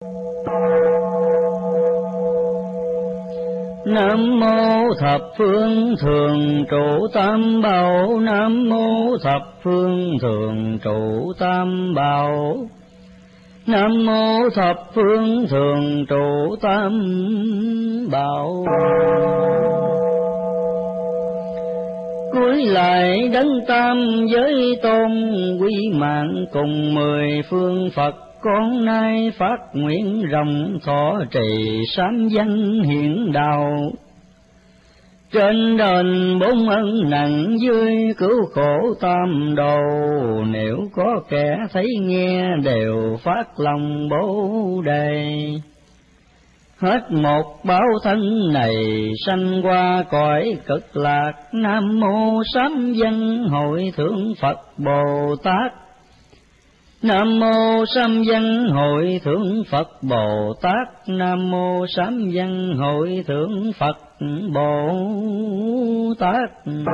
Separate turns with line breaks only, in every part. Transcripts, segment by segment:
Nam mô thập phương thường trụ tam bảo. Nam mô thập phương thường trụ tam bảo. Nam mô thập phương thường trụ tam bảo. Cúi lại đấng tam giới tôn, quy mạng cùng 10 phương Phật. Con nay phát nguyện rộng thọ trì sám văn hiển đạo. Trên đền 4 ân nặng dưới cứu khổ tam đồ. Nếu có kẻ thấy nghe đều phát lòng bố đề. Hết một báo thân này sanh qua cõi cực lạc. Nam mô sám văn hội thượng Phật Bồ Tát. Nam mô sám văn hội thượng Phật Bồ Tát. Nam mô sám văn hội thượng Phật Bồ Tát.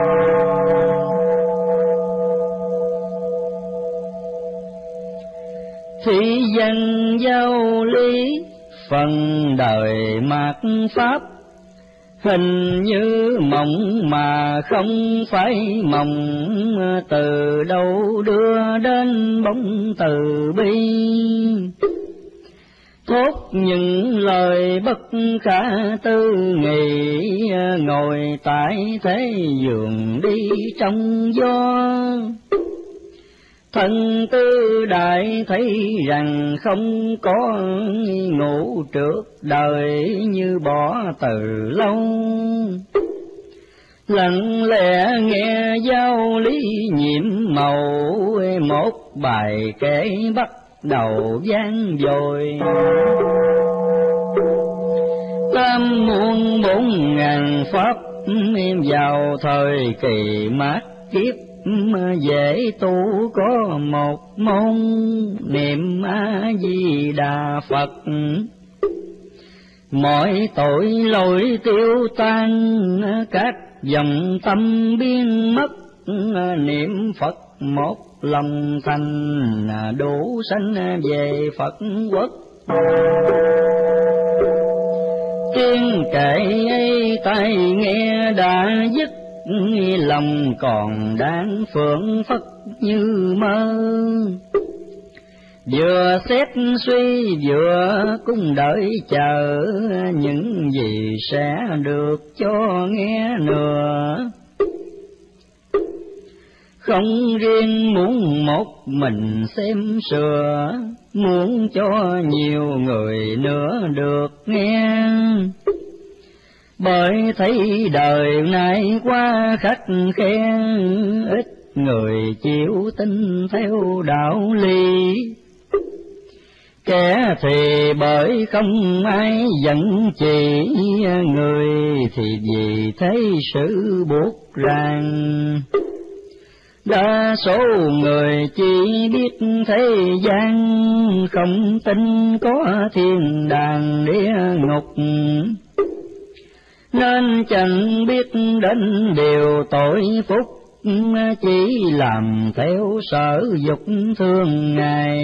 Thị dân giáo lý phần đời mạt pháp. Hình như mộng mà không phải mộng. Từ đâu đưa đến bóng từ bi. Thốt những lời bất khả tư nghị. Ngồi tại thế giường đi trong gió. Thân tư đại thấy rằng không có ngủ trước đời. Như bỏ từ lâu. Lặng lẽ nghe giáo lý nhiệm màu. Một bài kể bắt đầu vang dội. 8 muôn 4 ngàn pháp vào thời kỳ mạt kiếp. Dễ tu có một môn niệm A Di Đà Phật. Mọi tội lỗi tiêu tan, các dòng tâm biến mất. Niệm Phật một lòng thành, đủ sanh về Phật quốc. Tiếng kể ấy tai nghe đã dứt. Lòng còn đang phượng phất như mơ. Vừa xét suy vừa cũng đợi chờ. Những gì sẽ được cho nghe nữa. Không riêng muốn một mình xem sửa. Muốn cho nhiều người nữa được nghe. Bởi thấy đời nay quá khắc khe. Ít người chịu tin theo đạo lý. Kẻ thì bởi không ai dẫn chỉ. Người thì vì thấy sự buộc ràng. Đa số người chỉ biết thế gian. Không tin có thiên đàng địa ngục. Nên chẳng biết đến điều tội phúc. Chỉ làm theo sở dục thương ngày.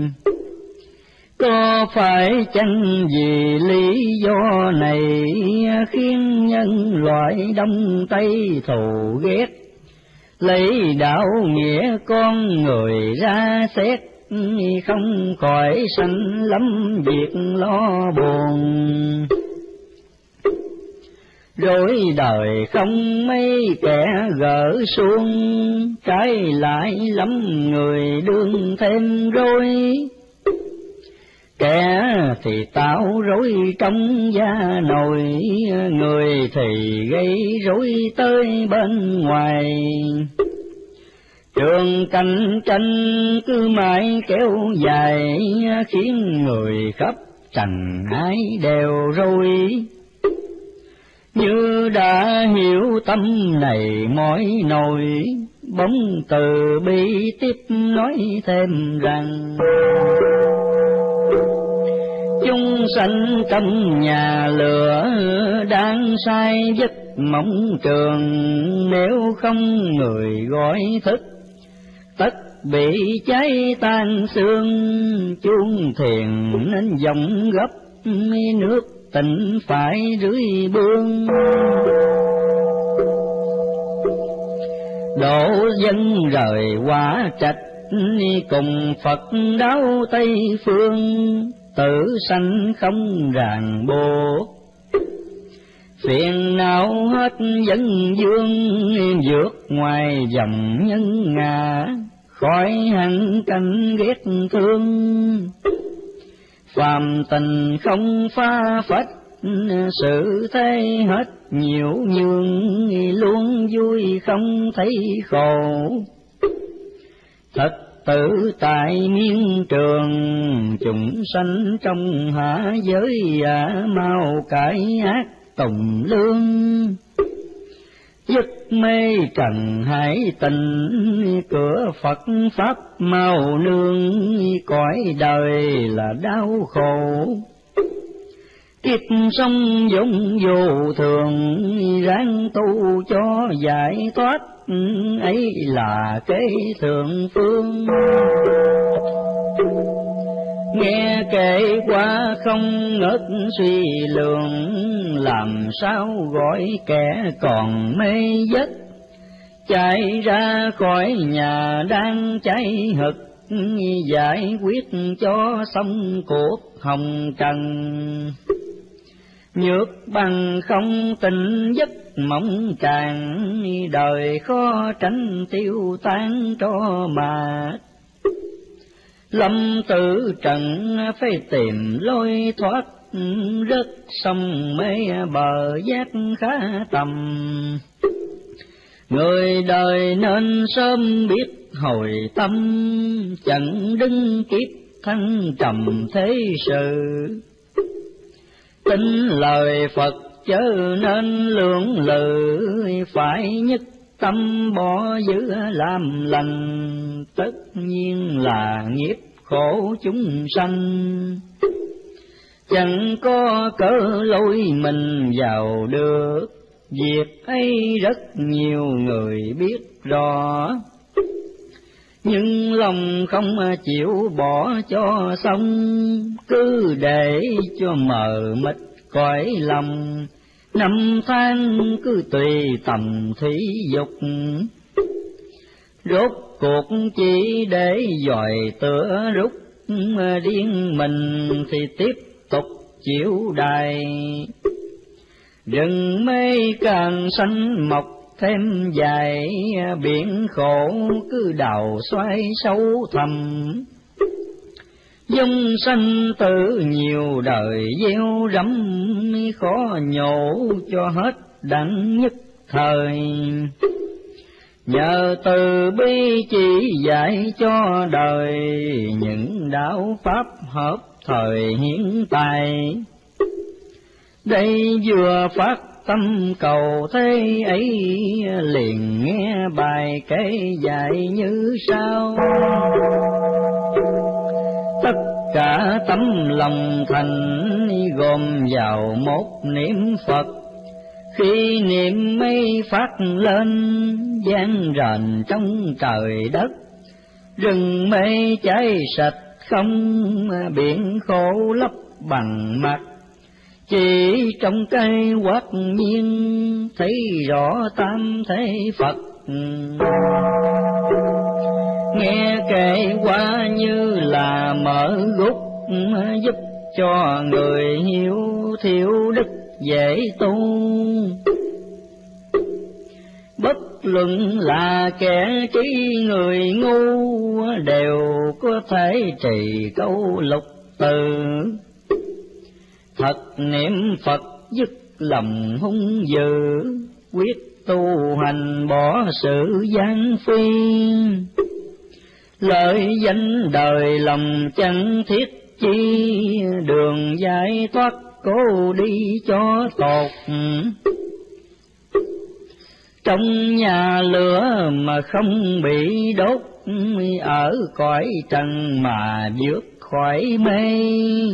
Có phải chăng vì lý do này. Khiến nhân loại đông tây thù ghét. Lấy đạo nghĩa con người ra xét. Không khỏi sanh lắm việc lo buồn. Rối đời không mấy kẻ gỡ xuống. Trái lại lắm người đương thêm rối. Kẻ thì tạo rối trong gia nồi. Người thì gây rối tới bên ngoài. Trường cạnh tranh cứ mãi kéo dài. Khiến người khắp trần ai đều rối. Như đã hiểu tâm này mỏi nổi. Bóng từ bi tiếp nói thêm rằng. Chúng sanh trong nhà lửa. Đang say giấc mộng trường. Nếu không người gọi thức. Tất bị cháy tan xương, chuông thiền nên giọng gấp, nước tình phải rưới bương. Độ dân rời quả trạch, cùng Phật đáo Tây phương, tử sanh không ràng buộc. Phiền não hết dân dương, vượt ngoài dòng nhân ngã, khỏi hẳn canh ghét thương. Phàm tình không pha phách, sự thế hết nhiều nhường, luôn vui không thấy khổ. Thật tự tại miên trường, chúng sanh trong hạ giới, mau cải ác tùng lương. Giấc mê trần hải tình, cửa Phật Pháp mau nương, cõi đời là đau khổ. Kiếp sống vốn vô thường, ráng tu cho giải thoát, ấy là kế thượng phương. Nghe kể qua không ngớt suy lượng, làm sao gọi kẻ còn mê giấc. Chạy ra khỏi nhà đang cháy hực, giải quyết cho xong cuộc hồng trần. Nhược bằng không tình giấc mộng càng, đời khó tránh tiêu tan cho mà. Lâm tử trần phải tìm lối thoát, rất sông mê bờ giác khá tầm. Người đời nên sớm biết hồi tâm, chẳng đứng kiếp thăng trầm thế sự. Tin lời Phật chớ nên lưỡng lự, phải nhất tâm bỏ giữ làm lành. Tất nhiên là nghiệp khổ chúng sanh, chẳng có cớ lôi mình vào được. Việc ấy rất nhiều người biết rõ, nhưng lòng không chịu bỏ cho xong. Cứ để cho mờ mịt cõi lòng, năm tháng cứ tùy tầm thí dục. Rốt cuộc chỉ để dòi tựa rút, điên mình thì tiếp tục chịu đài. Rừng mê càng xanh mọc thêm dài, biển khổ cứ đào xoay sâu thẳm. Dông sanh tử nhiều đời gieo rắm, khó nhổ cho hết đặng nhất thời. Nhờ từ bi chỉ dạy cho đời, những đạo pháp hợp thời hiện tại. Đây vừa phát tâm cầu thế ấy, liền nghe bài kể dạy như sau. Tất cả tấm lòng thành gồm vào một niệm Phật, khi niệm mây phát lên vang rền trong trời đất. Rừng mây cháy sạch không, biển khổ lấp bằng mặt. Chỉ trong cây quát nhiên thấy rõ tam thế Phật. Nghe kể qua như là mở gút, giúp cho người hiếu thiếu đức dễ tu. Bất luận là kẻ trí người ngu, đều có thể trì câu lục từ. Thật niệm Phật dứt lòng hung dữ, quyết tu hành bỏ sự gian phi. Lợi danh đời lòng chẳng thiết chi, đường giải thoát cố đi cho tột. Trong nhà lửa mà không bị đốt, ở cõi trần mà vượt khỏi mê.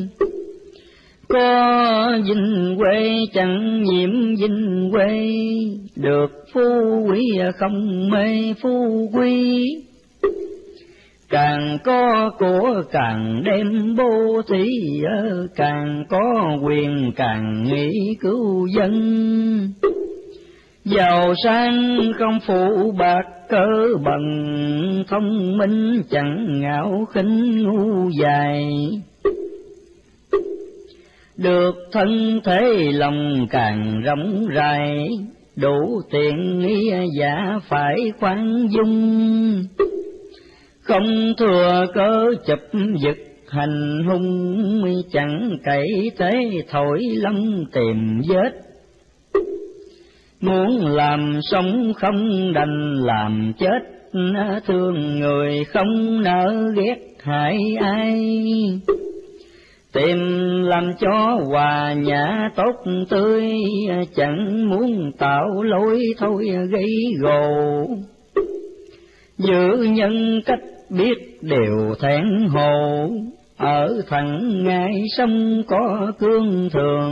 Có vinh quê chẳng nhiễm vinh quê, được phú quý không mê phú quý. càng có của càng đem bố thí, càng có quyền càng nghĩ cứu dân. Giàu sang không phụ bạc cớ bằng, thông minh chẳng ngạo khinh ngu dại. Được thân thế lòng càng rộng rãi, đủ tiện nghi giả phải khoan dung. Không thừa cớ chụp giật hành hung, chẳng cậy thế thổi lâm tìm vết. Muốn làm sống không đành làm chết, thương người không nỡ ghét hại ai. Tìm làm cho hòa nhã tốt tươi, chẳng muốn tạo lối thôi gây gồ. Giữ nhân cách biết điều thẹn hồ, ở thẳng ngay sông có cương thường.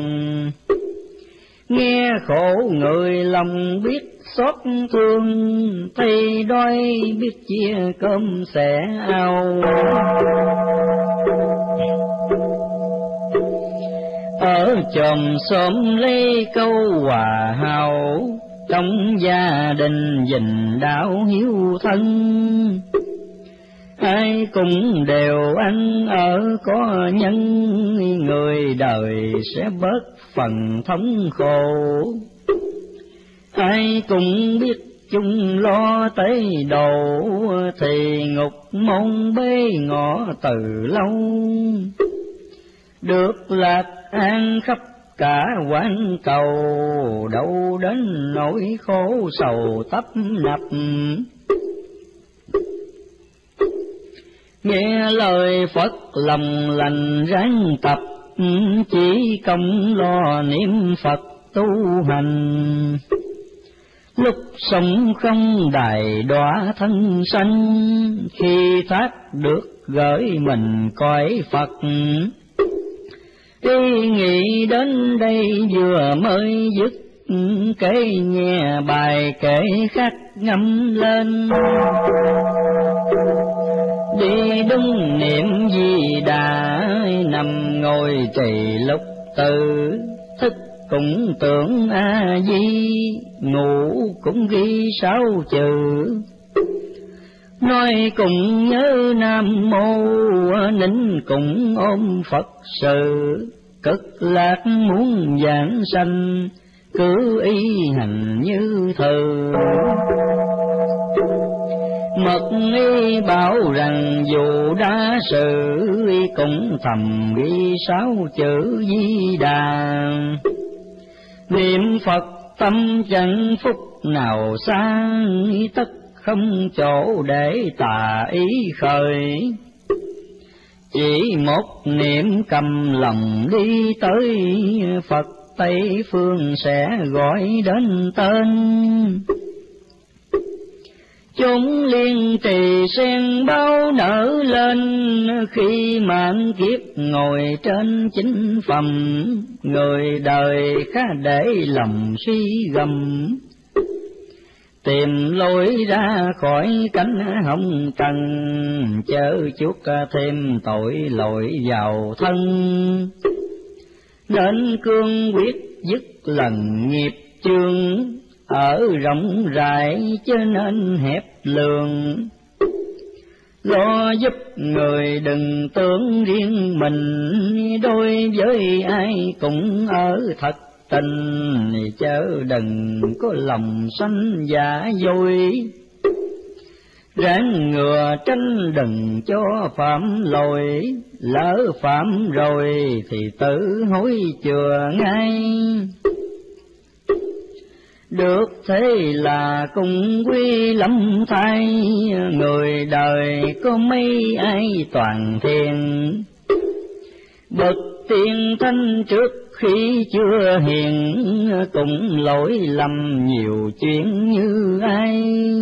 Nghe khổ người lòng biết xót thương, thấy đói biết chia cơm sẻ ao. Ở chòm xóm lấy câu hòa hảo, trong gia đình gìn đạo hiếu thân. Ai cũng đều ăn ở có nhân, người đời sẽ bớt phần thống khổ. Ai cũng biết chung lo tới đầu, thì ngục môn bế ngõ từ lâu. Được lạc an khắp cả quán cầu, đâu đến nỗi khổ sầu tấp nập. Nghe lời Phật lòng lành ráng tập, chỉ công lo niệm Phật tu hành. Lúc sống không đài đọa thân sanh, khi thác được gửi mình cõi Phật. Ý nghĩ đến đây vừa mới dứt, kể nghe bài kể khác ngâm lên. Đi đúng niệm Di Đà, nằm ngồi trì lúc tự, thức cũng tưởng A Di, ngủ cũng ghi 6 chữ. Nói cùng nhớ Nam Mô, nín cùng ôm Phật sự. Cực lạc muốn giảng sanh, cứ y hành như thường. Mật nghi bảo rằng dù đa sự, cũng thầm ghi 6 chữ Di Đà. Niệm Phật tâm chẳng phúc nào sang, tất không chỗ để tà ý khởi. Chỉ một niệm cầm lòng đi tới, Phật Tây Phương sẽ gọi đến tên. Chúng liên trì sen bao nở lên, khi mạn kiếp ngồi trên chính phẩm. Người đời khá để lòng suy gầm, tìm lối ra khỏi cánh hồng trần. Chớ chuốc thêm tội lỗi vào thân, nên cương quyết dứt lần nghiệp chướng. Ở rộng rãi chớ nên hẹp lường, lo giúp người đừng tưởng riêng mình. Đối với ai cũng ở thật tình, chớ đừng có lòng sanh giả dối. Ráng ngừa tránh đừng cho phạm lỗi, lỡ phạm rồi thì tự hối chừa ngay. Được thế là cùng quy lâm thai, người đời có mấy ai toàn thiền. Bậc tiên thanh trước khi chưa hiền, cũng lỗi lầm nhiều chuyện như ai.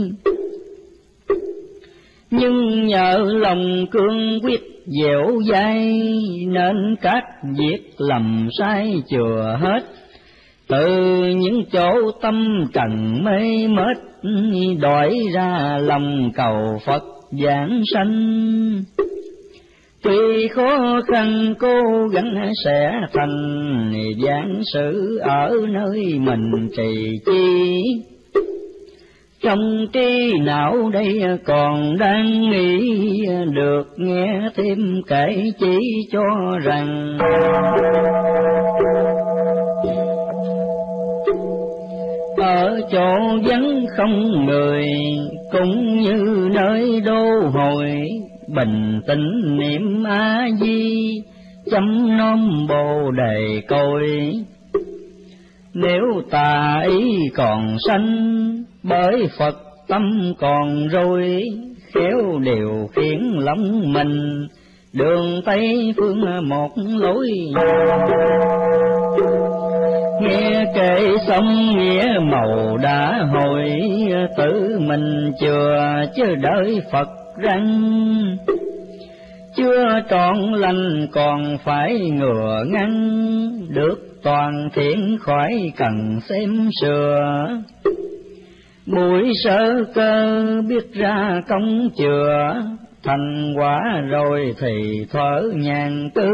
Nhưng nhờ lòng cương quyết dẻo dai, nên các việc lầm sai chừa hết. Từ những chỗ tâm trần mê mết, đổi ra lòng cầu Phật giảng sanh. Tuy khó khăn cố gắng sẽ thành, giảng sự ở nơi mình trì chi. Trong trí não đây còn đang nghĩ, được nghe thêm kể chỉ cho rằng ở chỗ vắng không người, cũng như nơi đô hội, bình tĩnh niệm A Di, chăm nom Bồ Đề cội. Nếu tà ý còn sanh, bởi Phật tâm còn rồi, khéo điều khiển lòng mình, đường Tây phương một lối. Nghe kể xong nghĩa màu đã hồi, tự mình chừa chứ đợi Phật răng. Chưa trọn lành còn phải ngừa ngăn, được toàn thiện khỏi cần xem sửa. Buổi sơ cơ biết ra công chừa, thành quả rồi thì thở nhàn cư.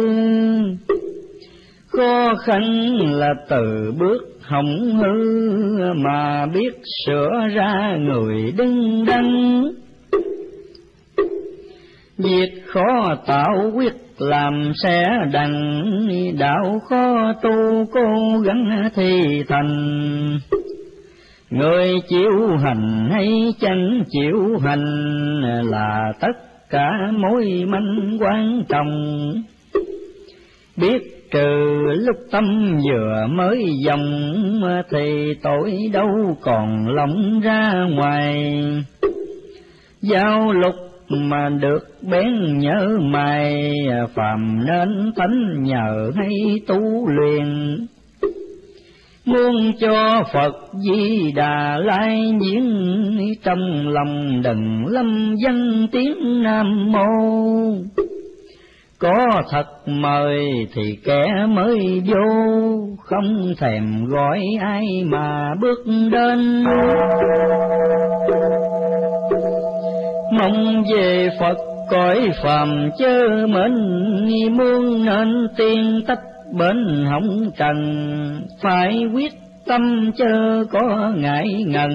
Khó khăn là từ bước hỏng hư, mà biết sửa ra người đứng đắn. Việc khó tạo quyết làm sẽ đặng, đạo khó tu cố gắng thì thành. Người chịu hành hay chẳng chịu hành, là tất cả mối manh quan trọng. Biết trừ lúc tâm vừa mới dòng, thì tội đâu còn lỏng ra ngoài. Giao lục mà được bén nhớ mày, phàm nên thánh nhờ hay tu luyện. Muốn cho Phật Di Đà lai diễn, trong lòng đừng lâm danh tiếng Nam Mô. Có thật mời thì kẻ mới vô, không thèm gọi ai mà bước đến. Mong về Phật cõi phàm chớ mến, muôn nên tiên tách bên hồng trần. Phải quyết tâm chớ có ngại ngần,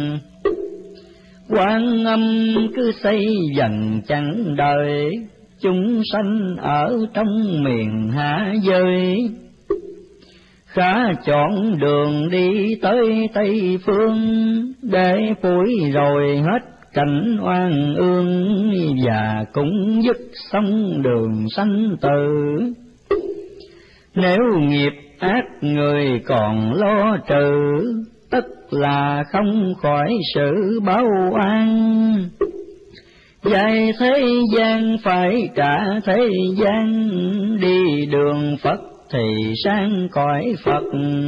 Quan Âm cứ xây dần chẳng đời, chúng sanh ở trong miền hạ giới. Khá chọn đường đi tới Tây Phương, để phủi rồi hết cảnh oan ương, và cũng dứt xong đường sanh tử. Nếu nghiệp ác người còn lo trừ, tất là không khỏi sự báo oan. Dài thế gian phải trả thế gian, đi đường Phật thì sang cõi Phật.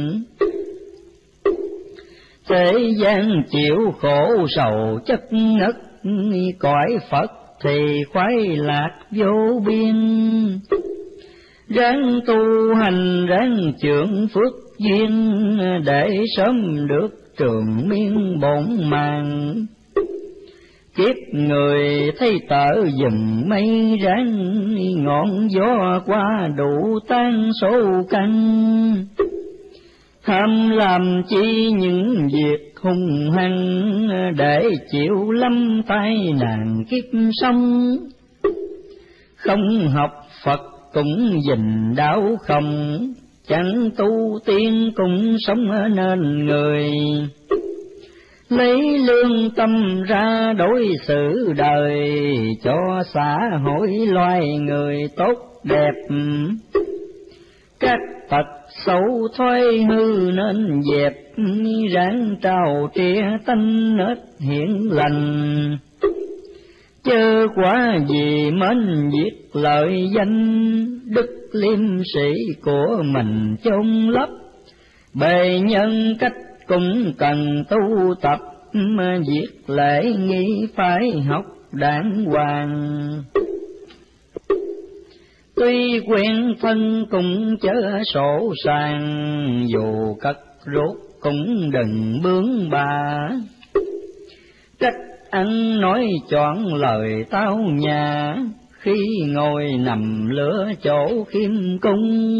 Thế gian chịu khổ sầu chất ngất, cõi Phật thì khoái lạc vô biên. Ráng tu hành ráng chưởng phước duyên, để sớm được trường miên bổn mạng. Kiếp người thấy tở dùm mây ráng, ngọn gió qua đủ tan số căn. Tham làm chi những việc hung hăng, để chịu lâm tai nạn kiếp sống. Không học Phật cũng dình đạo không, chẳng tu tiên cũng sống nên người. Lấy lương tâm ra đối xử đời, cho xã hội loài người tốt đẹp. Các tật xấu thói hư nên dẹp, ráng trao trĩa tánh nết hiển lành. Chớ quá vì mến việc lợi danh, đức liêm sĩ của mình chôn lấp. Bề nhân cách cũng cần tu tập, việc lễ nghi phải học đàng hoàng. Tuy quen thân cũng chớ sổ sàng, dù cất rốt cũng đừng bướng bà. Trách ăn nói chọn lời tao nhã, khi ngồi nằm lửa chỗ khiêm cung.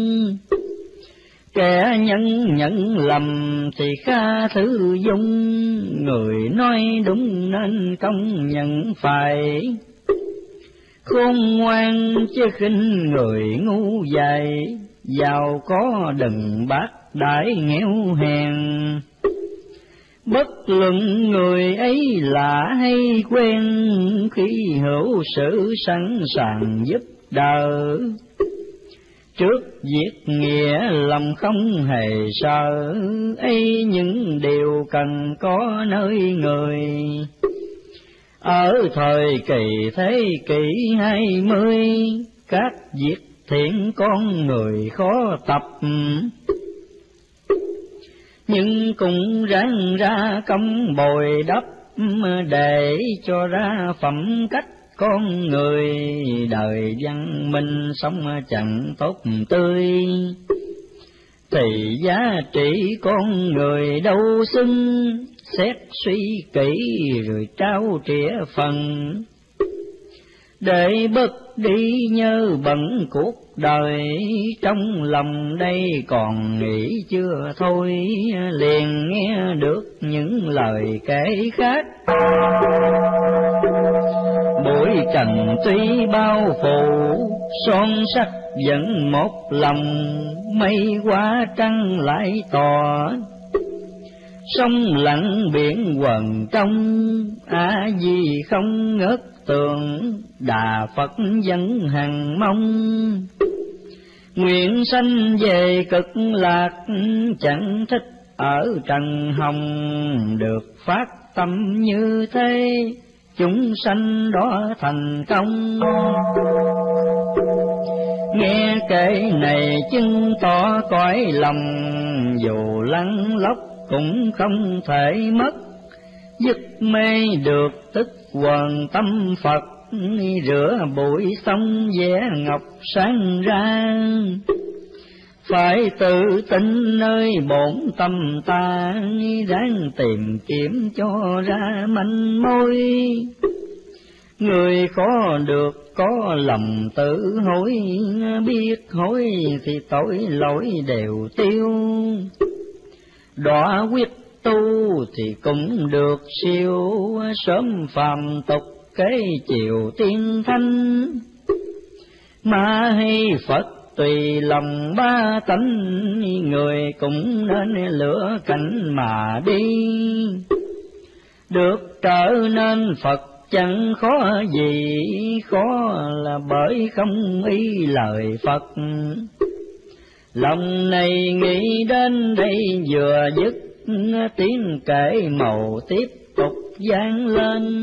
Kẻ nhân nhận lầm thì kha thứ dung, người nói đúng nên công nhận phải. Khôn ngoan chứ khinh người ngu dại, giàu có đừng bác đãi nghèo hèn. Bất luận người ấy lạ hay quen, khi hữu sự sẵn sàng giúp đỡ. Trước việc nghĩa lòng không hề sợ, ấy những điều cần có nơi người. Ở thời kỳ thế kỷ 20, các việc thiện con người khó tập, nhưng cũng ráng ra công bồi đắp, để cho ra phẩm cách con người. Đời văn minh sống chẳng tốt tươi, thì giá trị con người đâu xứng. Xét suy kỹ rồi trao trĩa phần, để bất đi nhớ bận cuộc đời. Trong lòng đây còn nghĩ chưa thôi, liền nghe được những lời kể khác. Bụi trần tuy bao phủ, son sắc vẫn một lòng. Mây qua trăng lại tỏ, sông lặng biển quần trong. Di không ngớt tường, Đà Phật vẫn hằng mong. Nguyện sanh về cực lạc, chẳng thích ở trần hồng. Được phát tâm như thế, chúng sanh đó thành công. Nghe kể này chứng tỏ cõi lòng, dù lăn lóc cũng không thể mất. Dứt mê được tức quần tâm Phật, rửa bụi xong vẽ ngọc sáng ra. Phải tự tin nơi bổn tâm ta, ráng tìm kiếm cho ra manh mối. Người khó được có lòng tự hối, biết hối thì tội lỗi đều tiêu. Đọa quyết tu thì cũng được siêu, sớm phàm tục kế chiều tiên thanh. Ma hay Phật tùy lòng ba tánh, người cũng nên lựa cảnh mà đi. Được trở nên Phật chẳng khó gì, khó là bởi không y lời Phật. Lòng này nghĩ đến đây vừa dứt, tiếng kể màu tiếp tục vang lên.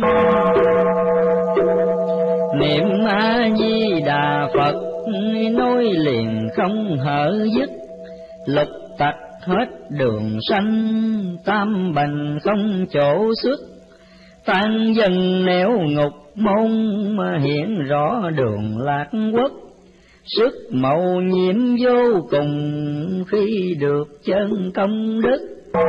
Niệm A Di Đà Phật nói liền không hở dứt. Lục tặc hết đường sanh, tam bành không chỗ xuất. Tan dần nẻo ngục môn, hiện rõ đường lạc quốc. Sức màu nhiệm vô cùng, khi được chân công đức.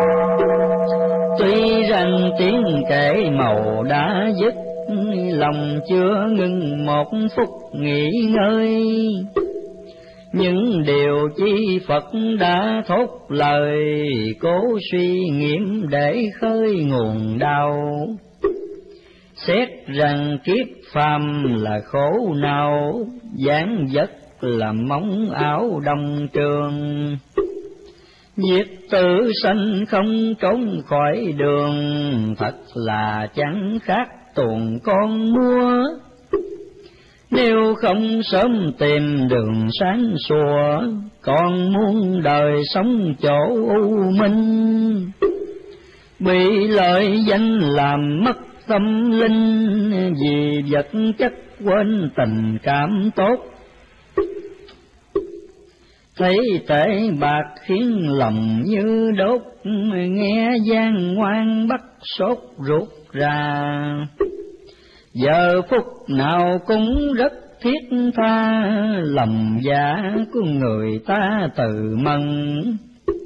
Tuy rằng tiếng kể màu đã dứt, lòng chưa ngừng một phút nghỉ ngơi. Những điều chi Phật đã thốt lời, cố suy nghiệm để khơi nguồn đau. Xét rằng kiếp phàm là khổ nào, dáng dấp là móng áo đồng trường. Việc tự sanh không trốn khỏi đường, thật là chẳng khác tuồng con mua. Nếu không sớm tìm đường sáng sủa, còn muốn đời sống chỗ u minh. Bị lợi danh làm mất tâm linh, vì vật chất quên tình cảm tốt. Thấy tệ bạc khiến lòng như đốt, nghe gian ngoan bắt sốt ruột ra. Giờ phút nào cũng rất thiết tha, lòng dạ của người ta từ mần.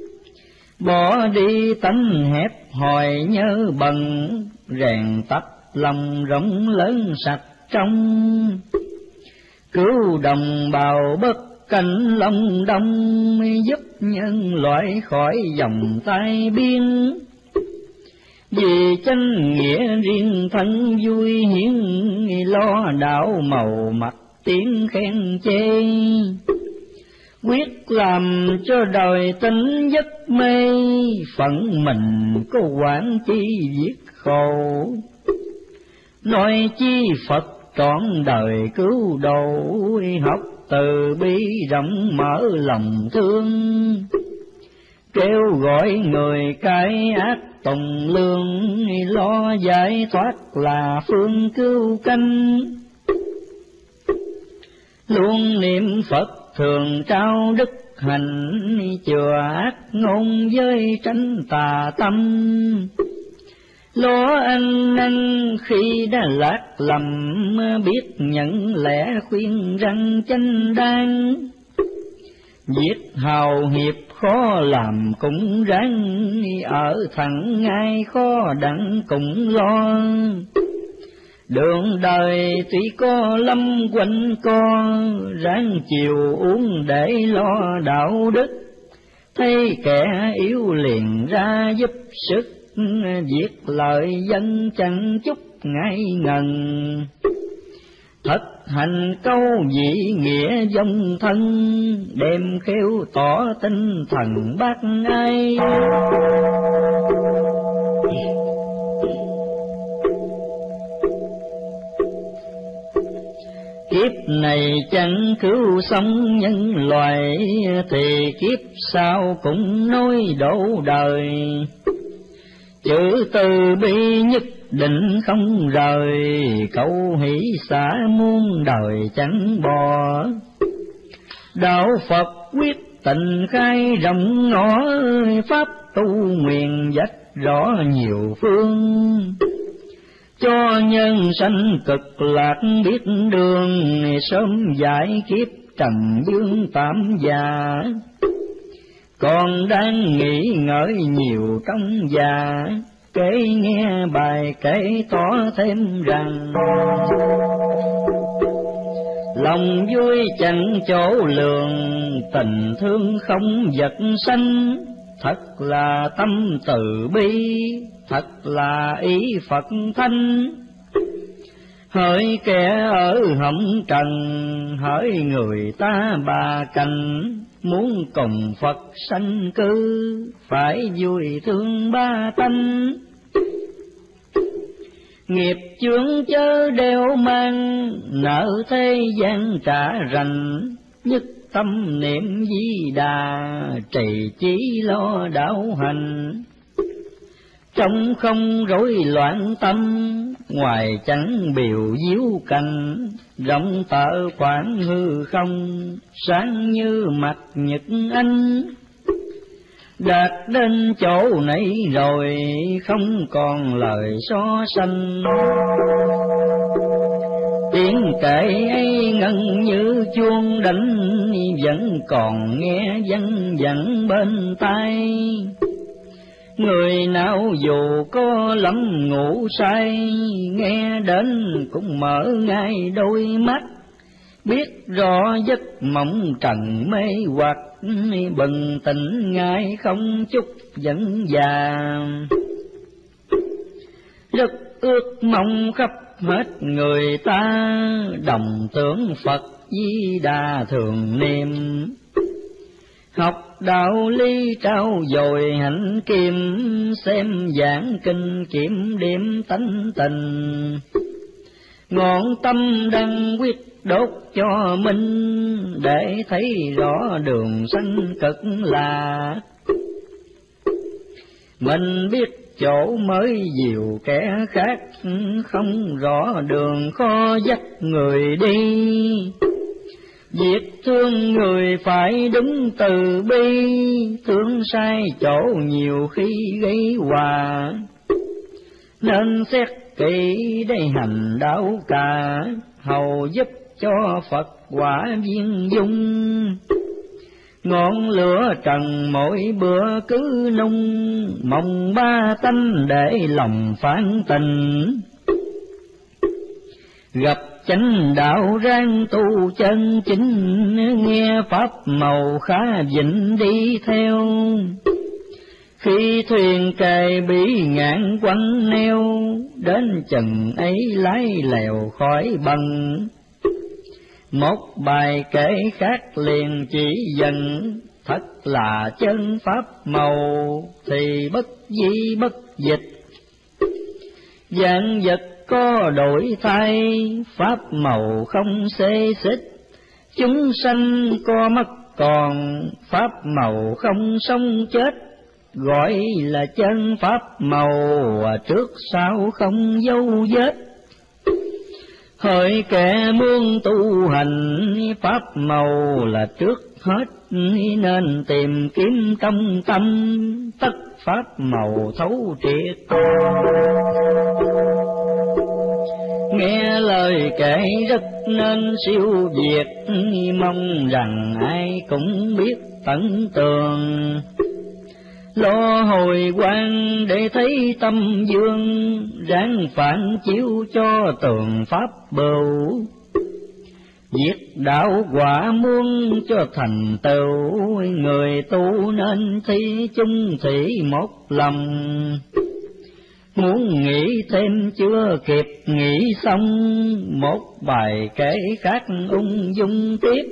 Bỏ đi tánh hẹp hòi nhớ bần, rèn tập lòng rộng lớn sạch trong, cứu đồng bào bất cảnh lòng đông, giúp nhân loại khỏi dòng tai biến. Vì chánh nghĩa riêng thân vui hiến, lo đạo màu mặt tiếng khen chê. Quyết làm cho đời tỉnh giấc mê, phận mình có quản chi việc khổ. Nói chi Phật trọn đời cứu độ, học từ bi rộng mở lòng thương. Kêu gọi người cái ác tùng lương, lo giải thoát là phương cứu canh. Luôn niệm Phật thường trao đức hạnh, chừa ác ngôn với tránh tà tâm. Lo ăn năn khi đã lạc lầm, biết nhận lẽ khuyên răng chánh đáng. Giết hào hiệp khó làm cũng ráng, ở thẳng ngay khó đặng cũng lo. Đường đời tuy có lâm quanh co, ráng chiều uống để lo đạo đức. Thấy kẻ yếu liền ra giúp sức, việc lợi dân chẳng chút ngại ngần. Thật hành câu vị nghĩa dòng thân, đem khéo tỏ tinh thần bác ai. Kiếp này chẳng cứu sống nhân loại, thì kiếp sau cũng nói đổ đời. Chữ từ bi nhất định không rời, câu hỷ xả muôn đời chẳng bỏ. Đạo Phật quyết tình khai rộng ngõ, pháp tu nguyện dắt rõ nhiều phương. Cho nhân sanh cực lạc biết đường, sớm giải kiếp trần dương tạm già. Còn đang nghĩ ngợi nhiều trong già, kể nghe bài kể tỏ thêm rằng. Lòng vui chẳng chỗ lường, tình thương không vật sanh. Thật là tâm từ bi, thật là ý Phật thanh. Hỡi kẻ ở hồng trần, hỡi người ta bà cành. Muốn cùng Phật sanh cư, phải vui thương ba tánh. Nghiệp chướng chớ đeo mang, nợ thế gian trả rành. Nhất tâm niệm Di Đà, trì chí lo đạo hành. Trong không rối loạn tâm, ngoài chẳng biểu diếu cành. Rộng tợ khoảng hư không, sáng như mặt nhật ánh. Đạt đến chỗ này rồi, không còn lời so sánh. Tiếng kể ấy ngân như chuông đánh, vẫn còn nghe văng vẳng bên tai. Người nào dù có lắm ngủ say, nghe đến cũng mở ngay đôi mắt. Biết rõ giấc mộng trần mê hoặc, bừng tỉnh ngay không chút vẫn già. Rất ước mong khắp hết người ta, đồng tưởng Phật Di Đà thường niệm. Học đạo lý trao dồi hạnh kim, xem giảng kinh kiểm điểm tánh tình. Ngọn tâm đăng quyết đốt cho mình, để thấy rõ đường sanh cực lạc. Mình biết chỗ mới dìu kẻ khác, không rõ đường khó dắt người đi. Việc thương người phải đúng từ bi, thương sai chỗ nhiều khi gây hòa. Nên xét kỹ để hành đạo cả, hầu giúp cho Phật quả viên dung. Ngọn lửa trần mỗi bữa cứ nung, mong ba tánh để lòng phản tình. gặp chánh đạo ráng tu chân chính, nghe pháp màu khá vịnh đi theo. Khi thuyền cài bị ngạn quăng neo, đến chừng ấy lái lèo khỏi bằng. Một bài kể khác liền chỉ dần, thật là chân pháp màu thì bất di bất dịch. Vạn vật có đổi thay, pháp màu không xê xích. Chúng sanh có mất còn, pháp màu không sống chết. Gọi là chân pháp màu, trước sau không dấu vết. Hỡi kẻ muốn tu hành, pháp màu là trước hết, nên tìm kiếm trong tâm, tất pháp màu thấu triệt. Nghe lời kể rất nên siêu việt, mong rằng ai cũng biết tận tường. Lo hồi quan để thấy tâm dương, ráng phản chiếu cho tường pháp bưu. Việc đạo quả muốn cho thành tựu, người tu nên thi chung thủy một lòng. Muốn nghĩ thêm chưa kịp nghĩ xong, một bài kể khác ung dung tiếp.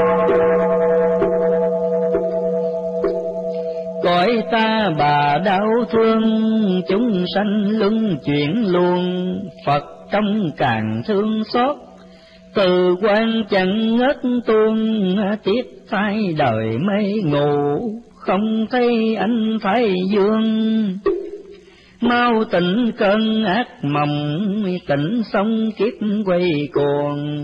Cõi ta bà đau thương, chúng sanh luân chuyển luôn. Phật trong càng thương xót, từ quan chẳng ngất tuôn. Tiếc thay đời mây ngủ, không thấy ánh thái dương. Mau tỉnh cơn ác mộng, tỉnh xong kiếp quay cuồng.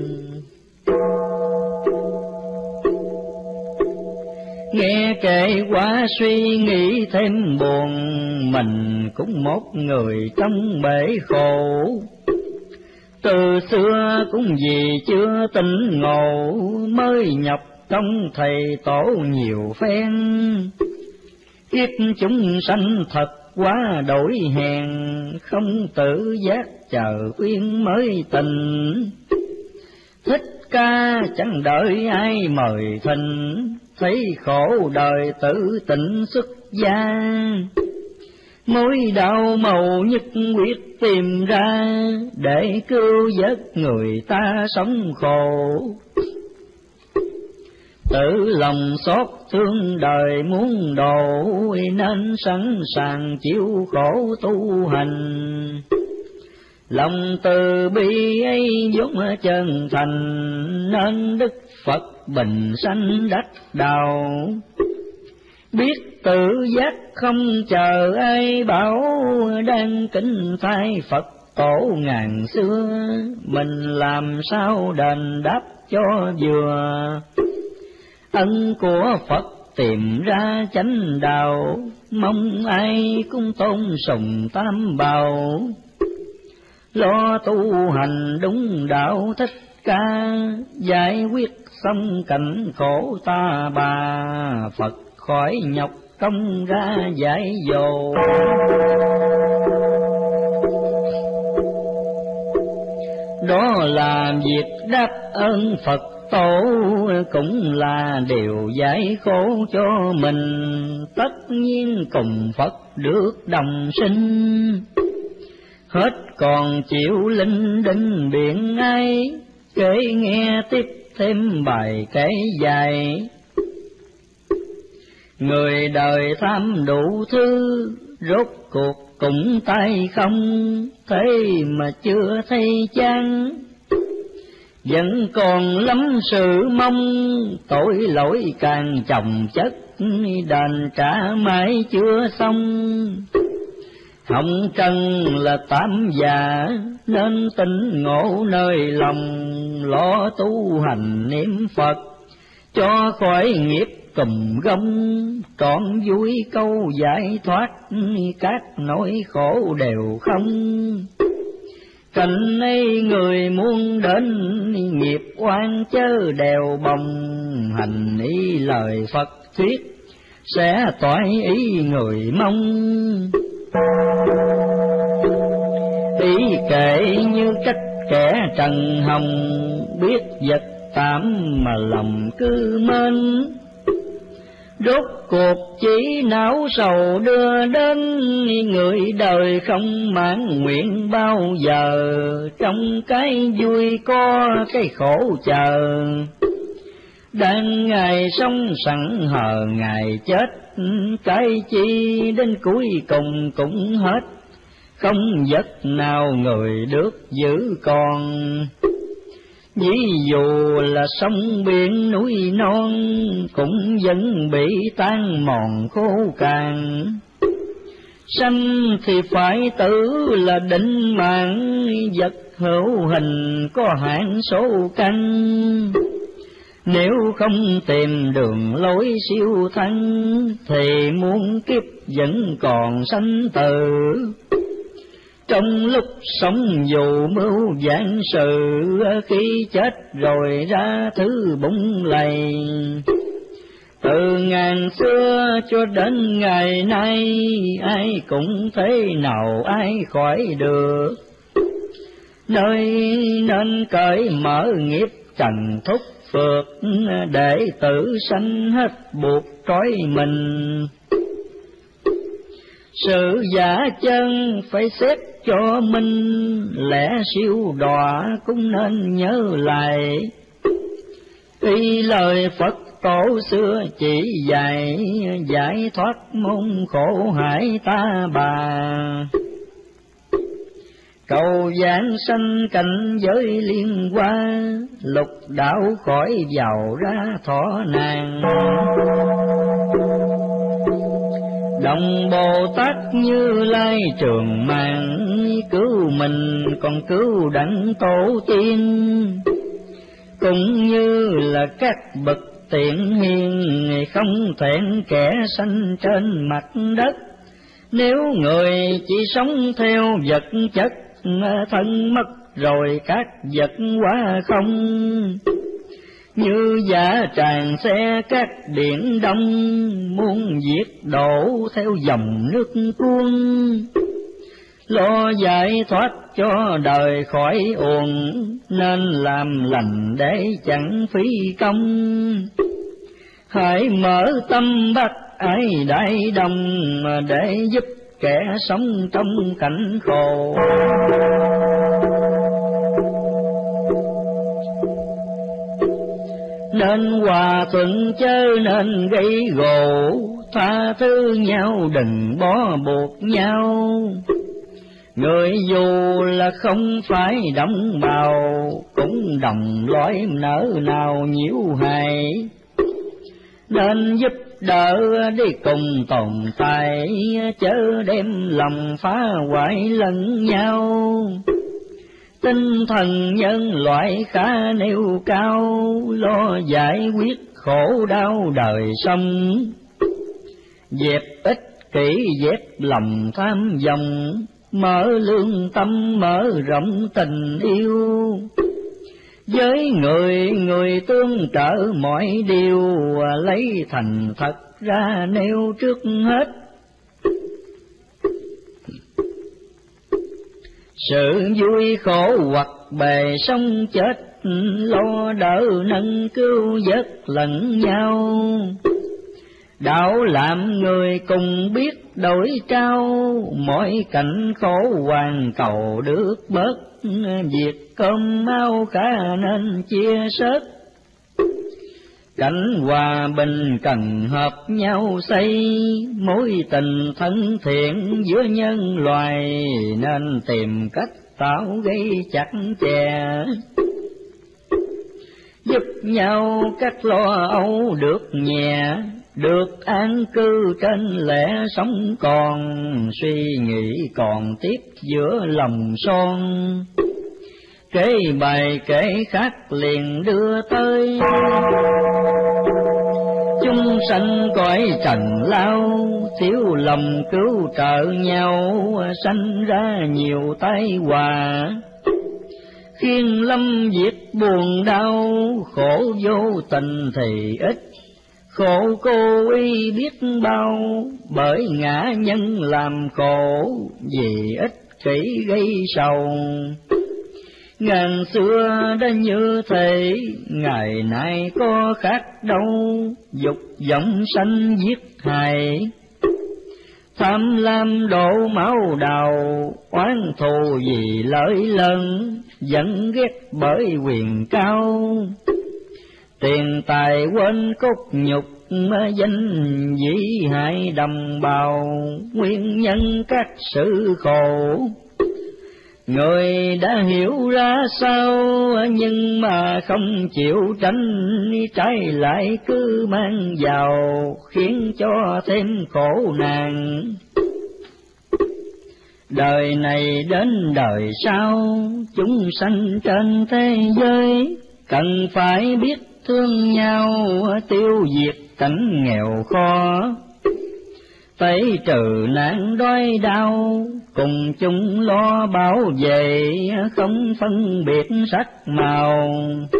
Nghe kể quá suy nghĩ thêm buồn, mình cũng một người trong bể khổ. Từ xưa cũng vì chưa tỉnh ngộ, mới nhập trong thầy tổ nhiều phen. Kiếp chúng sanh thật quá đổi hèn, không tự giác chờ khuyên mới tình. Thích Ca chẳng đợi ai mời thỉnh, thấy khổ đời tự tỉnh xuất gia. Mối đau màu nhất quyết tìm ra, để cứu vớt người ta sống khổ. Tự lòng xót thương đời muốn độ, nên sẵn sàng chịu khổ tu hành. Lòng từ bi ấy vốn chân thành, nên Đức Phật bình sanh đắc đạo. Biết tự giác không chờ ai bảo, đang kính thay Phật tổ ngàn xưa. Mình làm sao đền đáp cho vừa, ân của Phật tìm ra chánh đạo. Mong ai cũng tôn sùng tam bảo, lo tu hành đúng đạo Thích Ca. Giải quyết xong cảnh khổ ta bà, Phật khỏi nhọc công ra giải dồ. Đó là việc đáp ơn Phật tổ, cũng là điều giải khổ cho mình. Tất nhiên cùng Phật được đồng sinh, hết còn chịu linh đinh biện ai. Kể nghe tiếp thêm bài kể dài, người đời tham đủ thứ, rốt cuộc cũng tay không. Thế mà chưa thấy chán, vẫn còn lắm sự mong. Tội lỗi càng chồng chất, đền trả mãi chưa xong. Hồng trần là tám già, nên tỉnh ngộ nơi lòng. Lo tu hành niệm Phật, cho khỏi nghiệp cùm gông. Trọn vui câu giải thoát, các nỗi khổ đều không. Cảnh ấy người muốn đến, nghiệp oan chớ đều bồng. Hành ý lời Phật thuyết, sẽ toại ý người mong. Ý kể như cách kẻ trần hồng biết vật tạm mà lòng cứ mến. Rốt cuộc chỉ não sầu đưa đến, người đời không mãn nguyện bao giờ, trong cái vui có cái khổ chờ. Đang ngày sống sẵn hờ ngày chết, cái chi đến cuối cùng cũng hết, không vật nào người được giữ còn. Ví dụ là sông biển núi non, cũng vẫn bị tan mòn khô cạn. Sanh thì phải tử là định mạng, vật hữu hình có hạn số căn. Nếu không tìm đường lối siêu thăng, thì muôn kiếp vẫn còn sanh tử. Trong lúc sống dù mưu vạn sự, khi chết rồi ra thứ bụng lầy. Từ ngàn xưa cho đến ngày nay, ai cũng thế nào ai khỏi được. Nơi nên cởi mở nghiệp trần thúc phượt, để tử sanh hết buộc trói mình. Sự giả chân phải xét cho minh, lẽ siêu đọa cũng nên nhớ lại. Y lời Phật tổ xưa chỉ dạy, giải thoát môn khổ hải ta bà. Cầu giảng sanh cảnh giới liên hoa, lục đạo khỏi giàu ra thọ nàng. Đồng Bồ Tát Như Lai trường mạng, cứu mình còn cứu đặng tổ tiên. Cũng như là các bậc tiện hiền, không thẹn kẻ sanh trên mặt đất. Nếu người chỉ sống theo vật chất, thân mất rồi các vật hóa không. Như giả tràn xe các biển đông, muôn việc đổ theo dòng nước cuốn. Lo giải thoát cho đời khỏi uổng, nên làm lành để chẳng phí công. Hãy mở tâm bắt ai đại đồng, để giúp kẻ sống trong cảnh khổ. Nên hòa thuận chớ nên gây gổ, tha thứ nhau đừng bó buộc nhau. Người dù là không phải đồng bào, cũng đồng loại nỡ nào nhiễu hại. Nên giúp đỡ đi cùng tồn tại, chớ đem lòng phá hoại lẫn nhau. Tinh thần nhân loại khá nêu cao, lo giải quyết khổ đau đời sống. Dẹp ích kỷ dẹp lòng tham vọng, mở lương tâm mở rộng tình yêu. Với người tương trợ mọi điều, lấy thành thật ra nêu trước hết. Sự vui khổ hoặc bề sống chết, lo đỡ nâng cứu vớt lẫn nhau. Đạo làm người cùng biết đổi trao, mọi cảnh khổ hoàn cầu được bớt. Việc cơm mau khá nên chia sớt, cảnh hòa bình cần hợp nhau xây. Mối tình thân thiện giữa nhân loài, nên tìm cách tạo gây chặt chẽ. Giúp nhau các lo âu được nhẹ, được an cư trên lẽ sống còn. Suy nghĩ còn tiếp giữa lòng son, kể bài kể khác liền đưa tới. Chúng sanh cõi trần lao, thiếu lòng cứu trợ nhau, sanh ra nhiều tai họa. Khiến lâm việc buồn đau, khổ vô tình thì ít, khổ cô y biết bao. Bởi ngã nhân làm khổ, vì ích kỷ gây sầu. Ngàn xưa đã như thế, ngày nay có khác đâu, dục vọng sanh giết hại. Tham lam đổ máu đầu, oán thù vì lợi lớn, giận ghét bởi quyền cao. Tiền tài quên cốt nhục, danh vĩ hại đồng bào, nguyên nhân các sự khổ. Người đã hiểu ra sao, nhưng mà không chịu tránh, trái lại cứ mang vào, khiến cho thêm khổ nạn. Đời này đến đời sau, chúng sanh trên thế giới, cần phải biết thương nhau, tiêu diệt cảnh nghèo khó. Tẩy trừ nạn đói đau, cùng chung lo bảo vệ, không phân biệt sắc màu.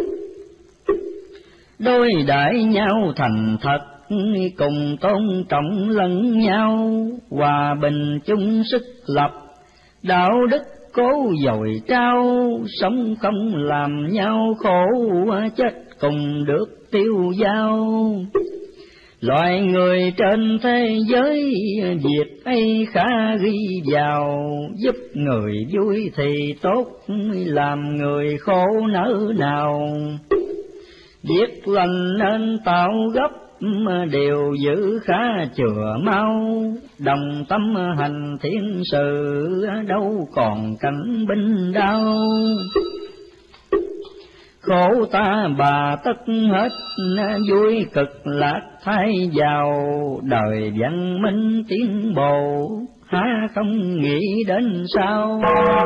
Đối đãi nhau thành thật, cùng tôn trọng lẫn nhau, hòa bình chung sức lập, đạo đức cố dồi trao, sống không làm nhau khổ, chết cùng được tiêu dao. Loài người trên thế giới, việc ấy khá ghi vào, giúp người vui thì tốt, làm người khổ nỡ nào. Việc lành nên tạo gấp, điều giữ khá chừa mau, đồng tâm hành thiện sự, đâu còn cảnh binh đau. Khổ ta bà tất hết, vui cực lạc thay vào, đời văn minh tiến bộ, há không nghĩ đến sao.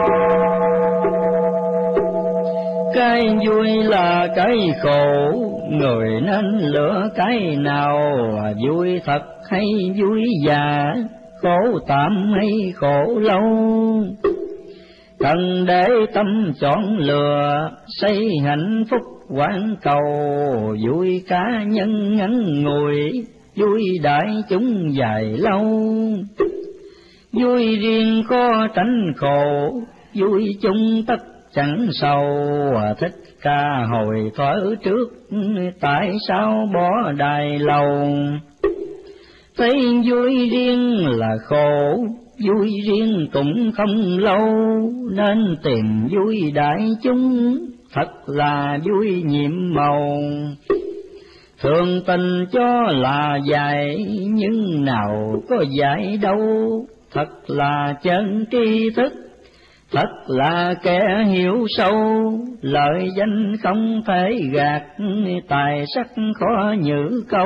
Cái vui là cái khổ, người nên lựa cái nào, vui thật hay vui già, khổ tạm hay khổ lâu. Cần để tâm chọn lựa, xây hạnh phúc quán cầu, vui cá nhân ngắn ngủi, vui đại chúng dài lâu. Vui riêng khó tránh khổ, vui chung tất chẳng sầu. Thích ca hồi thuở trước, tại sao bỏ đài lầu. Thấy vui riêng là khổ, vui riêng cũng không lâu, nên tìm vui đại chúng, thật là vui nhiệm màu. Thường tình cho là dài, nhưng nào có dài đâu, thật là chân tri thức, thật là kẻ hiểu sâu. Lợi danh không thể gạt, tài sắc khó nhử câu.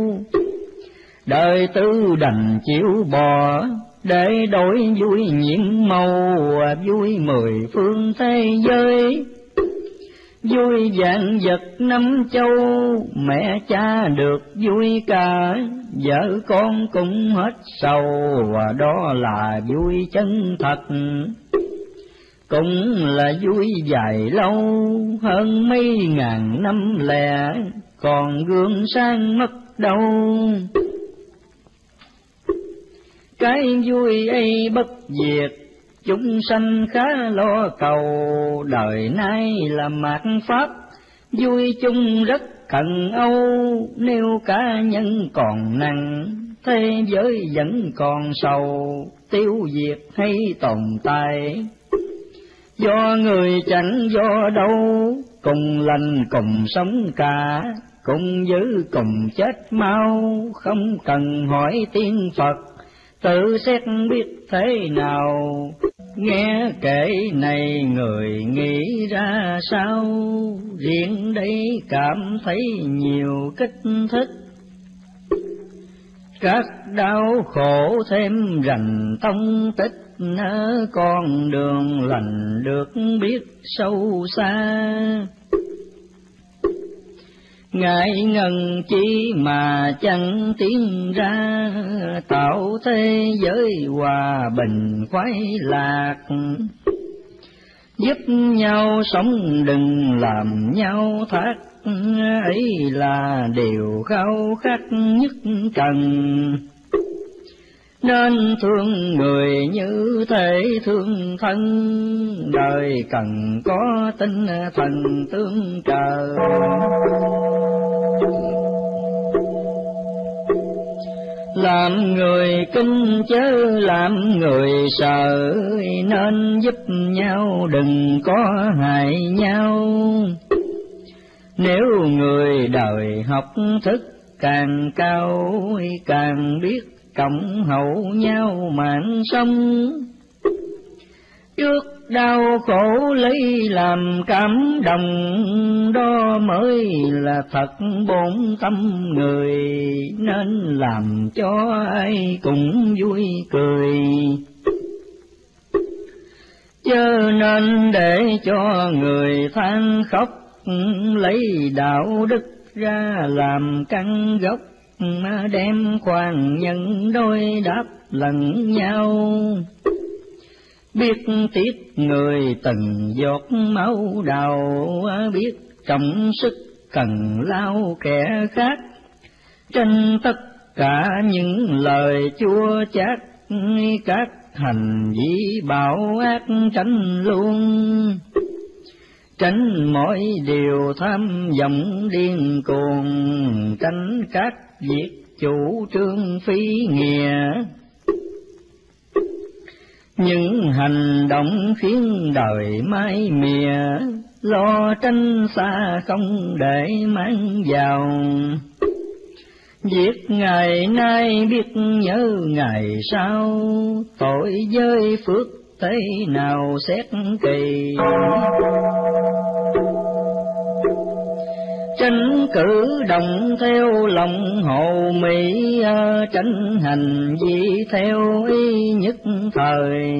Đời tư đành chịu bò, để đổi vui nhiệm màu, vui mười phương thế giới. Vui vạn vật năm châu, mẹ cha được vui cả, vợ con cũng hết sầu, đó là vui chân thật. Cũng là vui dài lâu, hơn mấy ngàn năm lẻ, còn gương sang mất đâu. Cái vui ấy bất diệt, chúng sanh khá lo cầu, đời nay là mạt pháp, vui chung rất cần âu. Nếu cá nhân còn nặng, thế giới vẫn còn sầu, tiêu diệt hay tồn tại. Do người chẳng do đâu, cùng lành cùng sống cả, cùng giữ cùng chết mau, không cần hỏi tiên Phật, tự xét biết thế nào. Nghe kể này người nghĩ ra sao, riêng đây cảm thấy nhiều kích thích. Các đau khổ thêm rành tông tích, con đường lành được biết sâu xa. Ngại ngần chi mà chẳng tiến ra, tạo thế giới hòa bình khoái lạc. Giúp nhau sống đừng làm nhau thác, ấy là điều khao khát nhất cần. Nên thương người như thể thương thân, đời cần có tinh thần tương trợ. Làm người kinh chớ làm người sợ, nên giúp nhau đừng có hại nhau. Nếu người đời học thức càng cao, càng biết cộng hậu nhau mạng sống. Trước đau khổ lấy làm cảm động, đó mới là thật bổn tâm người, nên làm cho ai cũng vui cười. Chớ nên để cho người than khóc, lấy đạo đức ra làm căn gốc, đem khoan nhân đôi đáp lẫn nhau. Biết tiếc người từng giọt máu đào, biết trọng sức cần lao kẻ khác. Trên tất cả những lời chua chát, các hành vi bạo ác tránh luôn. Tránh mọi điều tham vọng điên cuồng, tránh các việc chủ trương phi nghĩa. Những hành động khiến đời mái mìa, lo tránh xa không để mang vào. Việc ngày nay biết nhớ ngày sau, tội với phước thế nào xét kỳ. Tránh cử động theo lòng hồ mỹ, tránh hành vi theo ý nhất thời.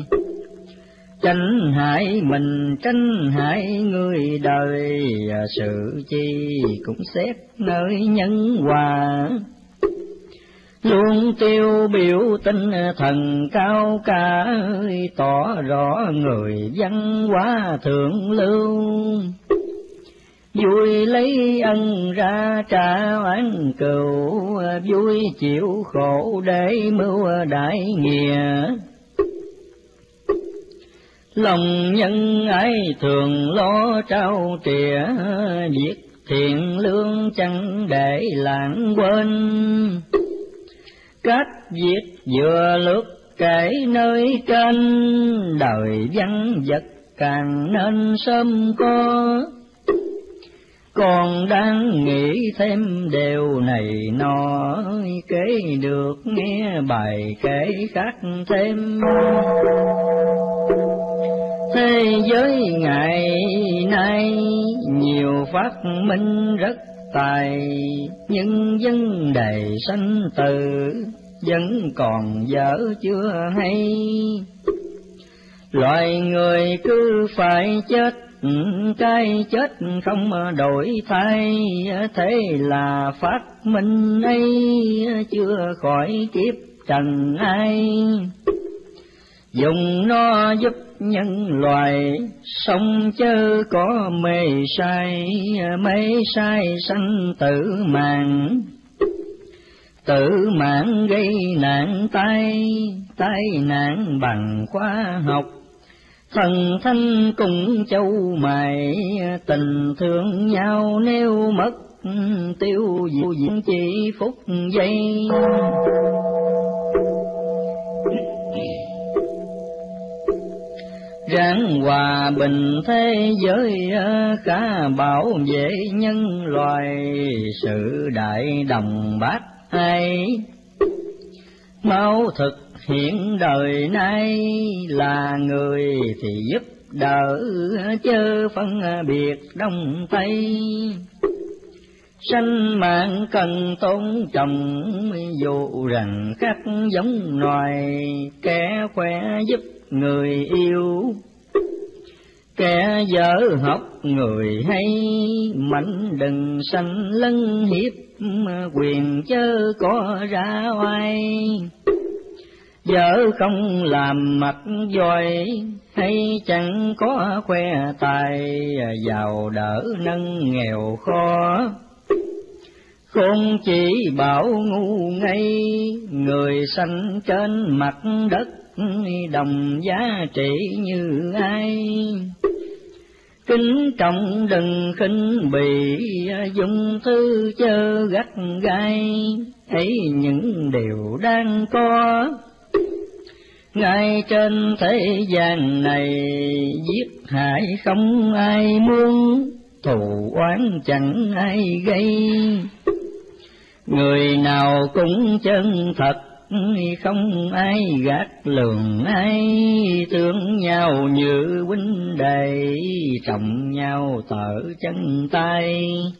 Tránh hại mình, tránh hại người đời, sự chi cũng xét nơi nhân hòa. Luôn tiêu biểu tinh thần cao cả, tỏ rõ người văn hóa thượng lưu. Vui lấy ân ra trả oán cừu, vui chịu khổ để mưu đại nghĩa. Lòng nhân ái thường lo trao trìa, việc thiện lương chẳng để lãng quên. Các việc vừa lướt kể nơi trên, đời văn vật càng nên sớm có. Còn đang nghĩ thêm điều này nọ, kể được nghe bài kể khác thêm. Thế giới ngày nay nhiều phát minh rất tài, nhưng vấn đề sanh tử vẫn còn dở chưa hay. Loài người cứ phải chết, cái chết không đổi thay, thế là phát minh ấy chưa khỏi kiếp trần ai. Dùng nó giúp nhân loại sống chớ có mê sai sanh tử mạng gây nạn tai nạn bằng khoa học. Thần thanh cùng châu mày tình thương nhau nếu mất tiêu diệt chỉ phút giây. Ráng hòa bình thế giới khá bảo vệ nhân loài, sự đại đồng bác ai. Máu thực hiện đời nay là người thì giúp đỡ, chớ phân biệt đông tây. Sanh mạng cần tôn trọng, dù rằng khác giống loài. Kẻ khỏe giúp người yêu, kẻ dở học người hay. Mạnh đừng sanh lấn hiếp, quyền chớ có ra oai. Vợ không làm mặt dòi, hay chẳng có khoe tài. Giàu đỡ nâng nghèo khó, Con chỉ bảo ngu ngây, người sanh trên mặt đất, đồng giá trị như ai. Kính trọng đừng khinh bỉ, dùng thư chớ gắt gai, ấy những điều đang có. Ngay trên thế gian này, giết hại không ai muốn, thù oán chẳng ai gây. Người nào cũng chân thật, không ai gạt lường ai, thương nhau như huynh đệ, trọng nhau tở chân tay.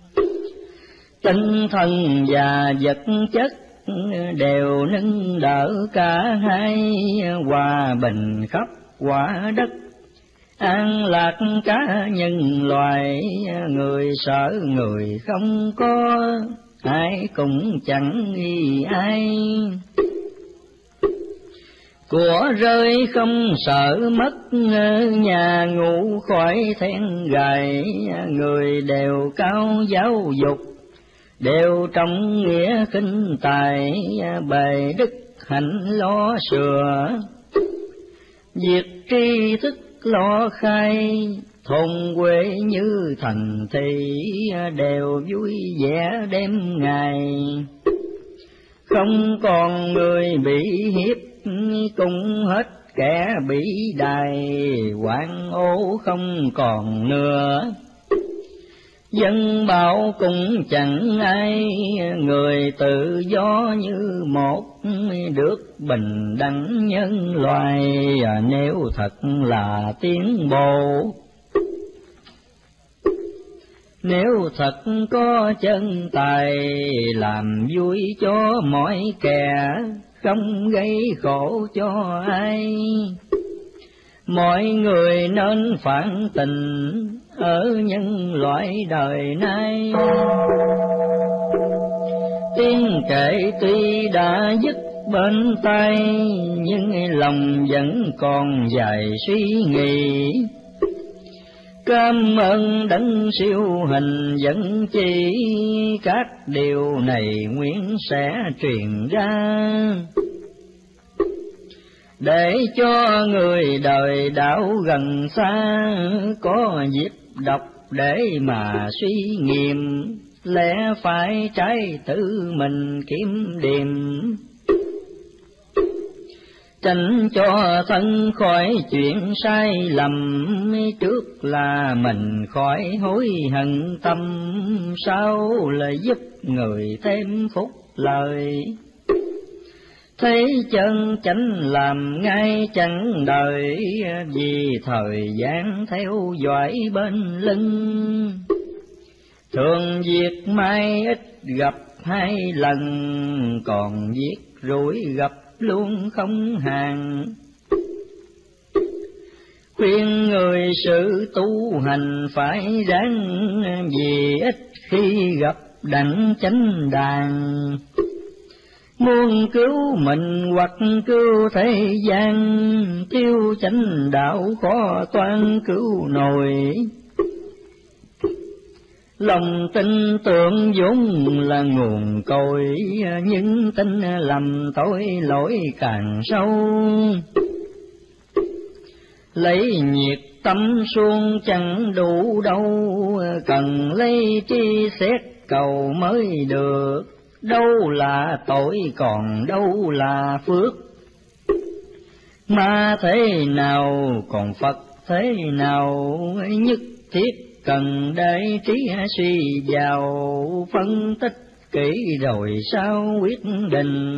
Tinh thần và vật chất đều nâng đỡ cả hai, hòa bình khắp quả đất, an lạc cả nhân loài. Người sợ người không có, ai cũng chẳng nghi ai. Của rơi không sợ mất, nhà ngủ khỏi then gài. Người đều cao giáo dục, đều trong nghĩa khinh tài. Bề đức hạnh lo sửa, việc tri thức lo khai. Thôn quê như thành thị, đều vui vẻ đêm ngày. Không còn người bị hiếp, cũng hết kẻ bị đày. Hoạn ô không còn nữa, dân bảo cũng chẳng ai. Người tự do như một, được bình đẳng nhân loài. Nếu thật là tiến bộ, nếu thật có chân tài, làm vui cho mọi kẻ, không gây khổ cho ai. Mọi người nên phản tình ở nhân loại đời nay. Tiếng kệ tuy đã dứt bên tai, nhưng lòng vẫn còn dài suy nghĩ. Cảm ơn đấng siêu hình dẫn chỉ, các điều này nguyện sẽ truyền ra. Để cho người đời đạo gần xa, có dịp đọc để mà suy nghiệm. Lẽ phải trái tự mình kiểm điểm, tránh cho thân khỏi chuyện sai lầm. Trước là mình khỏi hối hận tâm, sau là giúp người thêm phúc lời. Thấy chân chánh làm ngay chẳng đợi, vì thời gian theo dõi bên lưng. Thường việc mai ít gặp hai lần, còn việc rủi gặp luôn không hàng. Khuyên người sự tu hành phải ráng, vì ít khi gặp đặng chánh đàn. Muốn cứu mình hoặc cứu thế gian, thiếu chánh đạo khó toan cứu nổi. Lòng tin tưởng vốn là nguồn cội, nhưng tin lầm tội lỗi càng sâu. Lấy nhiệt tâm xuông chẳng đủ đâu, cần lấy tri xét cầu mới được. Đâu là tội còn đâu là phước, ma thế nào còn Phật thế nào. Nhất thiết cần để trí suy vào, phân tích kỹ rồi sao quyết định.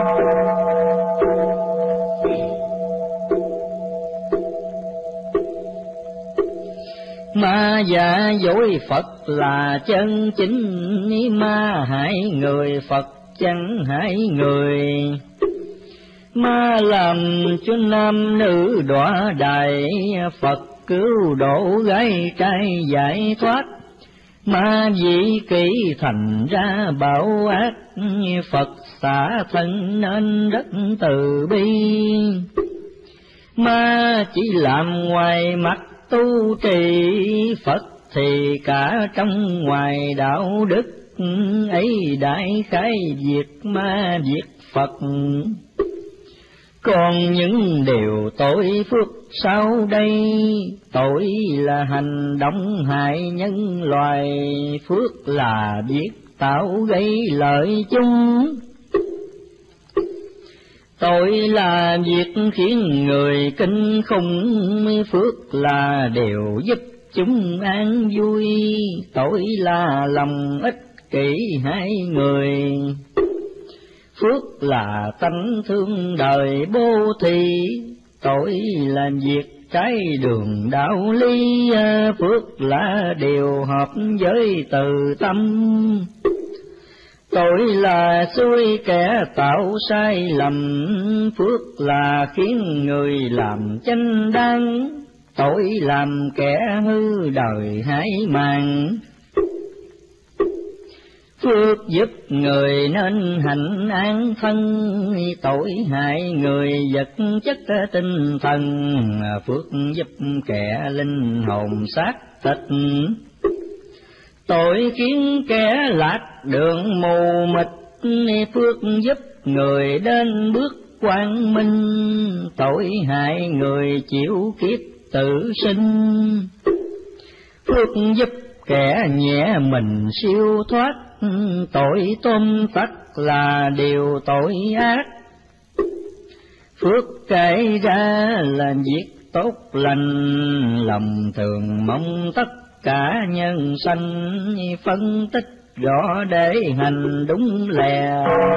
Ma giả dối Phật là chân chính, ma hại người Phật chẳng hại người. Ma làm cho nam nữ đọa đài, Phật cứu độ gái trai giải thoát. Ma dị kỷ thành ra bảo ác, Phật xả thân nên rất từ bi. Ma chỉ làm ngoài mặt tu trì, Phật thì cả trong ngoài đạo đức ấy đại khái diệt ma diệt Phật. Còn những điều tội phước sau đây, tội là hành động hại nhân loài, phước là việc tạo gây lợi chung. Tội là việc khiến người kinh khủng, phước là điều giúp chúng an vui. Tội là lòng ích kỷ hai người, phước là tánh thương đời bố thí. Tội là việc trái đường đạo lý, phước là điều hợp với từ tâm. Tội là xui kẻ tạo sai lầm, phước là khiến người làm chánh đáng. Tội làm kẻ hư đời hãi màng, phước giúp người nên hạnh an thân. Tội hại người vật chất tinh thần, phước giúp kẻ linh hồn xác thịt. Tội khiến kẻ lạc đường mù mịt, phước giúp người đến bước quang minh. Tội hại người chịu kiếp tự sinh, phước giúp kẻ nhẹ mình siêu thoát. Tội tôm tắt là điều tội ác, phước kể ra là việc tốt lành. Lòng thường mong tất cả nhân sanh, phân tích rõ để hành đúng lẽ.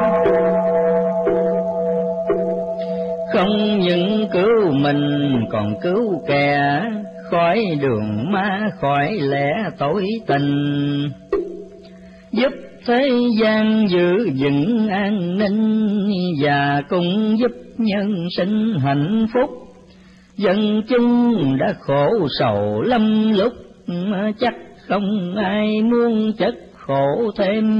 Không những cứu mình còn cứu kẻ, khỏi đường ma khỏi lẽ tối tình. Giúp thế gian giữ vững an ninh, và cũng giúp nhân sinh hạnh phúc. Dân chúng đã khổ sầu lắm lúc, chắc không ai muốn chất khổ thêm.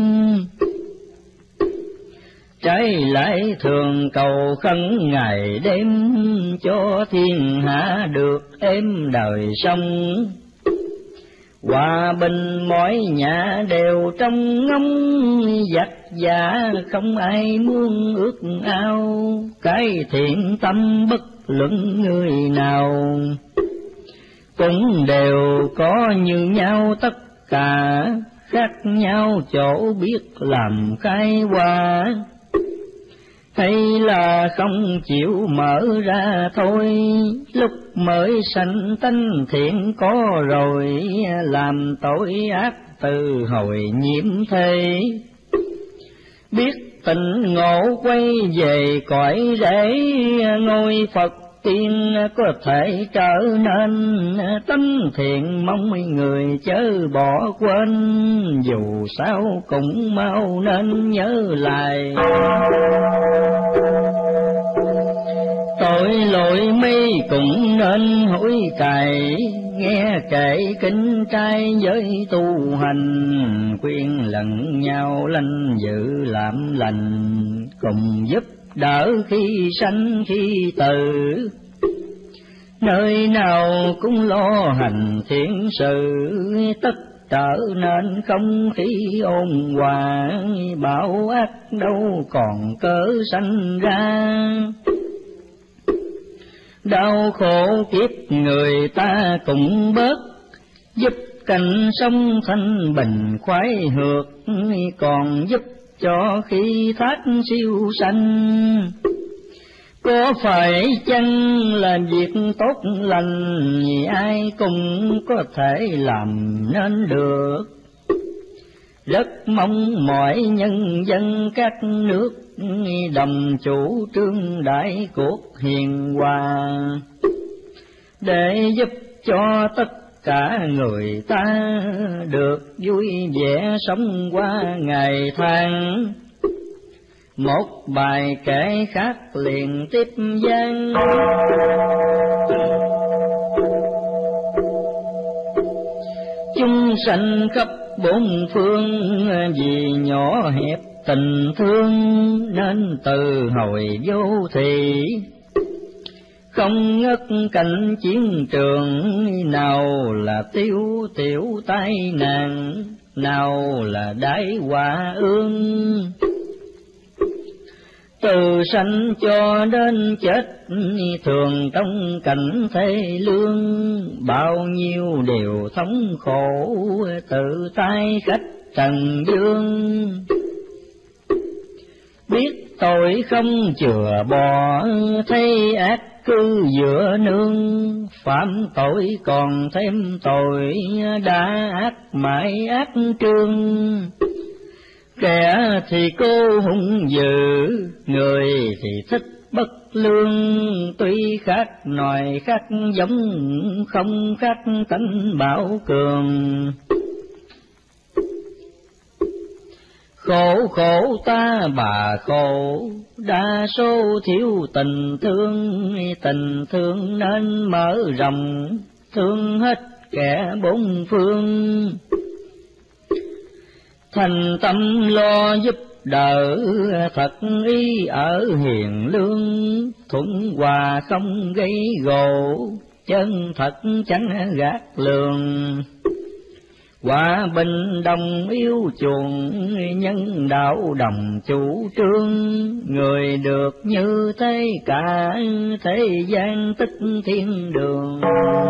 Trái lại thường cầu khấn ngày đêm, cho thiên hạ được êm đời sống. Hòa bình mọi nhà đều trong ngóng, giặc giả không ai muốn ước ao. Cái thiện tâm bất luận người nào, cũng đều có như nhau tất cả. Khác nhau chỗ biết làm khai hoa, hay là không chịu mở ra thôi. Lúc mới sanh tánh thiện có rồi, làm tội ác từ hồi nhiễm thế. Biết tỉnh ngộ quay về cõi để ngôi Phật tiên có thể trở nên tánh thiện. Mong người chớ bỏ quên, dù sao cũng mau nên nhớ lại. Tội lỗi mấy cũng nên hối cải, nghe kể kinh trai với tu hành. Khuyên lẫn nhau lanh giữ làm lành, cùng giúp đỡ khi sanh khi tử. Nơi nào cũng lo hành thiện sự, tất trở nên không khí ôn hòa. Bão ác đâu còn cớ sanh ra, đau khổ kiếp người ta cũng bớt. Giúp cảnh sống thanh bình khoái hược, còn giúp cho khi thác siêu sanh. Có phải chăng là việc tốt lành, ai cũng có thể làm nên được. Rất mong mọi nhân dân các nước, đồng chủ trương đại cuộc hiền hòa, để giúp cho tất cả người ta được vui vẻ sống qua ngày tháng. Một bài kể khác liền tiếp gian, chúng sanh khắp bốn phương vì nhỏ hẹp tình thương, nên từ hồi vô thị không ngất cảnh chiến trường. Nào là tiêu tiểu tai nạn, nào là đái họa ương. Từ sanh cho đến chết, thường trong cảnh thế lương, bao nhiêu điều thống khổ, tự tay khách trần dương. Biết tội không chừa bỏ, thấy ác cư giữa nương, phạm tội còn thêm tội, đã ác mãi ác trương. Kẻ thì cô hung dữ, người thì thích bất lương, tuy khác nòi khác giống, không khác tánh bảo cường. Khổ khổ ta bà khổ, đa số thiếu tình thương nên mở rộng, thương hết kẻ bốn phương. Thành tâm lo giúp đỡ, thật ý ở hiền lương, thuận hòa không gây gổ, chân thật chẳng gạt lường. Hòa bình đồng yêu chuộng, nhân đạo đồng chủ trương, người được như thế cả thế gian tích thiên đường.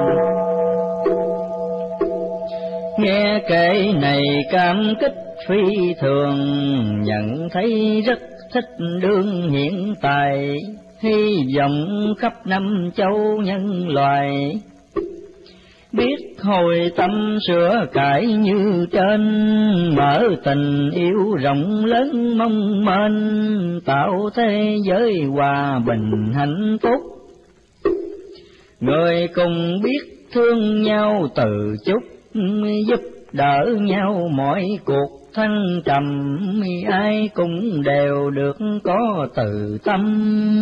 Nghe kể này cảm kích phi thường, nhận thấy rất thích đương hiện tại, hy vọng khắp năm châu nhân loài. Biết hồi tâm sửa cải như trên, mở tình yêu rộng lớn mong manh, tạo thế giới hòa bình hạnh phúc. Người cùng biết thương nhau từ chút, giúp đỡ nhau mọi cuộc thăng trầm, ai cũng đều được có từ tâm.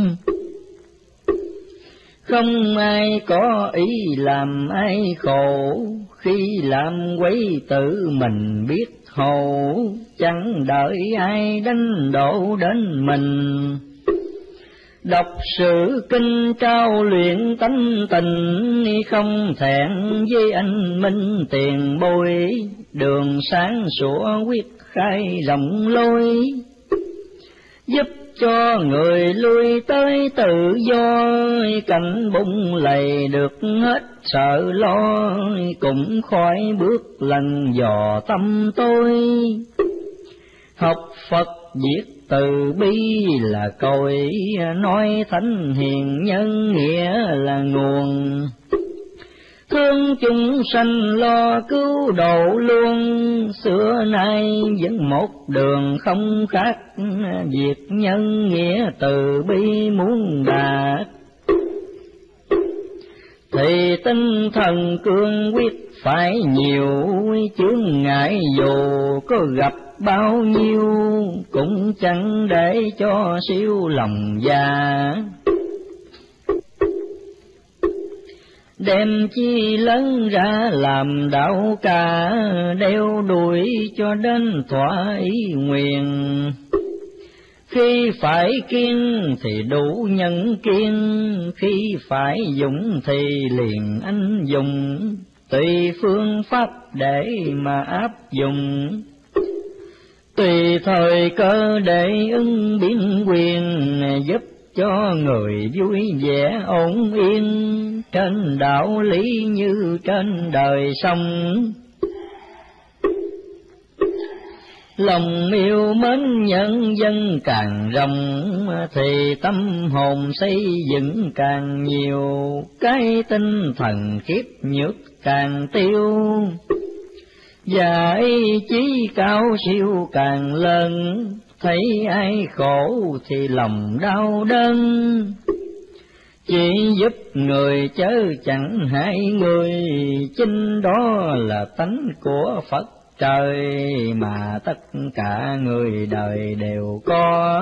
Không ai có ý làm ai khổ, khi làm quấy tự mình biết hầu, chẳng đợi ai đánh đổ đến mình. Đọc sử kinh trao luyện tánh tình, không thẹn với anh minh tiền bối, đường sáng sủa quyết khai rộng lối, giúp cho người lui tới tự do, cảnh bụng lầy được hết sợ lo, cũng khỏi bước lần dò tâm tôi. Học Phật viết từ bi là cội, nói thánh hiền nhân nghĩa là nguồn. Thương chúng sanh lo cứu độ luôn, xưa nay vẫn một đường không khác, việc nhân nghĩa từ bi muốn đạt. Thì tinh thần cương quyết phải nhiều, chướng ngại dù có gặp bao nhiêu, cũng chẳng để cho siêu lòng già. Đem chi lớn ra làm đạo ca, đeo đuổi cho đến thỏa ý nguyện. Khi phải kiên thì đủ nhân kiên, khi phải dũng thì liền anh dùng, tùy phương pháp để mà áp dụng. Tùy thời cơ để ứng biến quyền, giúp cho người vui vẻ ổn yên, trên đạo lý như trên đời sống. Lòng yêu mến nhân dân càng rộng, thì tâm hồn xây dựng càng nhiều, cái tinh thần khiếp nhược càng tiêu. Và ý chí cao siêu càng lớn, thấy ai khổ thì lòng đau đớn. Chỉ giúp người chớ chẳng hại người, chính đó là tánh của Phật trời, mà tất cả người đời đều có.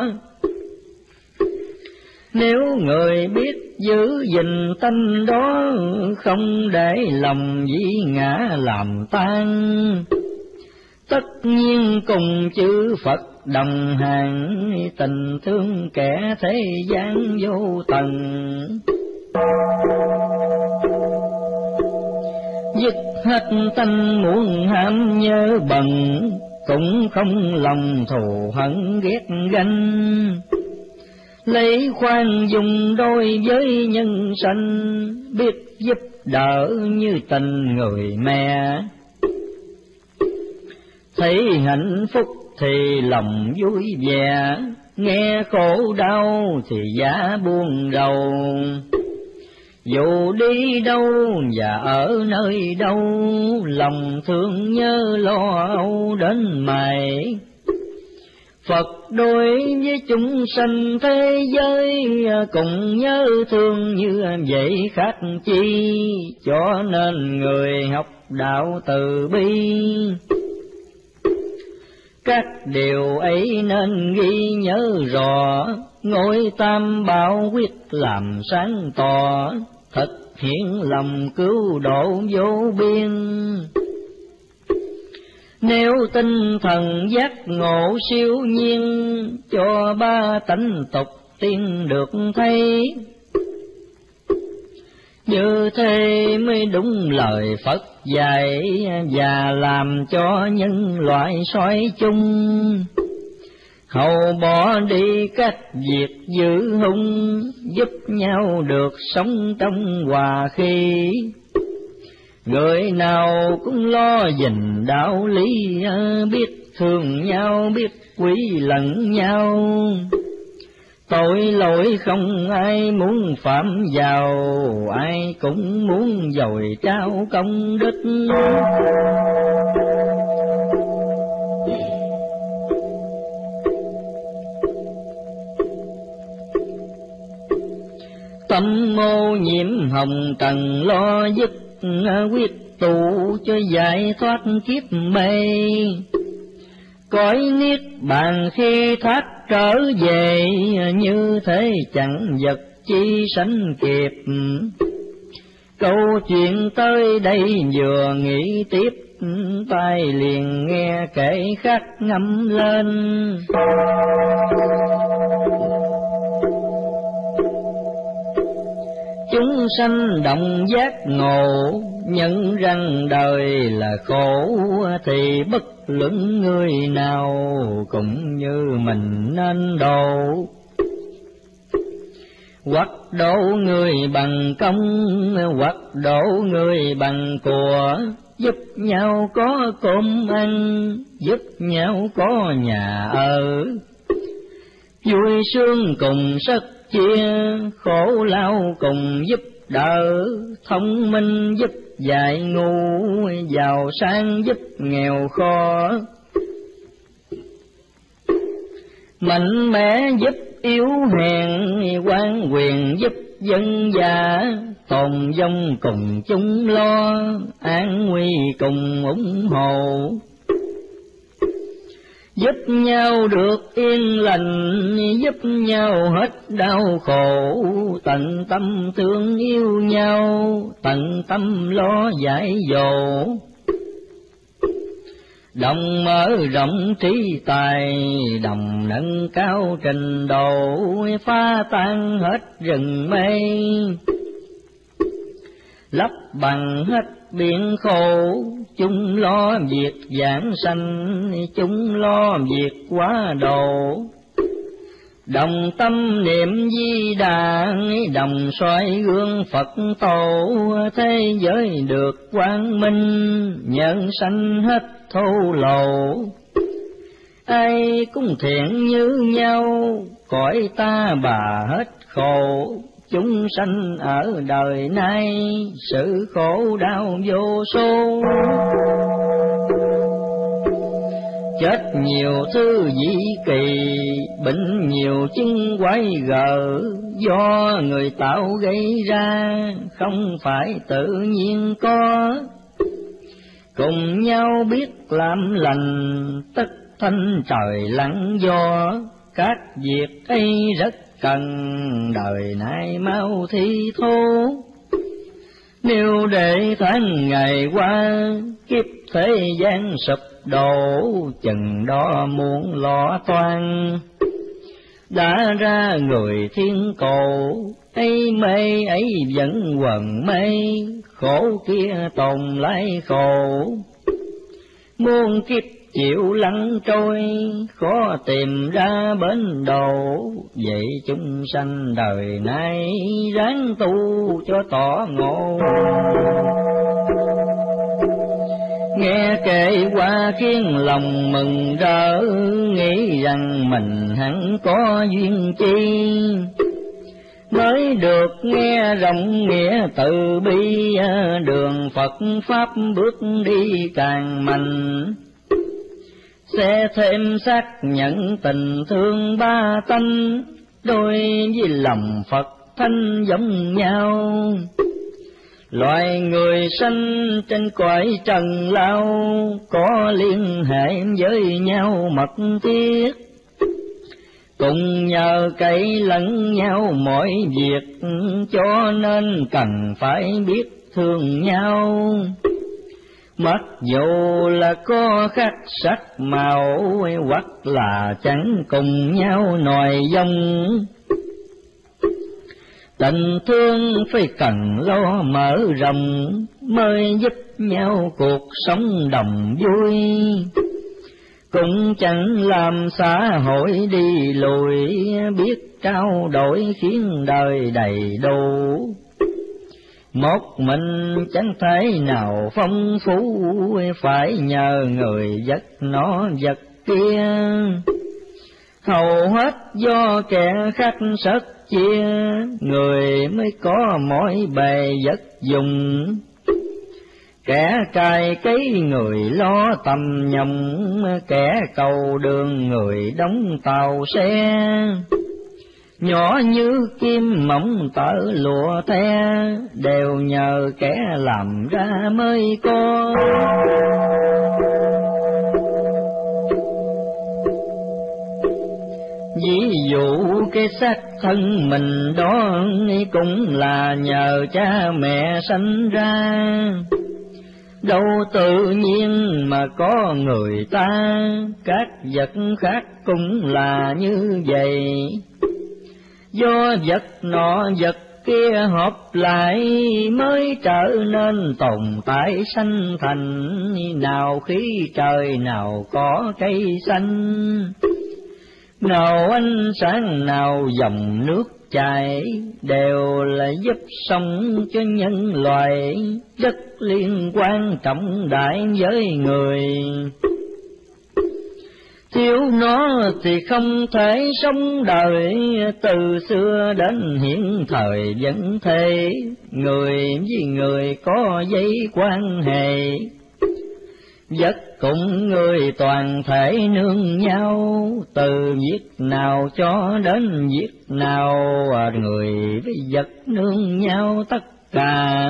Nếu người biết giữ gìn tánh đó, không để lòng dĩ ngã làm tan, tất nhiên cùng chư Phật đồng hành, tình thương kẻ thế gian vô tận. dứt hết tâm muốn ham nhớ bận, cũng không lòng thù hận ghét ganh. Lấy khoan dùng đôi với nhân sanh, biết giúp đỡ như tình người mẹ. Thấy hạnh phúc thì lòng vui vẻ, nghe khổ đau thì giá buồn rầu. Dù đi đâu và ở nơi đâu, lòng thương nhớ lo âu đến mày. Phật đối với chúng sanh thế giới, cùng nhớ thương như vậy khác chi. Cho nên người học đạo từ bi, các điều ấy nên ghi nhớ rõ. Ngôi Tam Bảo quyết làm sáng tỏ, thực hiện lòng cứu độ vô biên. Nếu tinh thần giác ngộ siêu nhiên, cho ba tánh tục tiên được thấy. Như thế mới đúng lời Phật dạy, và làm cho nhân loại soi chung. Hầu bỏ đi các việc dữ hung, giúp nhau được sống trong hòa khí. Người nào cũng lo gìn đạo lý, biết thương nhau, biết quý lẫn nhau. Tội lỗi không ai muốn phạm vào, ai cũng muốn dồi trao công đức. Tâm mô nhiễm hồng trần lo dứt, quyết tụ cho giải thoát kiếp mê. Cõi niết bàn khi thoát trở về, như thế chẳng vật chi sánh kịp. Câu chuyện tới đây vừa nghĩ tiếp, tai liền nghe kể khác ngâm lên. Chúng sanh động giác ngộ, nhận rằng đời là khổ, thì bất luận người nào cũng như mình nên độ. Hoặc độ người bằng công, hoặc độ người bằng của. Giúp nhau có cơm ăn, giúp nhau có nhà ở. Vui sướng cùng sức chia, khổ lao cùng giúp đỡ. Thông minh giúp dạy ngu, giàu sang giúp nghèo khó. Mạnh mẽ giúp yếu hèn, quan quyền giúp dân giả. Tồn vong cùng chúng lo, an nguy cùng ủng hộ. Giúp nhau được yên lành, giúp nhau hết đau khổ. Tận tâm thương yêu nhau, tận tâm lo giải dỗ. Đồng mở rộng trí tài, đồng nâng cao trình độ. Phá tan hết rừng mây, lấp bằng hết biển khổ. Chúng lo việc giảng sanh, chúng lo việc hóa độ. Đồng tâm niệm Di Đà, đồng soi gương Phật tổ. Thế giới được quang minh, nhân sanh hết thô lậu. Ai cũng thiện như nhau, cõi ta bà hết khổ. Chúng sanh ở đời nay, sự khổ đau vô số. Chết nhiều thứ dĩ kỳ, bệnh nhiều chứng quái gở. Do người tạo gây ra, không phải tự nhiên có. Cùng nhau biết làm lành, tất thanh trời lặng gió. Các việc ấy rất cần, đời nay mau thi thố. Nếu để tháng ngày qua, kiếp thế gian sụp đổ. Chừng đó muốn lo toan, đã ra người thiên cổ, ấy mê ấy vẫn quần mê, khổ kia tồn lại khổ. Muôn kiếp chịu lăn trôi, khó tìm ra bến độ, vậy chúng sanh đời nay ráng tu cho tỏ ngộ. Nghe kể qua khiến lòng mừng rỡ, nghĩ rằng mình hẳn có duyên chi, mới được nghe rộng nghĩa từ bi, đường Phật Pháp bước đi càng mạnh. Sẽ thêm xác nhận tình thương ba tánh, đôi với lòng Phật thanh giống nhau. Loài người sanh trên cõi trần lao, có liên hệ với nhau mật thiết, cùng nhờ cậy lẫn nhau mọi việc, cho nên cần phải biết thương nhau. Mặc dù là có khác sắc màu, hoặc là chẳng cùng nhau nòi giống, tình thương phải cần lo mở rộng, mới giúp nhau cuộc sống đồng vui. Cũng chẳng làm xã hội đi lùi, biết trao đổi khiến đời đầy đủ. Một mình chẳng thể nào phong phú, phải nhờ người dắt nó vật kia. Hầu hết do kẻ khác sất chia, người mới có mỗi bề vật dùng. Kẻ cài cấy người lo tầm nhộng, kẻ cầu đường người đóng tàu xe. Nhỏ như kim mỏng tở lụa the, đều nhờ kẻ làm ra mới có. Ví dụ cái xác thân mình đó, cũng là nhờ cha mẹ sanh ra. Đâu tự nhiên mà có người ta, các vật khác cũng là như vậy. Do vật nọ vật kia hợp lại, mới trở nên tồn tại sanh thành. Nào khí trời nào có cây xanh, nào ánh sáng nào dòng nước chảy, đều là giúp sống cho nhân loại, rất liên quan trọng đại với người. Thiếu nó thì không thể sống đời, từ xưa đến hiện thời vẫn thế. Người với người có dây quan hệ, vật cùng người toàn thể nương nhau. Từ việc nào cho đến việc nào, người với vật nương nhau tất cả.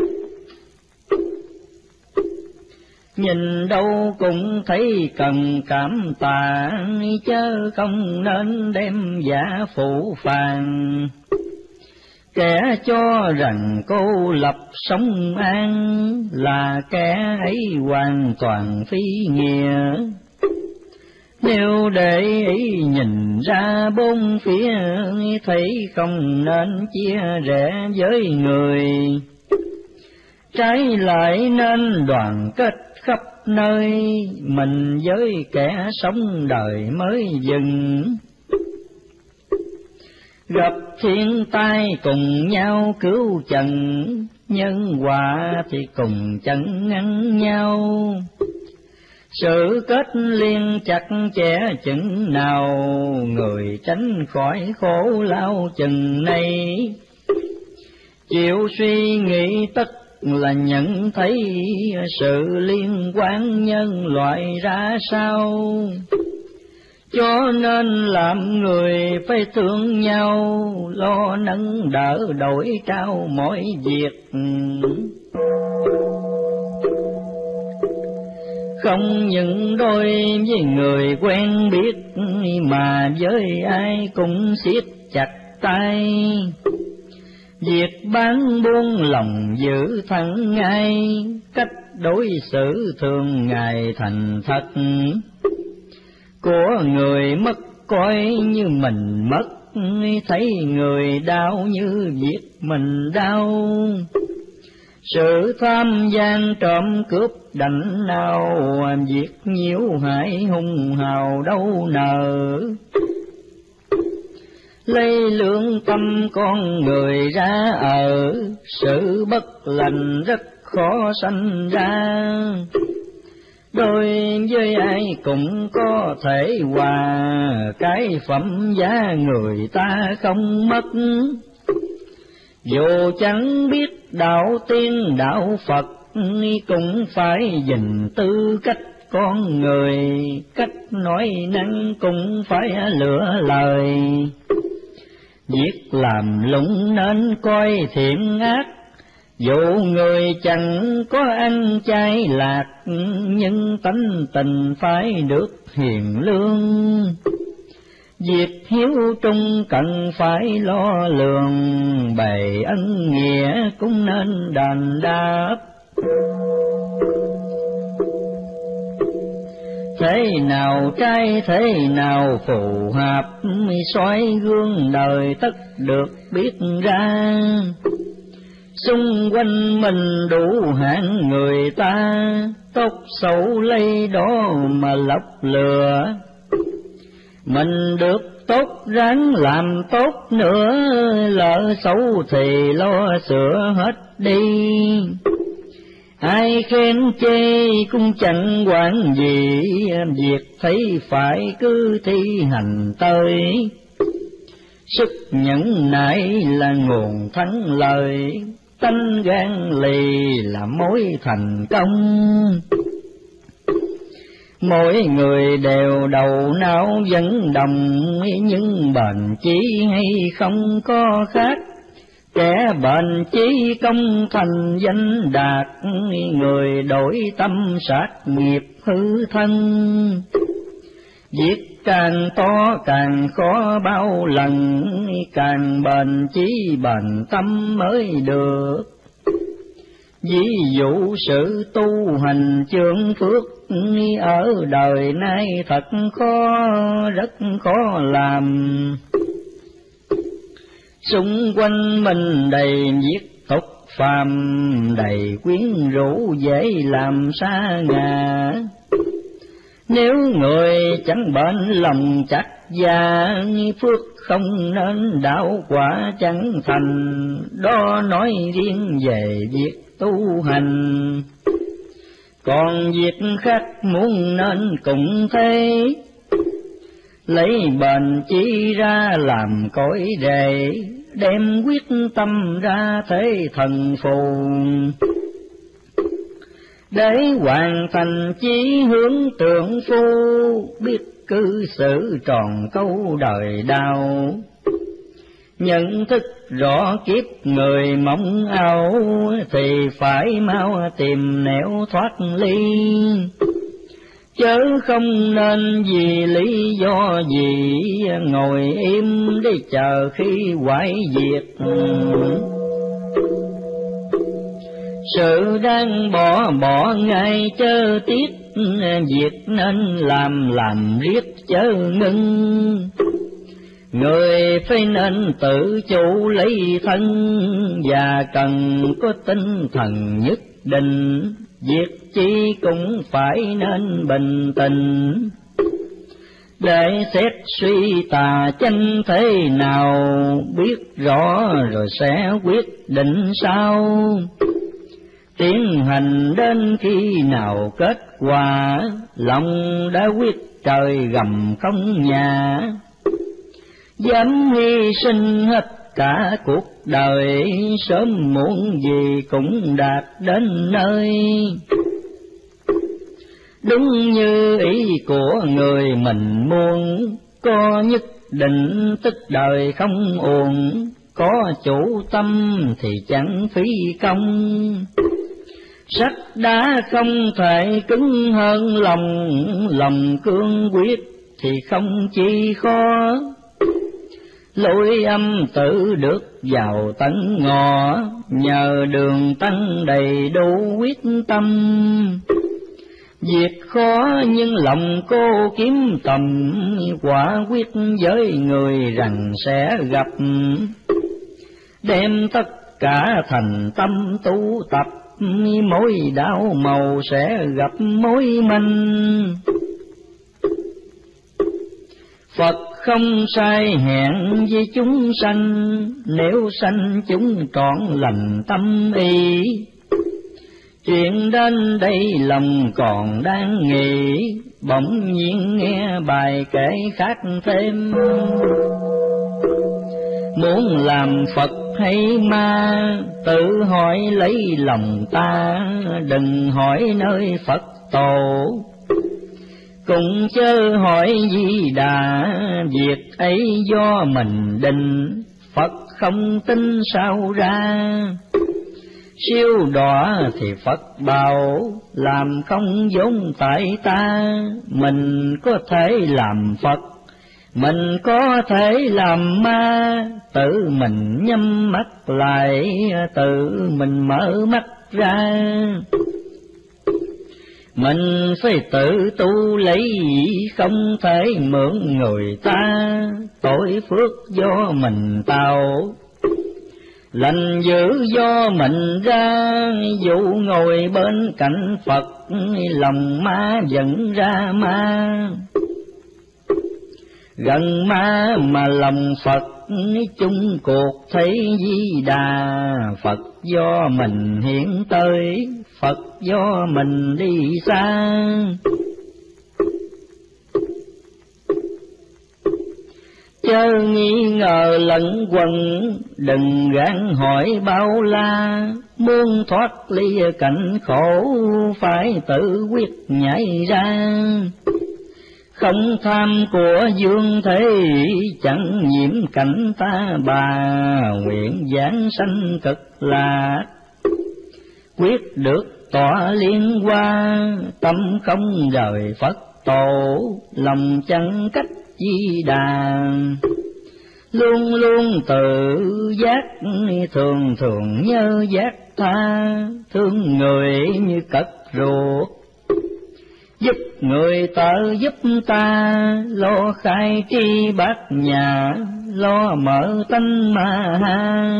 Nhìn đâu cũng thấy cần cảm tạ, chớ không nên đem giả phụ phàng. Kẻ cho rằng cô lập sống an, là kẻ ấy hoàn toàn phi nghĩa. Nếu để ý nhìn ra bốn phía, thấy không nên chia rẽ với người. Trái lại nên đoàn kết khắp nơi, mình với kẻ sống đời mới dừng. Gặp thiên tai cùng nhau cứu trần, nhân quả thì cùng chân ngăn nhau. Sự kết liên chặt chẽ chừng nào, người tránh khỏi khổ lao chừng này. Chịu suy nghĩ tất là nhận thấy, sự liên quan nhân loại ra sao. Cho nên làm người phải thương nhau, lo nâng đỡ đổi trao mọi việc. Không những đôi với người quen biết, mà với ai cũng siết chặt tay. Việc bán buôn lòng giữ thẳng ngay, cách đối xử thường ngày thành thật. Của người mất coi như mình mất, thấy người đau như việc mình đau. Sự tham gian trộm cướp đảnh nào, việc nhiễu hại hung hào đâu nợ. Lấy lương tâm con người ra ở, sự bất lành rất khó sanh ra. Đối với ai cũng có thể hòa, cái phẩm giá người ta không mất. Dù chẳng biết đạo tiên đạo Phật, cũng phải gìn tư cách con người, cách nói năng cũng phải lựa lời. Việc làm lũng nên coi thiện ác, dù người chẳng có ăn chay lạc, nhưng tánh tình phải được hiền lương. Việc hiếu trung cần phải lo lường, bề ân nghĩa cũng nên đền đáp. Thế nào trai thế nào phù hợp, soi gương đời tất được biết ra. Xung quanh mình đủ hạng người ta, tốt xấu lấy đó mà lọc lừa. Mình được tốt ráng làm tốt nữa, lỡ xấu thì lo sửa hết đi. Ai khen chê cũng chẳng quản gì, việc thấy phải cứ thi hành tới. Sức nhẫn nại là nguồn thắng lợi, tánh gan lì là mối thành công. Mỗi người đều đầu não vận động, nhưng bền chí hay không có khác. Kẻ bền chí công thành danh đạt, người đổi tâm sát nghiệp hư thân. Việc càng to càng khó bao lần, càng bền chí bền tâm mới được. Ví dụ sự tu hành chương phước, ở đời nay thật khó, rất khó làm. Xung quanh mình đầy việc tục phàm, đầy quyến rũ dễ làm xa ngã. Nếu người chẳng bền lòng chắc già, phước không nên đạo quả chẳng thành. Đó nói riêng về việc tu hành, còn việc khác muốn nên cũng thế. Lấy bền chí ra làm cõi đề, đem quyết tâm ra thế thần phù. Để hoàn thành chí hướng tượng phu, biết cư xử tròn câu đời đạo. Nhận thức rõ kiếp người mong ảo, thì phải mau tìm nẻo thoát ly. Chớ không nên vì lý do gì, ngồi im để chờ khi hoại diệt. Sự đang bỏ ngay chớ tiếc, việc nên làm riết chớ ngưng. Người phải nên tự chủ lấy thân, và cần có tinh thần nhất định. Việc chi cũng phải nên bình tĩnh, để xét suy tà chánh thế nào. Biết rõ rồi sẽ quyết định sao, tiến hành đến khi nào kết quả. Lòng đã quyết trời gầm không nhà, dám hy sinh hết cả cuộc đời. Sớm muộn gì cũng đạt đến nơi, đúng như ý của người mình muốn. Có nhất định tức đời không uổng, có chủ tâm thì chẳng phí công. Sắt đá không thể cứng hơn lòng, lòng cương quyết thì không chi khó. Lối âm tự được vào tận ngõ, nhờ đường tăng đầy đủ quyết tâm. Việc khó nhưng lòng cô kiếm tầm, quả quyết với người rằng sẽ gặp. Đem tất cả thành tâm tu tập, mối đau màu sẽ gặp mối minh. Phật không sai hẹn với chúng sanh, nếu sanh chúng trọn lành tâm ý. Chuyện đến đây lòng còn đang nghĩ, bỗng nhiên nghe bài kể khác thêm. Muốn làm Phật hay ma, tự hỏi lấy lòng ta, đừng hỏi nơi Phật tổ. Cũng chớ hỏi Di Đà, việc ấy do mình định, Phật không tin sao ra. Siêu đọa thì Phật bảo, làm không vốn tại ta. Mình có thể làm Phật, mình có thể làm ma. Tự mình nhắm mắt lại, tự mình mở mắt ra. Mình phải tự tu lấy, không thể mượn người ta. Tội phước do mình tạo, lành dữ do mình ra. Dù ngồi bên cạnh Phật, lòng ma dẫn ra ma. Gần ma mà lòng Phật, chung cuộc thấy Di Đà. Phật do mình hiện tới, Phật do mình đi xa. Chớ nghi ngờ lẫn quẩn, đừng gán hỏi bao la. Muốn thoát ly cảnh khổ, phải tự quyết nhảy ra. Không tham của dương thế, chẳng nhiễm cảnh ta bà. Nguyện giảng sanh cực lạc, quyết được tọa liên hoa. Tâm không rời Phật tổ, lòng chẳng cách Di Đà. Luôn luôn tự giác, thường thường nhớ giác tha. Thương người như cất ruột, giúp người tự giúp ta. Lo khai tri bát nhà, lo mở tánh ma ha.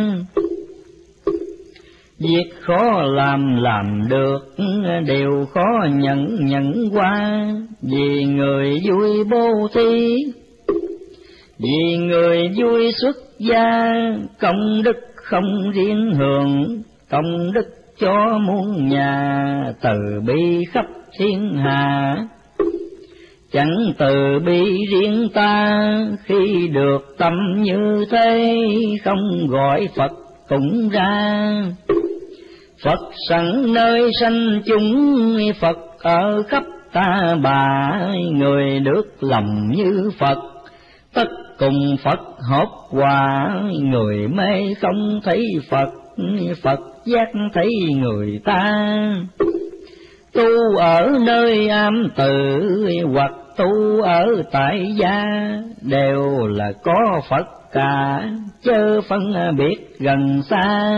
Việc khó làm được, điều khó nhận qua. Vì người vui bố thí, vì người vui xuất gia. Công đức không riêng hưởng, công đức cho muôn nhà. Từ bi khắp thiên hạ, chẳng từ bi riêng ta. Khi được tâm như thế, không gọi Phật cũng ra. Phật sẵn nơi sanh chúng, Phật ở khắp ta bà. Người được lòng như Phật, tất cùng Phật hợp hòa. Người mê không thấy Phật, Phật giác thấy người ta. Tu ở nơi am tự, hoặc tu ở tại gia. Đều là có Phật cả, chớ phân biệt gần xa.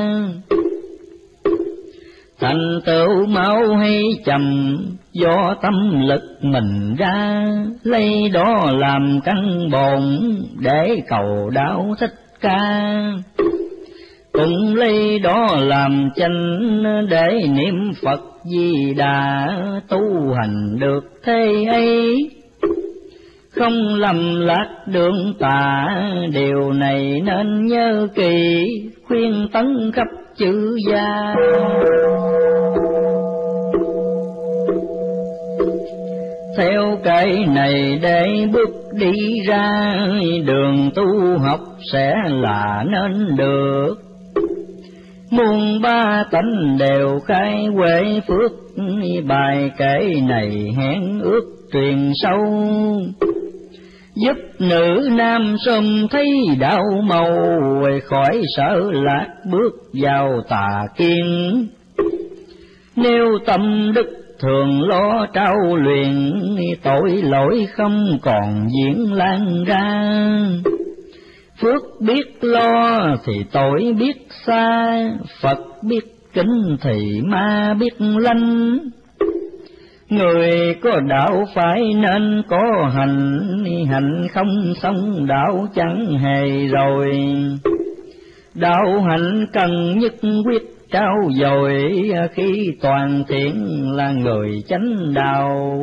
Thành tựu mau hay chậm, do tâm lực mình ra. Lấy đó làm căn bổn, để cầu đạo Thích Ca. Cũng lấy đó làm chánh, để niệm Phật Di Đà. Tu hành được thế ấy, không lầm lạc đường tà. Điều này nên nhớ kỳ, khuyên tấn khắp chư gia. Theo cái này để bước đi ra, đường tu học sẽ là nên được. Muôn ba tánh đều khai huệ phước, bài kể này hẹn ước truyền sâu. Giúp nữ nam sớm thấy đạo màu, khỏi sợ lạc bước vào tà kiến. Nếu tâm đức thường lo trao luyện, tội lỗi không còn diễn lan ra. Phước biết lo thì tội biết xa, Phật biết kính thì ma biết lanh. Người có đạo phải nên có hành, hành không xong đạo chẳng hề rồi. Đạo hạnh cần nhất quyết trao dồi, khi toàn thiện là người chánh đạo.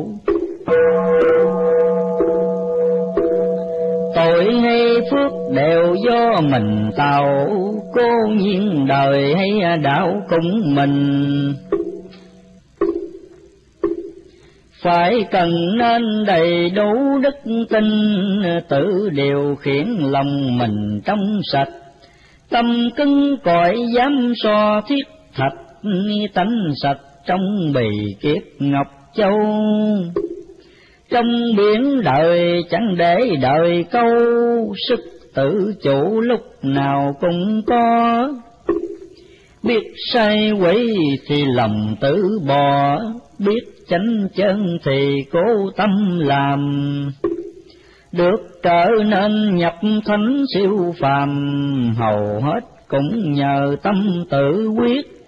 Tội hay phước đều do mình tạo, cố nhiên đời hay đạo cũng mình. Phải cần nên đầy đủ đức tin, tự điều khiển lòng mình trong sạch. Tâm cứng cỏi dám so thiết thạch, tánh sạch trong bì kiếp ngọc châu. Trong biển đời chẳng để đời câu, sức tự chủ lúc nào cũng có. Biết sai quấy thì lòng tự bỏ, biết chánh chân thì cố tâm làm. Được trở nên nhập thánh siêu phàm, hầu hết cũng nhờ tâm tự quyết.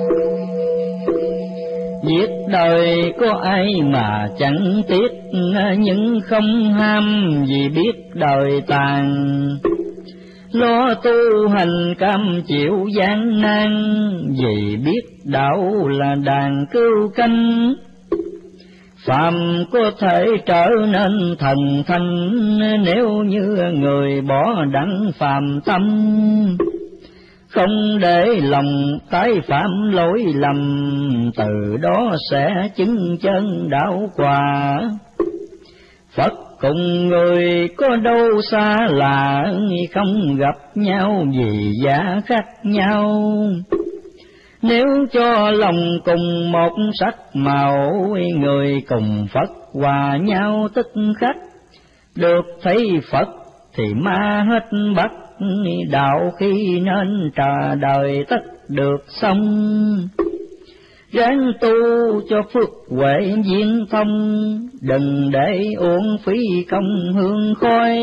Việc đời có ai mà chẳng tiếc, nhưng không ham vì biết đời tàn. Lo tu hành cam chịu gian nan, vì biết đạo là đàn cứu canh. Phàm có thể trở nên thần thánh, nếu như người bỏ đặng phàm tâm. Không để lòng tái phạm lỗi lầm, từ đó sẽ chứng chân đạo quả. Phật cùng người có đâu xa lạ, không gặp nhau vì giá khác nhau. Nếu cho lòng cùng một sắc màu, người cùng Phật hòa nhau tức khắc. Được thấy Phật thì ma hết bắt, đạo khi nên trà đời tất được xong. Ráng tu cho phước huệ viên thông, đừng để uổng phí công hương khói.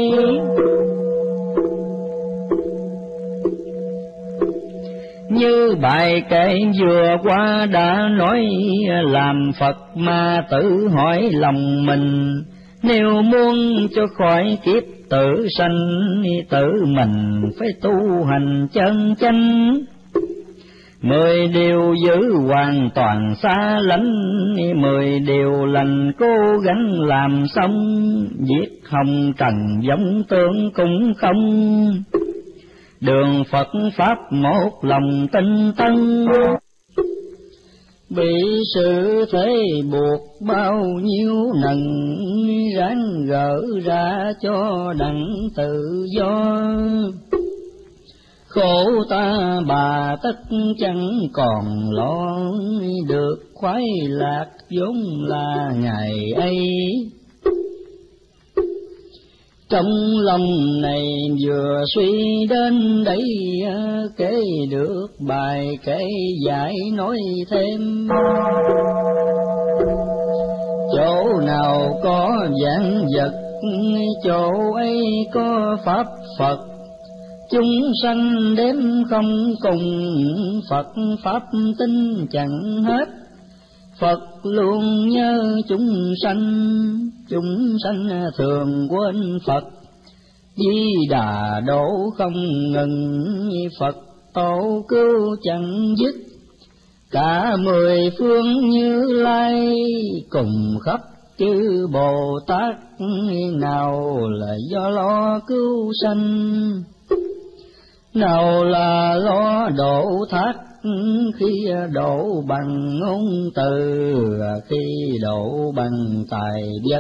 Như bài kệ vừa qua đã nói, làm Phật mà tự hỏi lòng mình. Nếu muốn cho khỏi kiếp tử sanh, tự mình phải tu hành chân chánh. 10 điều giữ hoàn toàn xa lánh, 10 điều lành cố gắng làm xong. Việc hồng trần giống tương cũng không, đường Phật Pháp một lòng tinh tấn. Bị sự thế buộc bao nhiêu nần, ráng gỡ ra cho đặng tự do. Khổ ta bà tất chẳng còn lo, được khoái lạc vốn là ngày ấy. Trong lòng này vừa suy đến đấy, kể được bài kể giải nói thêm. Chỗ nào có vạn vật, chỗ ấy có pháp Phật. Chúng sanh đếm không cùng, Phật Pháp tin chẳng hết. Phật luôn nhớ chúng sanh thường quên Phật. Di Đà độ không ngừng, Phật tổ cứu chẳng dứt. Cả 10 phương Như Lai, cùng khắp chư Bồ Tát. Nào là do lo cứu sanh, nào là lo độ thác. Khi độ bằng ngôn từ, khi độ bằng tài vật.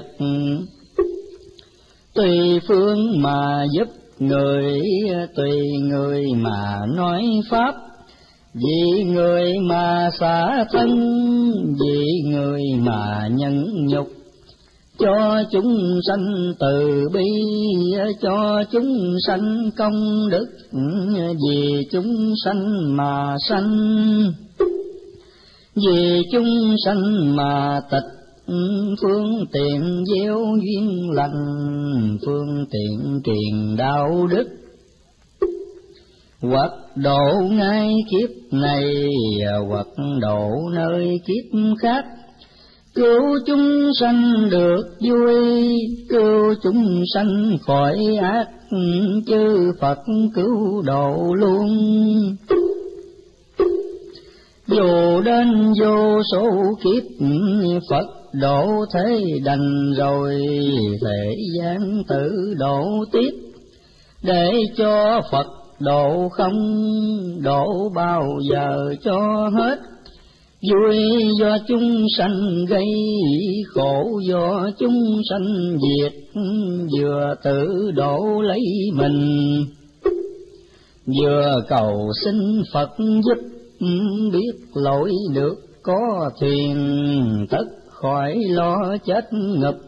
Tùy phương mà giúp người, tùy người mà nói pháp. Vì người mà xả thân, vì người mà nhẫn nhục. Cho chúng sanh từ bi, cho chúng sanh công đức. Vì chúng sanh mà sanh, vì chúng sanh mà tịch. Phương tiện gieo duyên lành, phương tiện truyền đạo đức. Hoặc độ ngay kiếp này, hoặc độ nơi kiếp khác. cứu chúng sanh được vui, cứu chúng sanh khỏi ác, chư Phật cứu độ luôn. Dù đến vô số kiếp, Phật độ thế đành rồi, thế gian tự độ tiếp, để cho Phật độ không, độ bao giờ cho hết. Vui do chúng sanh gây, khổ do chúng sanh diệt, vừa tự độ lấy mình, vừa cầu xin Phật giúp, biết lỗi được có thuyền, tất khỏi lo chết ngập.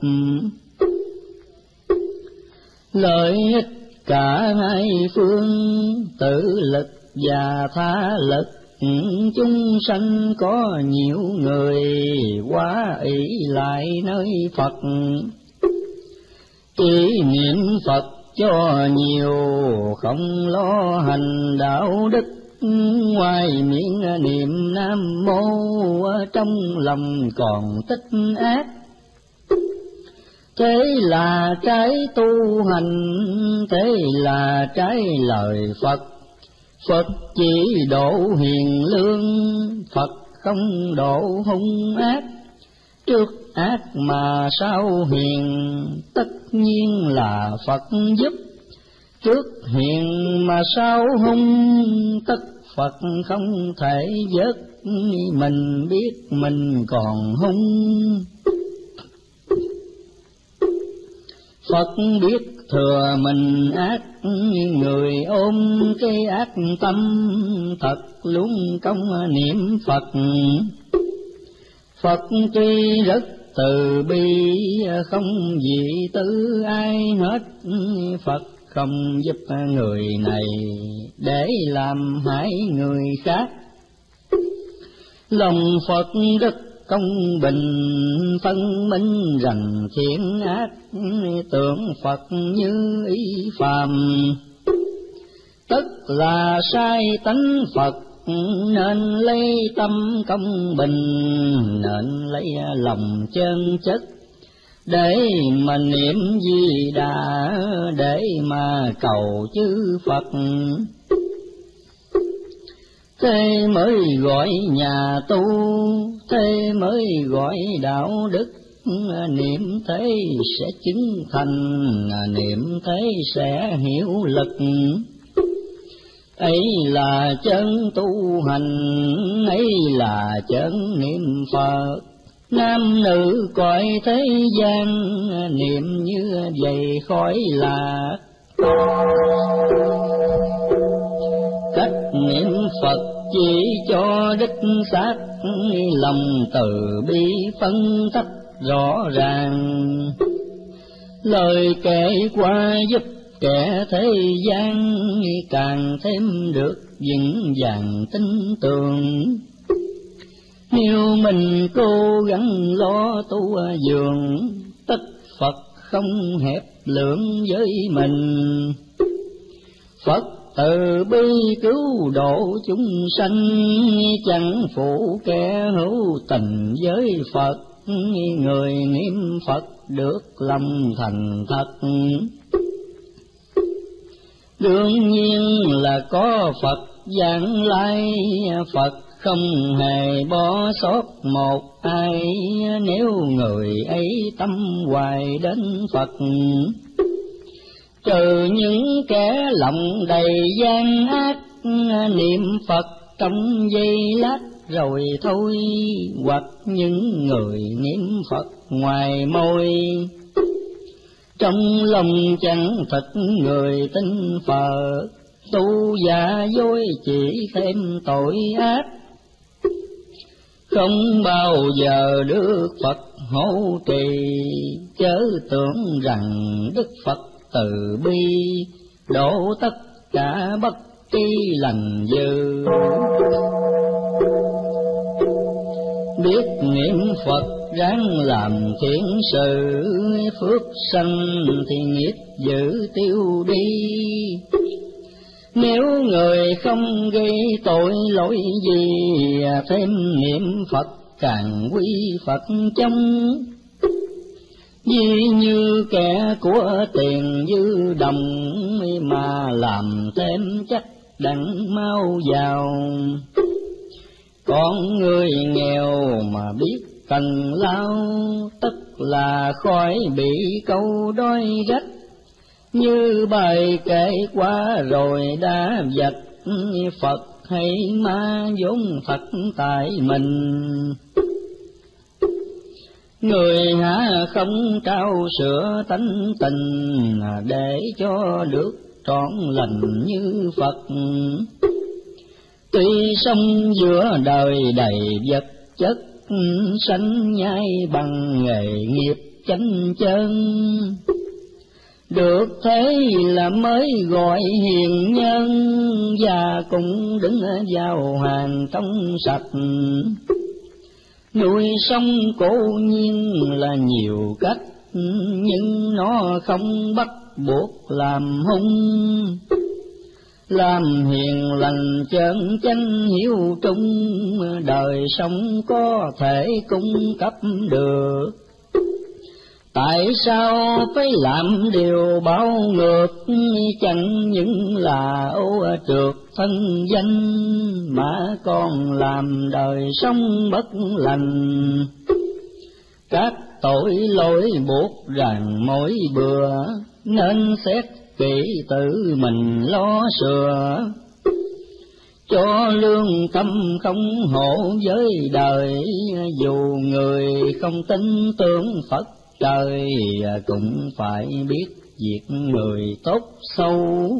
Lợi ích cả hai phương, tự lực và tha lực, chúng sanh có nhiều người, quá ỷ lại nơi Phật. Chỉ niệm Phật cho nhiều, không lo hành đạo đức, ngoài miệng niệm Nam Mô, trong lòng còn tích ác. Thế là trái tu hành, thế là trái lời Phật. Phật chỉ độ hiền lương, Phật không độ hung ác. Trước ác mà sau hiền, tất nhiên là Phật giúp. Trước hiền mà sau hung, tất Phật không thể vớt. Mình biết mình còn hung, Phật biết thừa mình ác. Người ôm cái ác tâm, thật luôn công niệm Phật. Phật tuy rất từ bi, không vì tư ai hết. Phật không giúp người này, để làm hại người khác. Lòng Phật rất công bình, phân minh rằng thiện ác. Tưởng Phật như ý phàm, tức là sai tánh Phật. Nên lấy tâm công bình, nên lấy lòng chân chất, để mà niệm Di Đà, để mà cầu chư Phật. Thế mới gọi nhà tu, thế mới gọi đạo đức. Niệm thế sẽ chứng thành, niệm thế sẽ hiểu lực. Ấy là chân tu hành, ấy là chân niệm Phật. Nam nữ cõi thế gian, niệm như vậy khỏi lạc. Cách niệm Phật chỉ cho đích xác, lòng từ bi phân tách rõ ràng. Lời kể qua giúp kẻ thế gian, càng thêm được vững vàng tin tưởng. Nếu mình cố gắng lo tu dường, tất Phật không hẹp lượng với mình. Phật từ bi cứu độ chúng sanh, chẳng phụ kẻ hữu tình với Phật. Người niệm Phật được lòng thành thật, đương nhiên là có Phật giảng lai. Phật không hề bỏ sót một ai, nếu người ấy tâm hoài đến Phật. Trừ những kẻ lòng đầy gian ác, niệm Phật trong giây lát rồi thôi. Hoặc những người niệm Phật ngoài môi, trong lòng chẳng thật người tin Phật. Tu giả dối chỉ thêm tội ác, không bao giờ được Phật hộ trì. Chớ tưởng rằng Đức Phật từ bi, độ tất cả bất tri lành dư. Biết niệm Phật ráng làm thiện sự, phước sanh thì nghiệp dữ tiêu đi. Nếu người không gây tội lỗi gì, thêm niệm Phật càng quý Phật trong. Vì như kẻ của tiền dư đồng, mà làm thêm chắc đặng mau giàu. Con người nghèo mà biết cần lao, tất là khỏi bị câu đói rách. Như bài kể qua rồi đã dạch, Phật hay ma vốn thật tại mình. Người há không trao sữa tánh tình, để cho được trọn lành như Phật. Tuy sống giữa đời đầy vật chất, sanh nhai bằng nghề nghiệp chánh chân. Được thế là mới gọi hiền nhân, và cũng đứng vào hàng trong sạch. Nuôi sống cố nhiên là nhiều cách, nhưng nó không bắt buộc làm hung. Làm hiền lành chân chánh hiếu trung, đời sống có thể cung cấp được. Tại sao phải làm điều bao ngược, chẳng những là ô trượt thân danh, mà còn làm đời sống bất lành. Các tội lỗi buộc rằng mỗi bữa, nên xét kỹ tự mình lo sửa. Cho lương tâm không hộ với đời, dù người không tin tưởng Phật trời, cũng phải biết việc người tốt xấu.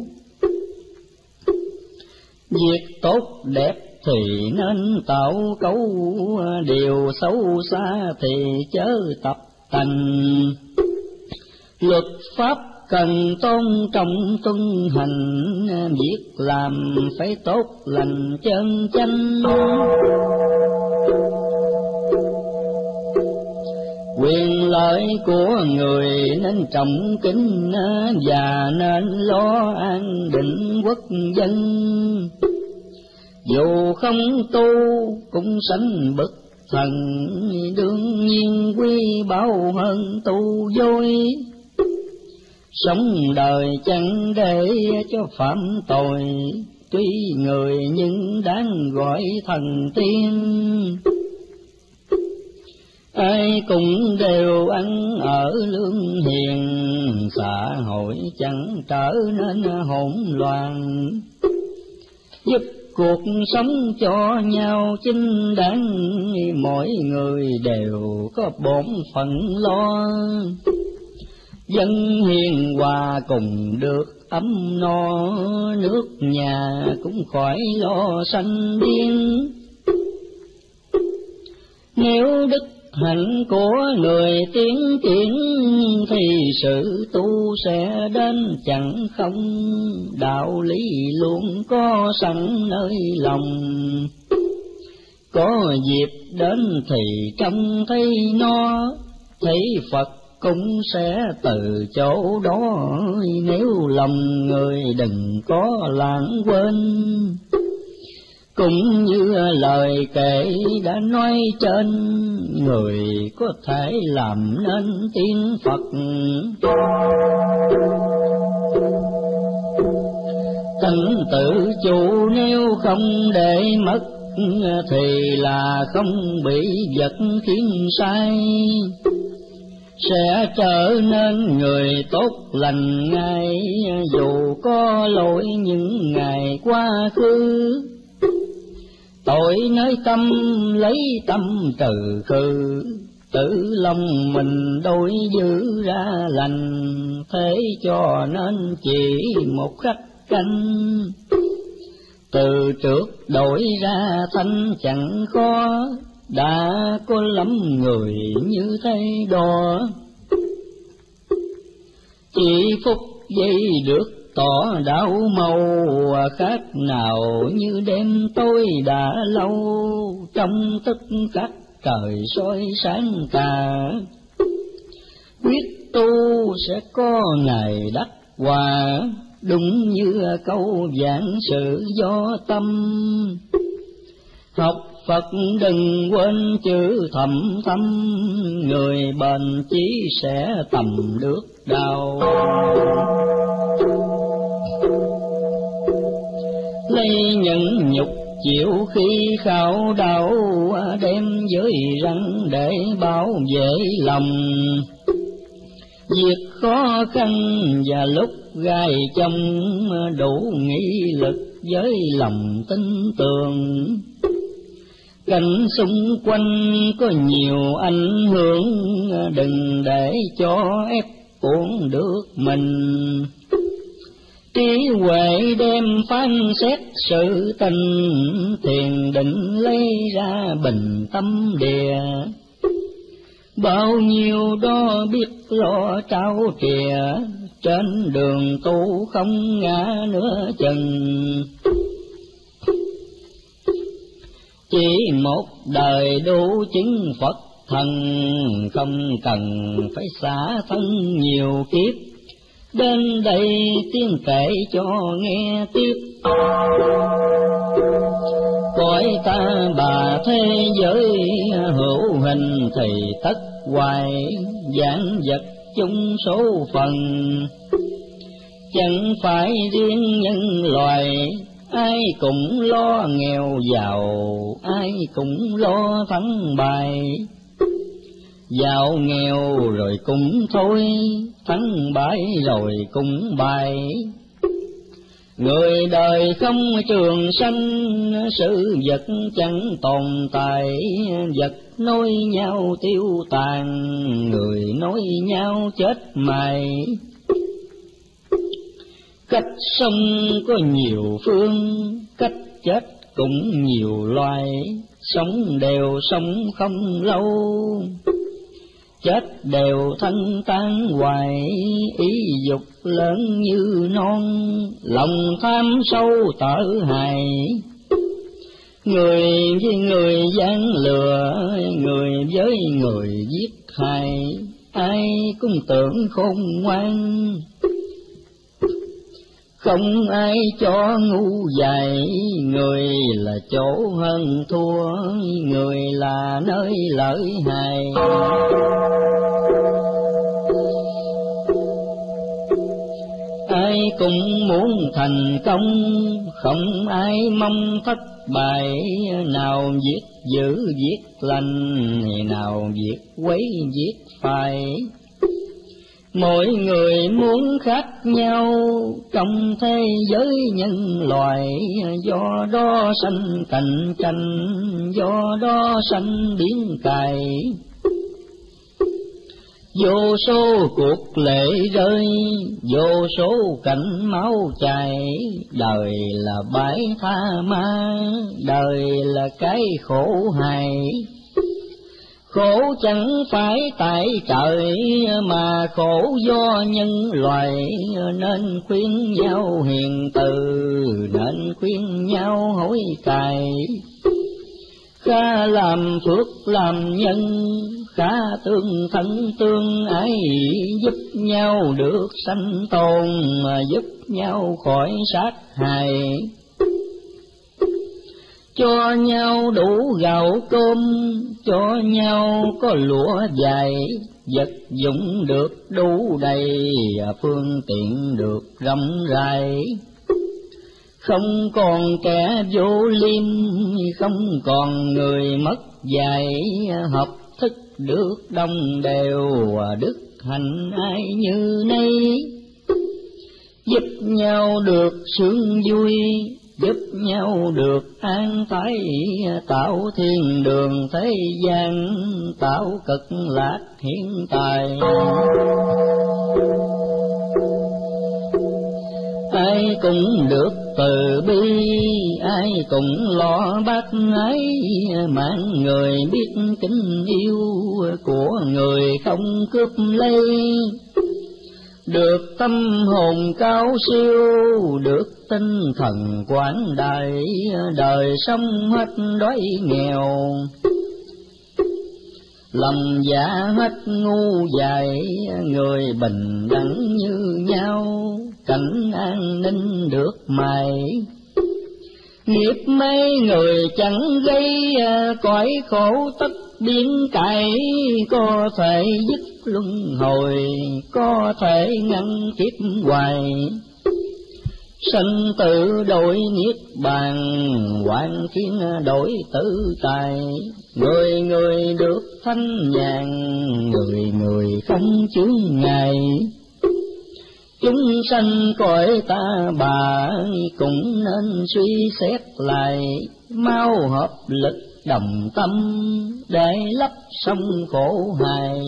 Việc tốt đẹp thì nên tạo cấu, điều xấu xa thì chớ tập tành. Luật pháp cần tôn trọng tuân hành, việc làm phải tốt lành chân chánh. Quyền lợi của người nên trọng kính, và nên lo an định quốc dân. Dù không tu cũng sanh bậc thần, đương nhiên quý báu hơn tu dối. Sống đời chẳng để cho phạm tội, tuy người nhưng đáng gọi thần tiên. Ai cũng đều ăn ở lương hiền, xã hội chẳng trở nên hỗn loạn. Giúp cuộc sống cho nhau chính đáng, mỗi người đều có bổn phận lo. Dân hiền hòa cùng được ấm no, nước nhà cũng khỏi lo sanh điên. Nếu đức hạnh của người tiến triển, thì sự tu sẽ đến chẳng không. Đạo lý luôn có sẵn nơi lòng, có dịp đến thì trông thấy nó. Thấy Phật cũng sẽ từ chỗ đó, nếu lòng người đừng có lãng quên. Cũng như lời kể đã nói trên, người có thể làm nên tiên Phật. Tánh tự chủ nếu không để mất, thì là không bị vật khiến sai. Sẽ trở nên người tốt lành ngay, dù có lỗi những ngày quá khứ. Tội nơi tâm lấy tâm trừ khử, tự lòng mình đối giữ ra lành. Thế cho nên chỉ một khắc canh, từ trước đổi ra thanh chẳng khó. Đã có lắm người như thế đó, chỉ phút giây được tỏ đạo màu. Khác nào như đêm tối đã lâu, trong tất các trời soi sáng cả. Quyết tu sẽ có ngày đắc quả, đúng như câu giảng sự do tâm. Học Phật đừng quên chữ thầm thâm, người bền chí sẽ tầm được đạo. Lấy nhẫn nhục chịu khi khảo đau, đem giới răng để bảo vệ lòng. Việc khó khăn và lúc gai trong, đủ nghị lực với lòng tin tưởng. Cảnh xung quanh có nhiều ảnh hưởng, đừng để cho ép cuốn được mình. Trí huệ đem phán xét sự tình, thiền định lấy ra bình tâm địa. Bao nhiêu đó biết lo trao trìa, trên đường tu không ngã nửa chừng. Chỉ một đời đủ chứng Phật thần, không cần phải xả thân nhiều kiếp. Đến đây tiên kể cho nghe tiếp. Cõi ta bà thế giới hữu hình thì tất hoài, vạn vật chung số phận. Chẳng phải riêng nhân loài, ai cũng lo nghèo giàu, ai cũng lo thắng bại. Giàu nghèo rồi cũng thôi, thắng bại rồi cũng bại. Người đời không trường sanh, sự vật chẳng tồn tại. Vật nối nhau tiêu tàn, người nối nhau chết mài. Cách sống có nhiều phương, cách chết cũng nhiều loài. Sống đều sống không lâu, chết đều thân tan hoài. Ý dục lớn như non, lòng tham sâu tở hài. Người với người gian lừa, người với người giết hại. Ai cũng tưởng khôn ngoan, không ai cho ngu dại. Người là chỗ hơn thua, người là nơi lợi hại. Ai cũng muốn thành công, không ai mong thất bại. Nào việc giữ việc lành, nào việc quấy việc phải. Mỗi người muốn khác nhau trong thế giới nhân loại. Do đó sanh cạnh tranh, do đó sanh biến cài. Vô số cuộc lệ rơi, vô số cảnh máu chảy. Đời là bãi tha ma, đời là cái khổ hài. Khổ chẳng phải tại trời, mà khổ do nhân loại. Nên khuyên nhau hiền từ, nên khuyên nhau hối cải. Khá làm phước làm nhân, khá tương thân tương ái. Giúp nhau được sanh tồn, giúp nhau khỏi sát hại. Cho nhau đủ gạo cơm, cho nhau có lúa dài. Vật dụng được đủ đầy, phương tiện được rộng rãi. Không còn kẻ vô liêm, không còn người mất dạy. Học thức được đồng đều, đức hạnh ai như nay. Giúp nhau được sướng vui, giúp nhau được an thái. Tạo thiên đường thế gian, tạo cực lạc hiện tại. Ai cũng được từ bi, ai cũng lo bác ái. Mạng người biết kính yêu, của người không cướp lấy. Được tâm hồn cao siêu, được tinh thần quảng đại. Đời sống hết đói nghèo, lòng dạ hết ngu dại. Người bình đẳng như nhau, cảnh an ninh được mài. Nghiệp mấy người chẳng gây cõi khổ tất biến cải, có thể dứt luân hồi, có thể ngăn kiếp hoài. Sanh tử đổi niết bàn, hoạn thiên đổi tử tài. Người người được thanh nhàn, người người không chướng ngại. Chúng sanh cõi ta bà, cũng nên suy xét lại. Mau hợp lực đồng tâm, để lấp sông khổ hài.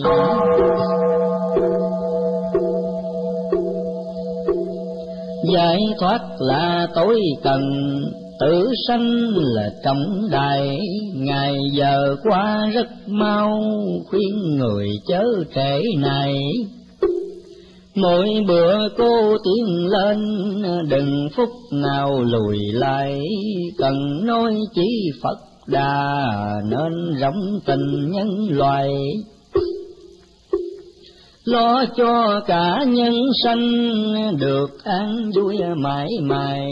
Giải thoát là tối cần, tử sanh là trọng đại. Ngày giờ qua rất mau, khuyên người chớ trễ này. Mỗi bữa cô tiến lên, đừng phút nào lùi lại. Cần nói chỉ Phật Đà, nên rộng tình nhân loài. Lo cho cả nhân sanh, được an vui mãi mãi.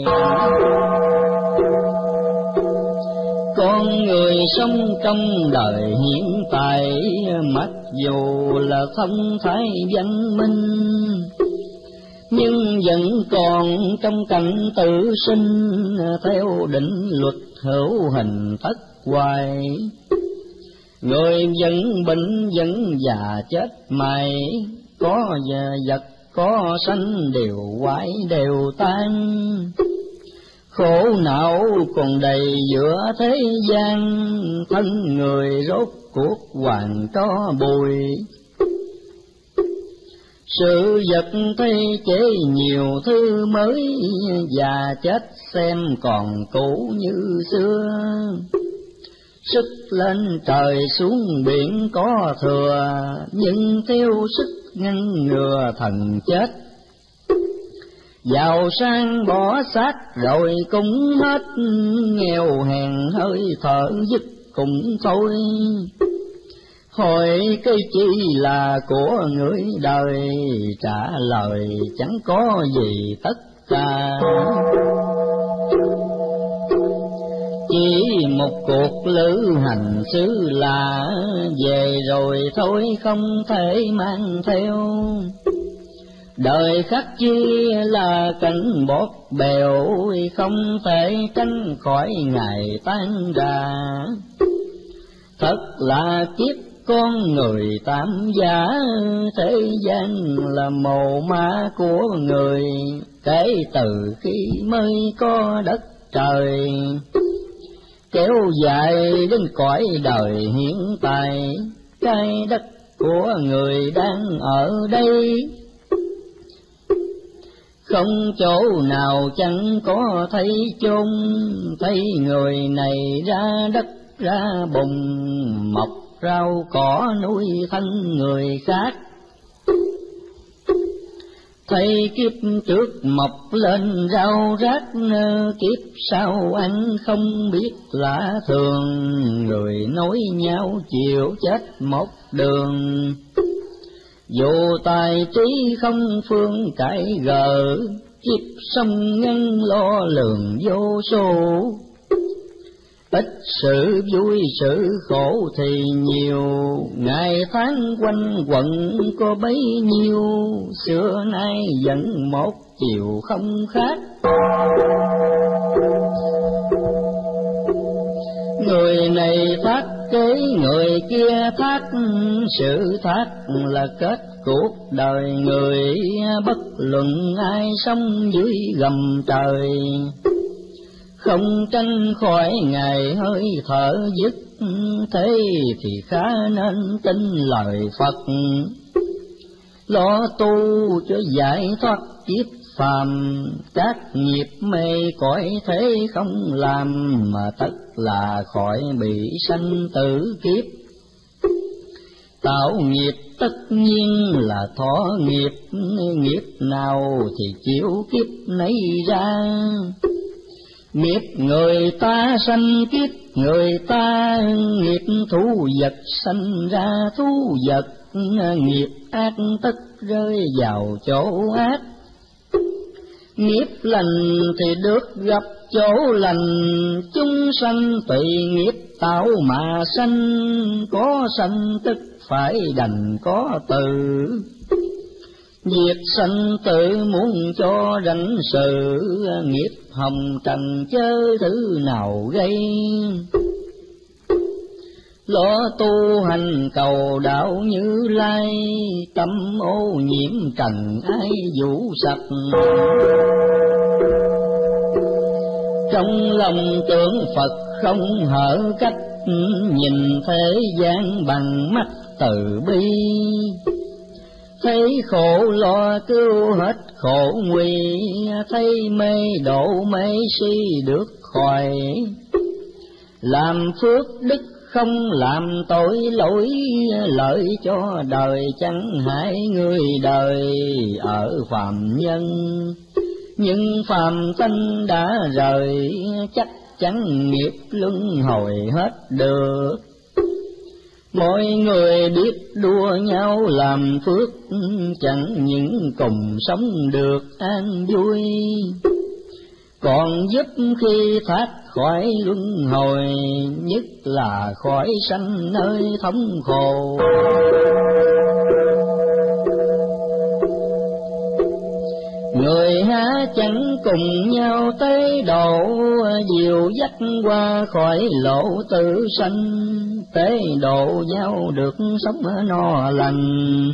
Con người sống trong đời hiện tại, mặc dù là thông thái văn minh, nhưng vẫn còn trong cảnh tự sinh, theo định luật hữu hình thất hoài. Người vẫn bệnh vẫn già chết mày, có vật có sanh đều hoại đều tan. Khổ não còn đầy giữa thế gian, thân người rốt cuộc hoàn cho bụi. Sự vật thay chế nhiều thứ mới, già chết xem còn cũ như xưa. Sức lên trời xuống biển có thừa, nhưng theo sức ngăn ngừa thần chết. Giàu sang bỏ xác rồi cũng hết, nghèo hèn hơi thở dứt cũng thôi. Hỏi cái chi là của người đời, trả lời chẳng có gì tất cả. Chỉ một cuộc lữ hành xứ lạ, về rồi thôi không thể mang theo. Đời khắc chi là cảnh bọt bèo, không thể tránh khỏi ngày tan ra. Thật là kiếp con người tam giả, thế gian là mồ mả của người. Kể từ khi mới có đất trời, kéo dài đến cõi đời hiện tại. Cái đất của người đang ở đây, không chỗ nào chẳng có thấy chôn. Thấy người này ra đất ra bùn, mọc rau cỏ nuôi thân người khác. Thấy kiếp trước mọc lên rau rác, kiếp sau ăn không biết lạ thường. Người nói nhau chịu chết một đường, dù tài trí không phương cãi gờ. Kiếp sông ngân lo lường vô số, ít sự vui sự khổ thì nhiều. Ngày tháng quanh quẩn có bấy nhiêu, xưa nay vẫn một chiều không khác. Người này thác kế người kia thác, sự thác là kết cuộc đời người. Bất luận ai sống dưới gầm trời, không tranh khỏi ngày hơi thở dứt. Thế thì khá nên tin lời Phật, lo tu cho giải thoát kiếp phàm. Các nghiệp mê cõi thế không làm, mà tất là khỏi bị sanh tử kiếp. Tạo nghiệp tất nhiên là thọ nghiệp, nghiệp nào thì chịu kiếp nấy ra. Nghiệp người ta sanh kiếp người ta, nghiệp thú vật sanh ra thú vật. Nghiệp ác tất rơi vào chỗ ác, nghiệp lành thì được gặp chỗ lành chúng sanh tùy nghiệp tạo mà sanh, có sanh tức phải đành có từ. Việc sanh tử muốn cho rảnh sự, nghiệp hồng trần chớ thứ nào gây. Lo tu hành cầu đạo Như Lai, tâm ô nhiễm trần ai vũ sạch. Trong lòng tưởng Phật không hở cách, nhìn thế gian bằng mắt từ bi. Thấy khổ lo cứu hết khổ nguy, thấy mê độ mê si được khỏi. Làm phước đức không làm tội lỗi, lợi cho đời chẳng hại người đời ở phàm nhân. Nhưng phàm tánh đã rời, chắc chắn nghiệp luân hồi hết được. Mọi người biết đua nhau làm phước, chẳng những cùng sống được an vui, còn giúp khi thoát khỏi luân hồi, nhất là khỏi sanh nơi thống khổ. Người há chẳng cùng nhau tế độ, dìu dắt qua khỏi lộ tử sanh, tế độ nhau được sống no lành.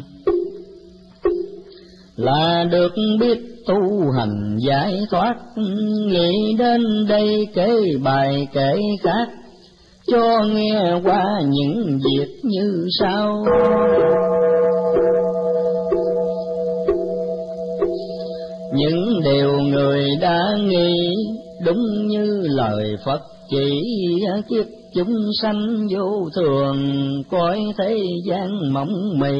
Là được biết tu hành giải thoát, nghĩ đến đây kể bài kể khác, cho nghe qua những việc như sau. Những điều người đã nghĩ, đúng như lời Phật chỉ, kiếp chúng sanh vô thường, cõi thế gian mỏng mì.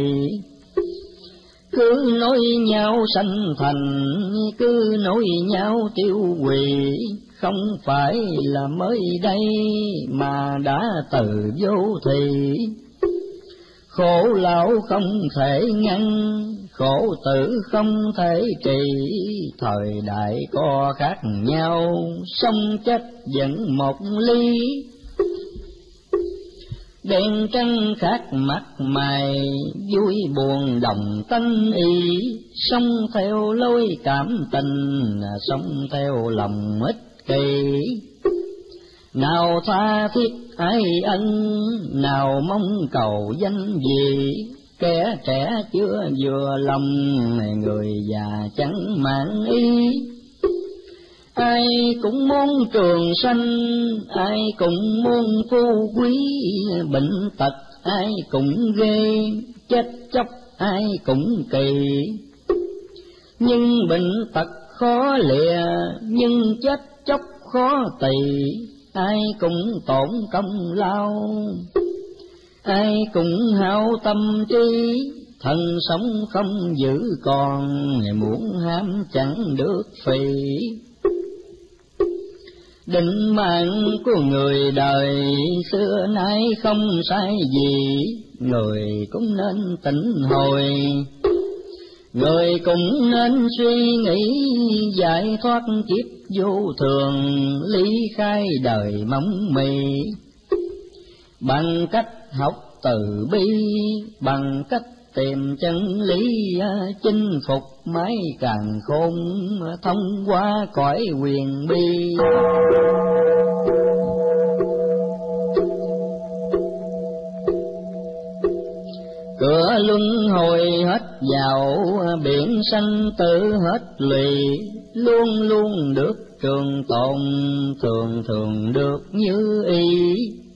Cứ nói nhau sanh thành, cứ nói nhau tiêu hủy, không phải là mới đây mà đã từ vô thì. Khổ lão không thể ngăn, khổ tử không thể trị, thời đại có khác nhau, sống chết vẫn một ly. Đen trắng khác mặt mày, vui buồn đồng tánh ý, sống theo lối cảm tình, sống theo lòng ích kỷ. Nào tha thiết ai ân, nào mong cầu danh vị, kẻ trẻ chưa vừa lòng, người già chẳng mãn ý. Ai cũng muốn trường sanh, ai cũng muốn phú quý, bệnh tật ai cũng ghê, chết chóc ai cũng kỳ. Nhưng bệnh tật khó lìa, nhưng chết chóc khó tỳ, ai cũng tổn công lao, ai cũng hao tâm trí, thân sống không giữ còn, muốn ham chẳng được phì. Định mạng của người đời xưa nay không sai gì, người cũng nên tỉnh hồi, người cũng nên suy nghĩ giải thoát kiếp vô thường, lý khai đời mong mì. Bằng cách học từ bi, bằng cách tìm chân lý, chinh phục mái càn khôn, thông qua cõi quyền bi. Cửa luân hồi hết vào, biển sanh tử hết lụy, luôn luôn được trường tồn, thường thường được như ý.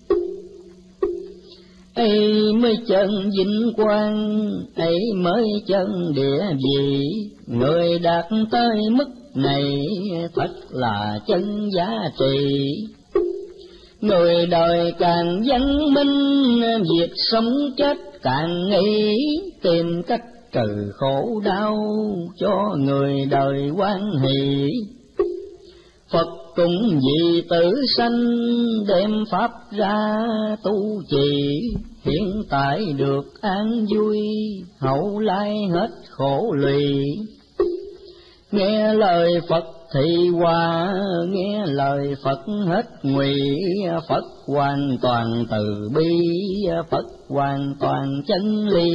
Ấy mới chân vinh quang, ấy mới chân địa vị, người đạt tới mức này thật là chân giá trị. Người đời càng văn minh, việc sống chết càng nghĩ, tìm cách trừ khổ đau cho người đời hoan hỷ. Phật cũng vì tử sanh, đem pháp ra tu trì, hiện tại được an vui, hậu lai hết khổ lụy. Nghe lời Phật Thị Hoa nghe lời Phật hết ngụy, Phật hoàn toàn từ bi, Phật hoàn toàn chân lý.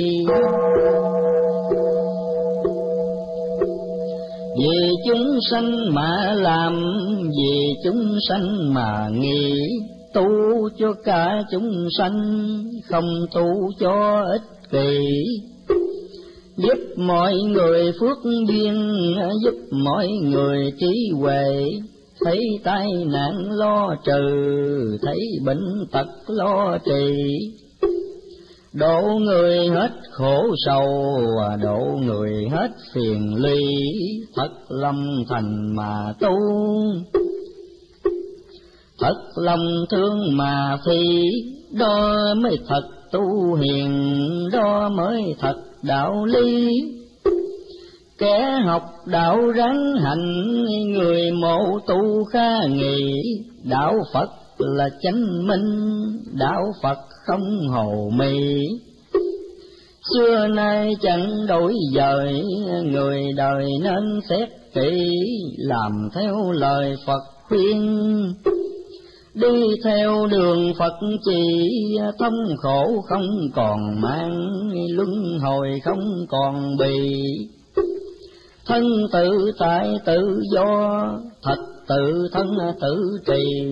Vì chúng sanh mà làm, vì chúng sanh mà nghĩ, tu cho cả chúng sanh, không tu cho ích kỷ. Giúp mọi người phước biên, giúp mọi người trí huệ, thấy tai nạn lo trừ, thấy bệnh tật lo trị. Độ người hết khổ sầu, độ người hết phiền ly, thật lòng thành mà tu. Thật lòng thương mà phi, đó mới thật tu hiền, đó mới thật đạo lý. Kẻ học đạo ráng hành, người mộ tu khá nghị. Đạo Phật là chánh minh, đạo Phật không hồ mị. Xưa nay chẳng đổi dời, người đời nên xét kỹ, làm theo lời Phật khuyên. Đi theo đường Phật chỉ, thông khổ không còn mang, luân hồi không còn bị. Thân tự tại tự do, thật tự thân tự trì.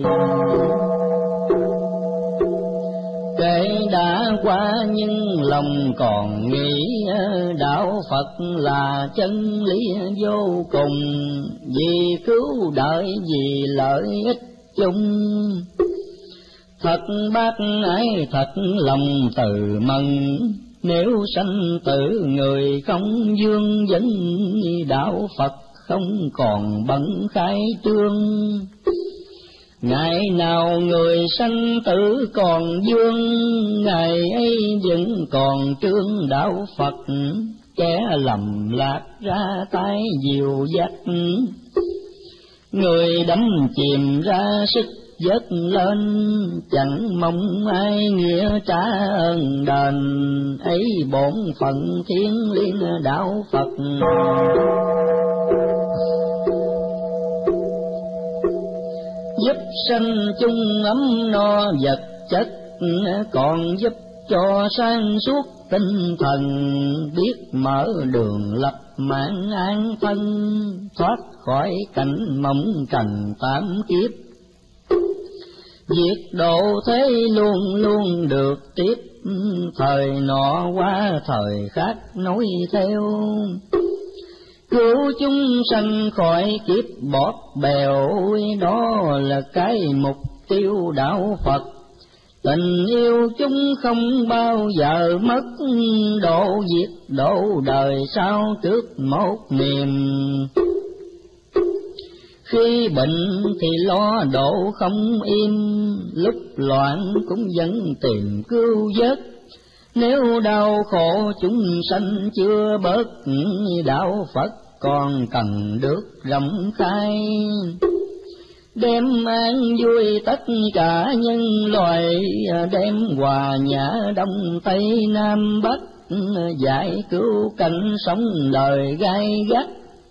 Kể đã qua nhưng lòng còn nghĩ, đạo Phật là chân lý vô cùng. Vì cứu đời vì lợi ích chung, thật bác ái thật lòng từ mừng. Nếu sanh tử người không vương vấn, đạo Phật không còn bận khai trương. Ngày nào người sanh tử còn vương, ngày ấy vẫn còn trương đạo Phật. Kẻ lầm lạc ra tay dìu dắt, người đắm chìm ra sức vớt lên. Chẳng mong ai nghĩa trả ơn đền, ấy bổn phận thiêng liêng đạo Phật. Giúp sanh chung ấm no vật chất, còn giúp cho sang suốt tinh thần. Biết mở đường lập mạng an thân, thoát khỏi cảnh mộng trần tám kiếp. Việc độ thế luôn luôn được tiếp, thời nọ qua thời khác nối theo. Cứu chúng sanh khỏi kiếp bọt bèo, đó là cái mục tiêu đạo Phật. Tình yêu chúng không bao giờ mất, độ diệt độ đời sau trước một niềm. Khi bệnh thì lo độ không im, lúc loạn cũng vẫn tìm cứu vớt. Nếu đau khổ chúng sanh chưa bớt, đạo Phật còn cần được rộng khai. Đem an vui tất cả nhân loại, đem hòa nhã đông tây nam bắc. Giải cứu cảnh sống đời gai gắt,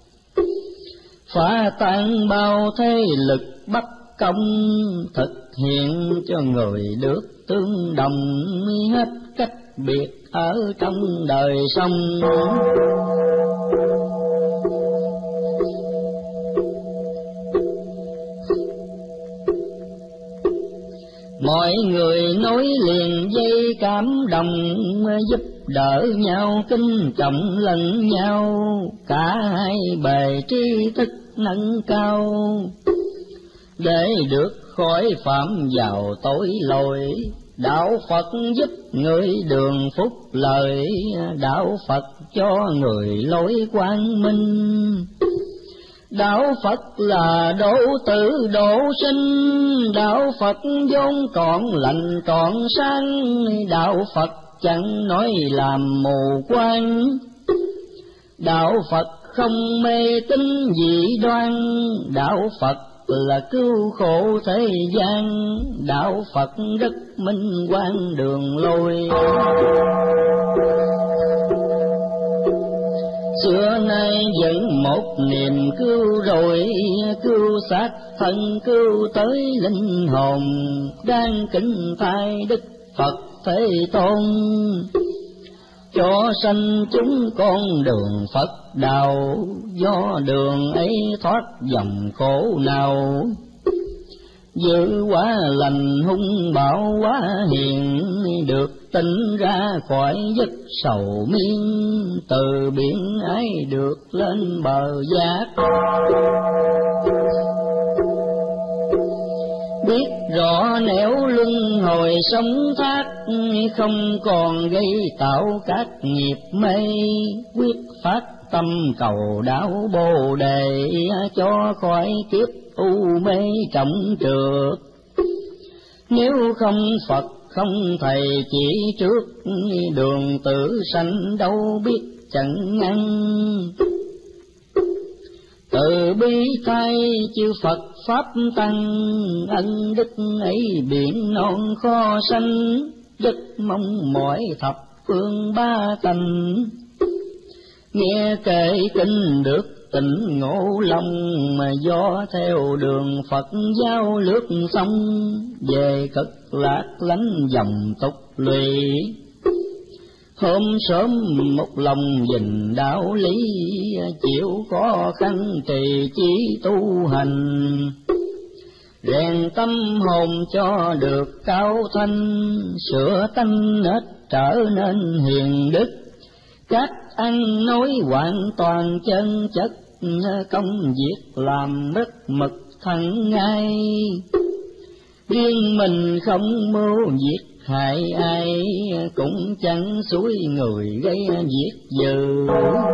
phá tan bao thế lực bất công. Thực hiện cho người được tương đồng, hết cách biệt ở trong đời sống. Mọi người nối liền dây cảm động, giúp đỡ nhau kính trọng lẫn nhau. Cả hai bề tri thức nâng cao, để được khỏi phạm vào tội lỗi. Đạo Phật giúp người đường phúc lợi, đạo Phật cho người lối quang minh. Đạo Phật là độ tử độ sinh, đạo Phật vốn trọn lành trọn sáng. Đạo Phật chẳng nói làm mù quáng, đạo Phật không mê tín dị đoan. Đạo Phật là cứu khổ thế gian, đạo Phật rất minh quang đường lối. xưa nay vẫn một niềm cứu rỗi, cứu xác thân cứu tới linh hồn, đang kính thay Đức Phật Thế Tôn, cho sanh chúng con đường Phật đạo, do đường ấy thoát dòng khổ nào. Giữ quá lành hung bạo quá hiền, được tỉnh ra khỏi giấc sầu miên, từ biển ấy được lên bờ giác. Biết rõ nẻo luân hồi sống thác, không còn gây tạo các nghiệp mê, quyết phát tâm cầu đạo Bồ Đề, cho khỏi kiếp u mê trọng trược. Nếu không Phật không thầy chỉ trước, đường tử sanh đâu biết chẳng ngăn. Từ bi thay chư Phật Pháp Tăng, ân đức ấy biển non kho sanh, rất mong mỏi thập phương ba tành. Nghe kể kinh được tỉnh ngộ lòng, mà do theo đường Phật giáo lướt xong, về cực lạc lánh dòng tục lụy. Hôm sớm một lòng gìn đạo lý, chịu khó khăn trì chí tu hành, rèn tâm hồn cho được cao thanh, sửa tánh nết trở nên hiền đức. Các ăn nói hoàn toàn chân chất, công việc làm rất mực thẳng ngay. Riêng mình không mưu việc hại ai, cũng chẳng xúi người gây việc dữ.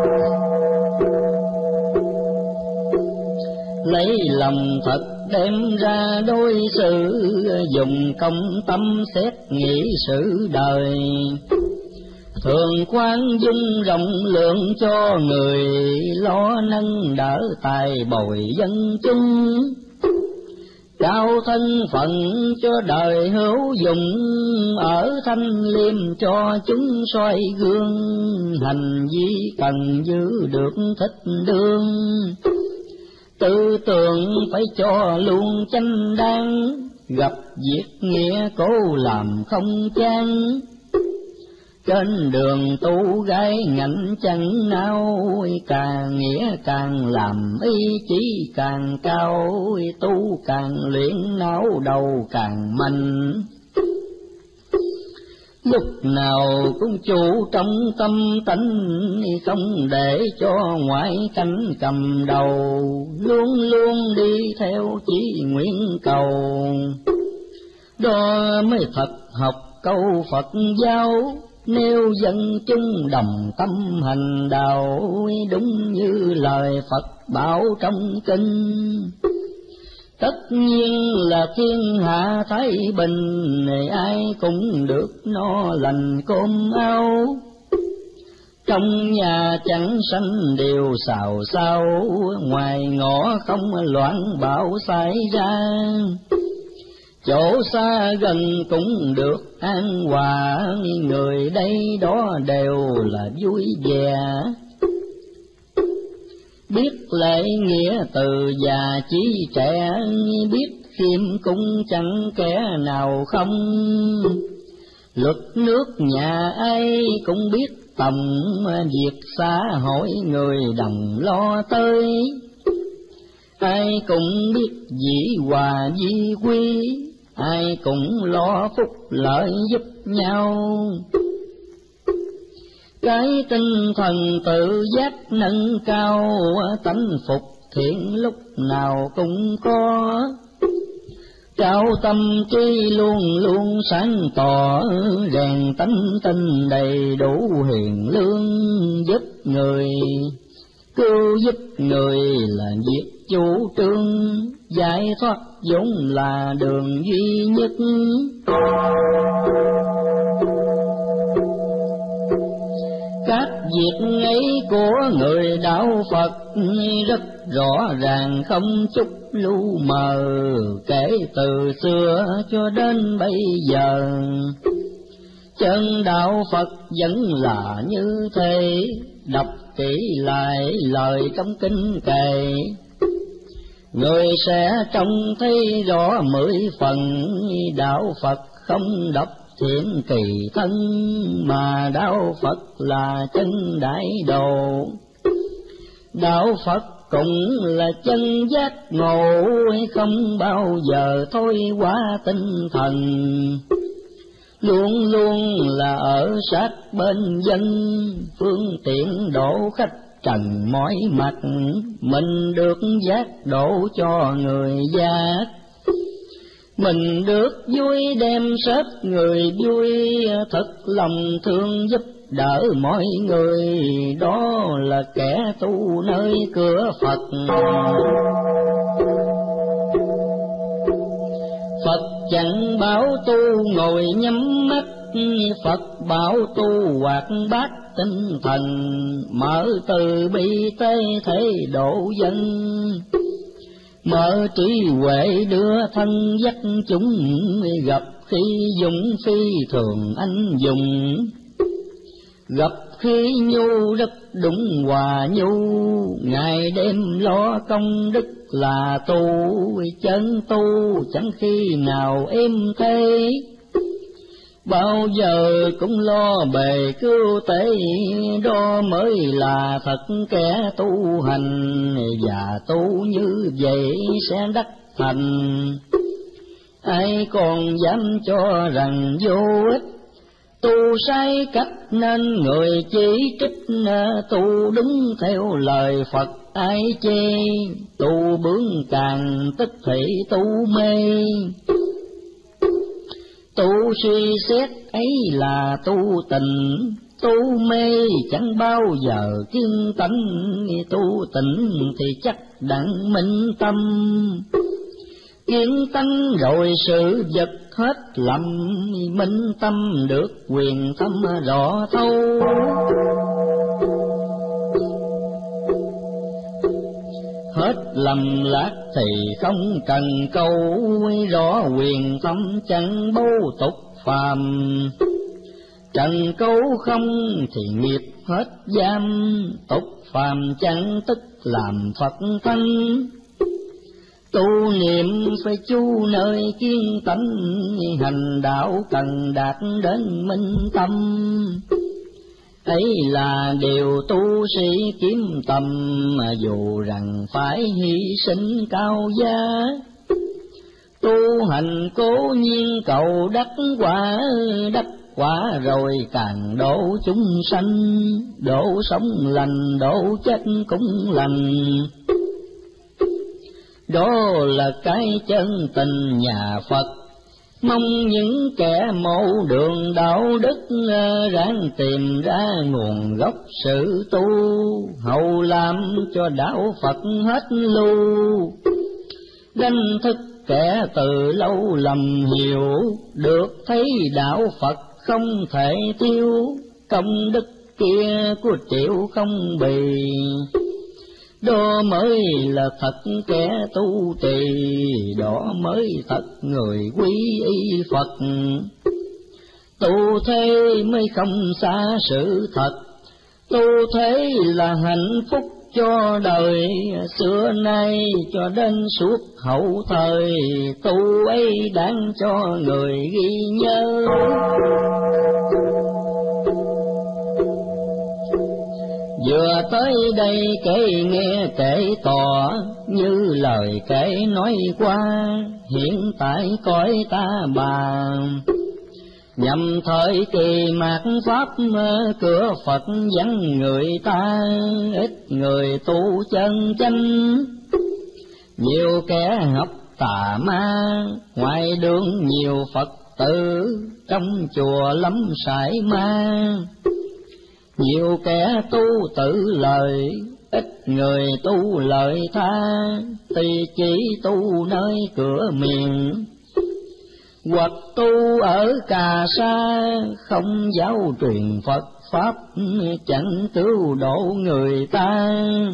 Lấy lòng thật đem ra đối xử, dùng công tâm xét nghĩ sự đời. Thường khoan dung rộng lượng cho người, lo nâng đỡ tài bồi dân chúng. Cao thân phận cho đời hữu dụng, ở thanh liêm cho chúng soi gương. Hành vi cần giữ được thích đương, tư tưởng phải cho luôn chánh đáng. Gặp việc nghĩa cố làm không chán, trên đường tu gái ngạnh chẳng nao. Càng nghĩa càng làm ý chí càng cao, tu càng luyện não đầu càng mạnh. Lúc nào cũng chủ trong tâm tánh, không để cho ngoại cảnh cầm đầu. Luôn luôn đi theo chí nguyện cầu, đó mới thật học câu Phật giáo. Nếu dân chúng đồng tâm hành đạo, đúng như lời Phật bảo trong kinh. Tất nhiên là thiên hạ thái bình, ai cũng được no lành cơm áo. Trong nhà chẳng sanh điều xào xao, ngoài ngõ không loạn bão xảy ra. Chỗ xa gần cũng được an hòa, người đây đó đều là vui vẻ. Biết lễ nghĩa từ già chí trẻ, biết khiêm cung chẳng kẻ nào không. Luật nước nhà ai cũng biết tầm, việc xã hội người đồng lo tới. Ai cũng biết dĩ hòa vi quy, ai cũng lo phúc lợi giúp nhau. Cái tinh thần tự giác nâng cao, tánh phục thiện lúc nào cũng có. Cao tâm trí luôn luôn sáng tỏ, rèn tánh tinh đầy đủ hiền lương. Giúp người, cứu giúp người là việc chủ trương, giải thoát vốn là đường duy nhất. Các việc ấy của người đạo Phật rất rõ ràng, không chút lu mờ. Kể từ xưa cho đến bây giờ, chân đạo Phật vẫn là như thế. Đọc kỹ lại lời trong kinh kệ, người sẽ trông thấy rõ 10 phần. Đạo Phật không độc thiện kỳ thân, mà đạo Phật là chân đại độ. Đạo Phật cũng là chân giác ngộ, không bao giờ thôi hóa tinh thần. Luôn luôn là ở sát bên dân, phương tiện độ khách trần mỏi mặt. Mình được giác độ cho người giác, mình được vui đem sớt người vui. Thật lòng thương giúp đỡ mọi người, đó là kẻ tu nơi cửa Phật. Phật chẳng bảo tu ngồi nhắm mắt, Phật bảo tu hoạt bát tinh thần. Mở từ bi tế thế độ dân, mở trí huệ đưa thân dắt chúng. Gặp khi dũng phi thường anh dùng, gặp khi nhu rất đúng hòa nhu. Ngày đêm lo công đức là tu, chân tu chẳng khi nào êm thế. Bao giờ cũng lo bề cứu tế, đó mới là thật kẻ tu hành. Và tu như vậy sẽ đắc thành, ai còn dám cho rằng vô ích. Tu sai cách nên người chỉ trích, tu đúng theo lời Phật ai chê. Tu bướng càng tức thị tu mê, tu suy xét ấy là tu tình. Tu mê chẳng bao giờ kiên tánh, tu tỉnh thì chắc đặng minh tâm. Kiên tánh rồi sự vật hết lầm, minh tâm được quyền thâm rõ thấu. Hết lầm lạc thì không cần câu, rõ quyền thâm chẳng bố tục phàm. Trần câu không thì nghiệp hết giam, tục phàm chẳng tức làm Phật thanh. Tu niệm phải chu nơi kiên tánh, hành đạo cần đạt đến minh tâm. Ấy là điều tu sĩ kiếm tầm, mà dù rằng phải hy sinh cao giá. Tu hành cố nhiên cầu đắc quả rồi càng độ chúng sanh. Độ sống lành, độ chết cũng lành, đó là cái chân tình nhà Phật. Mong những kẻ mẫu đường đạo đức, ráng tìm ra nguồn gốc sự tu. Hầu làm cho đạo Phật hết lưu, đánh thức kẻ từ lâu lầm hiểu. Được thấy đạo Phật không thể thiếu, công đức kia của triệu không bì. Đó mới là thật kẻ tu trì, đó mới thật người quý y Phật. Tu thế mới không xa sự thật, tu thế là hạnh phúc cho đời. Xưa nay cho đến suốt hậu thời, tu ấy đáng cho người ghi nhớ. Vừa tới đây kể nghe kể tỏ, như lời kể nói qua. Hiện tại cõi ta bà, nhằm thời kỳ mạt Pháp, cửa Phật vắng người ta. Ít người tu chân chánh, nhiều kẻ học tà ma. Ngoài đường nhiều Phật tử, trong chùa lắm sải ma. Nhiều kẻ tu tự lợi, ít người tu lợi tha. Tuy chỉ tu nơi cửa miền, hoặc tu ở Cà Sa. Không giáo truyền Phật Pháp, chẳng cứu độ người ta.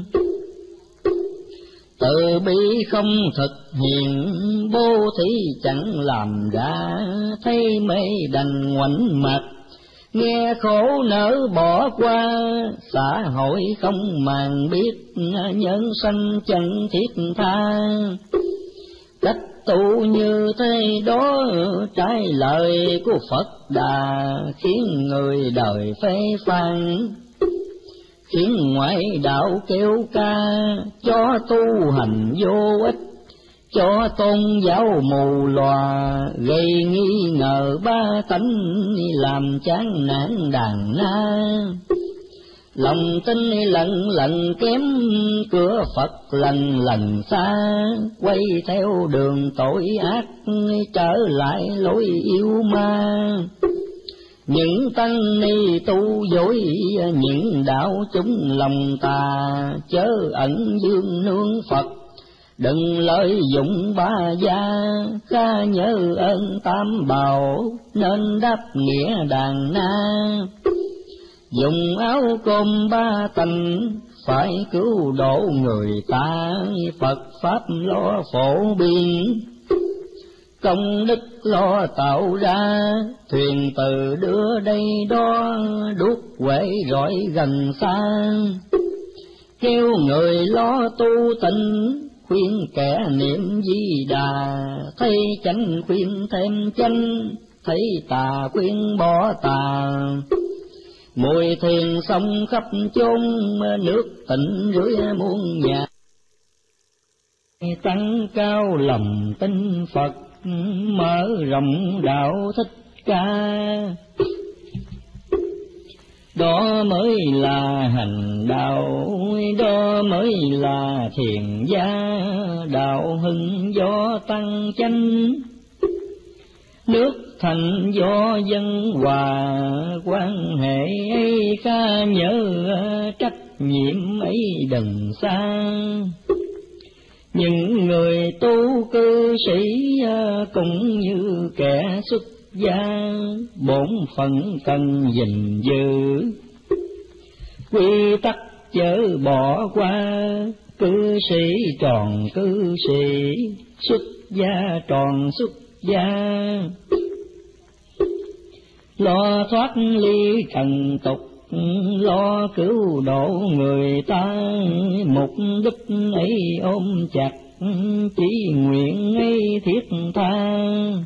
Từ bi không thực hiện, bố thí chẳng làm ra. Thấy mê đành ngoảnh mặt, nghe khổ nỡ bỏ qua, xã hội không màng biết, nhân sanh chân thiết tha. Cách tu như thế đó trái lời của Phật Đà, khiến người đời phê phán, khiến ngoại đạo kêu ca, cho tu hành vô ích, cho tôn giáo mù lòa, gây nghi ngờ ba tánh, làm chán nản đàn na. Lòng tin lần lần kém, cửa Phật lần lần xa, quay theo đường tội ác, trở lại lối yêu ma. Những tăng ni tu dối, những đạo chúng lòng tà, chớ ẩn dương nương Phật, đừng lợi dụng ba gia. Khá nhớ ơn tam bảo, nên đáp nghĩa đàn na. Dùng áo cơm ba tầng, phải cứu độ người ta, Phật Pháp lo phổ biến, công đức lo tạo ra. Thuyền từ đưa đây đó, đuốc quẩy rọi gần xa. Kêu người lo tu tịnh, khuyên kẻ niệm Di Đà. Thấy chánh khuyên thêm chánh, thấy tà khuyên bỏ tà. Mùi thiền sông khắp chốn, nước tịnh rưới muôn nhà. Tăng cao lòng tin Phật, mở rộng đạo Thích Ca. Đó mới là hành đạo, đó mới là thiền gia. Đạo hưng do tăng chánh, nước thành do dân hòa. Quan hệ ấy khá nhớ, trách nhiệm ấy đừng xa. Những người tu cư sĩ, cũng như kẻ xuất gia, bổn phận cần gìn giữ. Quy tắc chớ bỏ qua, cư sĩ tròn cư sĩ, xuất gia tròn xuất gia. Lo thoát ly trần tục, lo cứu độ người ta. Mục đích ấy ôm chặt, chỉ nguyện ấy thiết tha.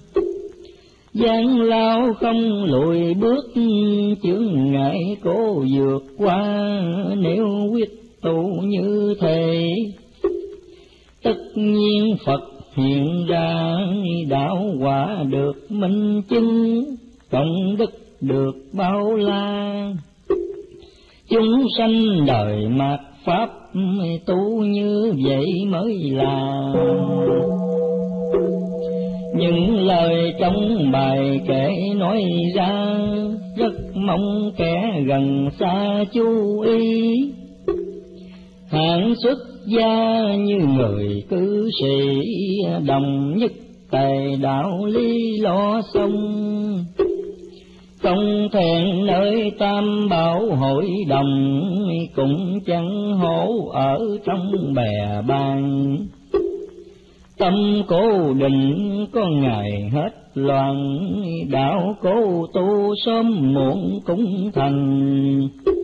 Gian lao không lùi bước, chướng ngại cố vượt qua. Nếu quyết tu như thế, tất nhiên Phật hiện ra. Đạo quả được minh chứng, công đức được bao la. Chúng sanh đời mạt Pháp, tu như vậy mới là. Những lời trong bài kể nói ra, rất mong kẻ gần xa chú ý. Hạng xuất gia như người cư sĩ, đồng nhất tề đạo lý lo xong. Công thẹn nơi tam bảo hội đồng, cũng chẳng hổ ở trong bè bàn. Tâm cố định có ngày hết loạn, đạo cố tu sớm muộn cũng thành.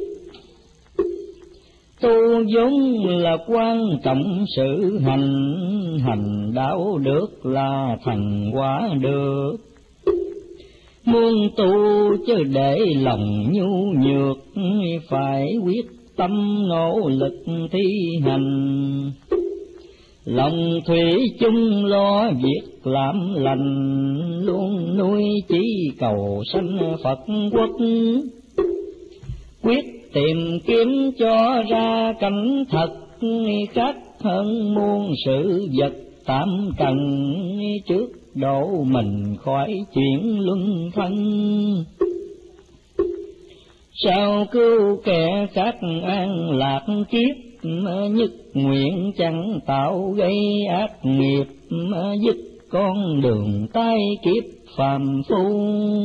Tu vốn là quan trọng sự hành, hành đạo được là thành quả được. Muốn tu chứ để lòng nhu nhược, phải quyết tâm nỗ lực thi hành. Lòng thủy chung lo việc làm lành, luôn nuôi chí cầu sanh Phật quốc. Quyết tìm kiếm cho ra cảnh thật, khác hơn muôn sự vật tạm trần. Trước độ mình khỏi chuyện luân thân, sao cứu kẻ khác an lạc kiếp. Nhất nguyện chẳng tạo gây ác nghiệp, dứt con đường tai kiếp phàm phu.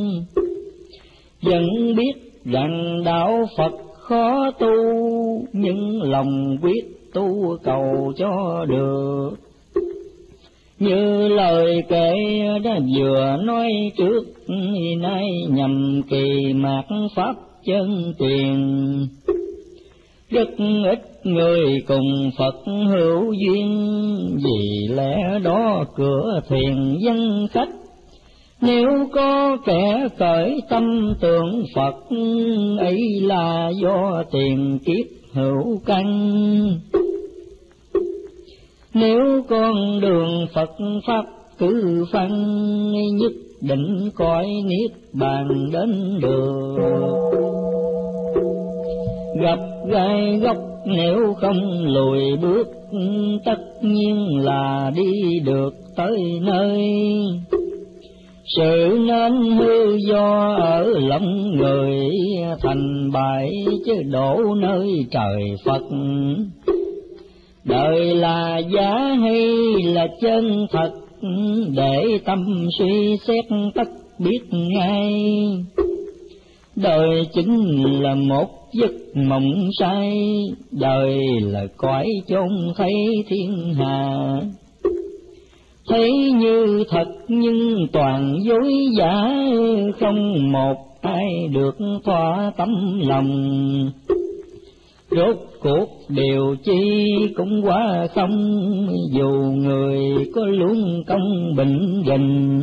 Vẫn biết rằng đạo Phật khó tu, nhưng lòng quyết tu cầu cho được. Như lời kể đã vừa nói trước, nay nhằm kỳ mạt pháp chân truyền. Rất ít người cùng Phật hữu duyên, vì lẽ đó cửa thiền dân khách. Nếu có kẻ cởi tâm tưởng Phật, ấy là do tiền kiếp hữu căn. Nếu con đường Phật Pháp cứ phân, nhất định cõi niết bàn đến được. Gặp gai góc nếu không lùi bước, tất nhiên là đi được tới nơi. Sự nên hư do ở lòng người, thành bại chứ đổ nơi trời Phật. Đời là giả hay là chân thật, để tâm suy xét tất biết ngay. Đời chính là một giấc mộng say, đời là cõi chốn thấy thiên hà. Thấy như thật nhưng toàn dối giả, không một ai được thỏa tấm lòng. Rốt cuộc điều chi cũng quá không, dù người có luôn công bình rình.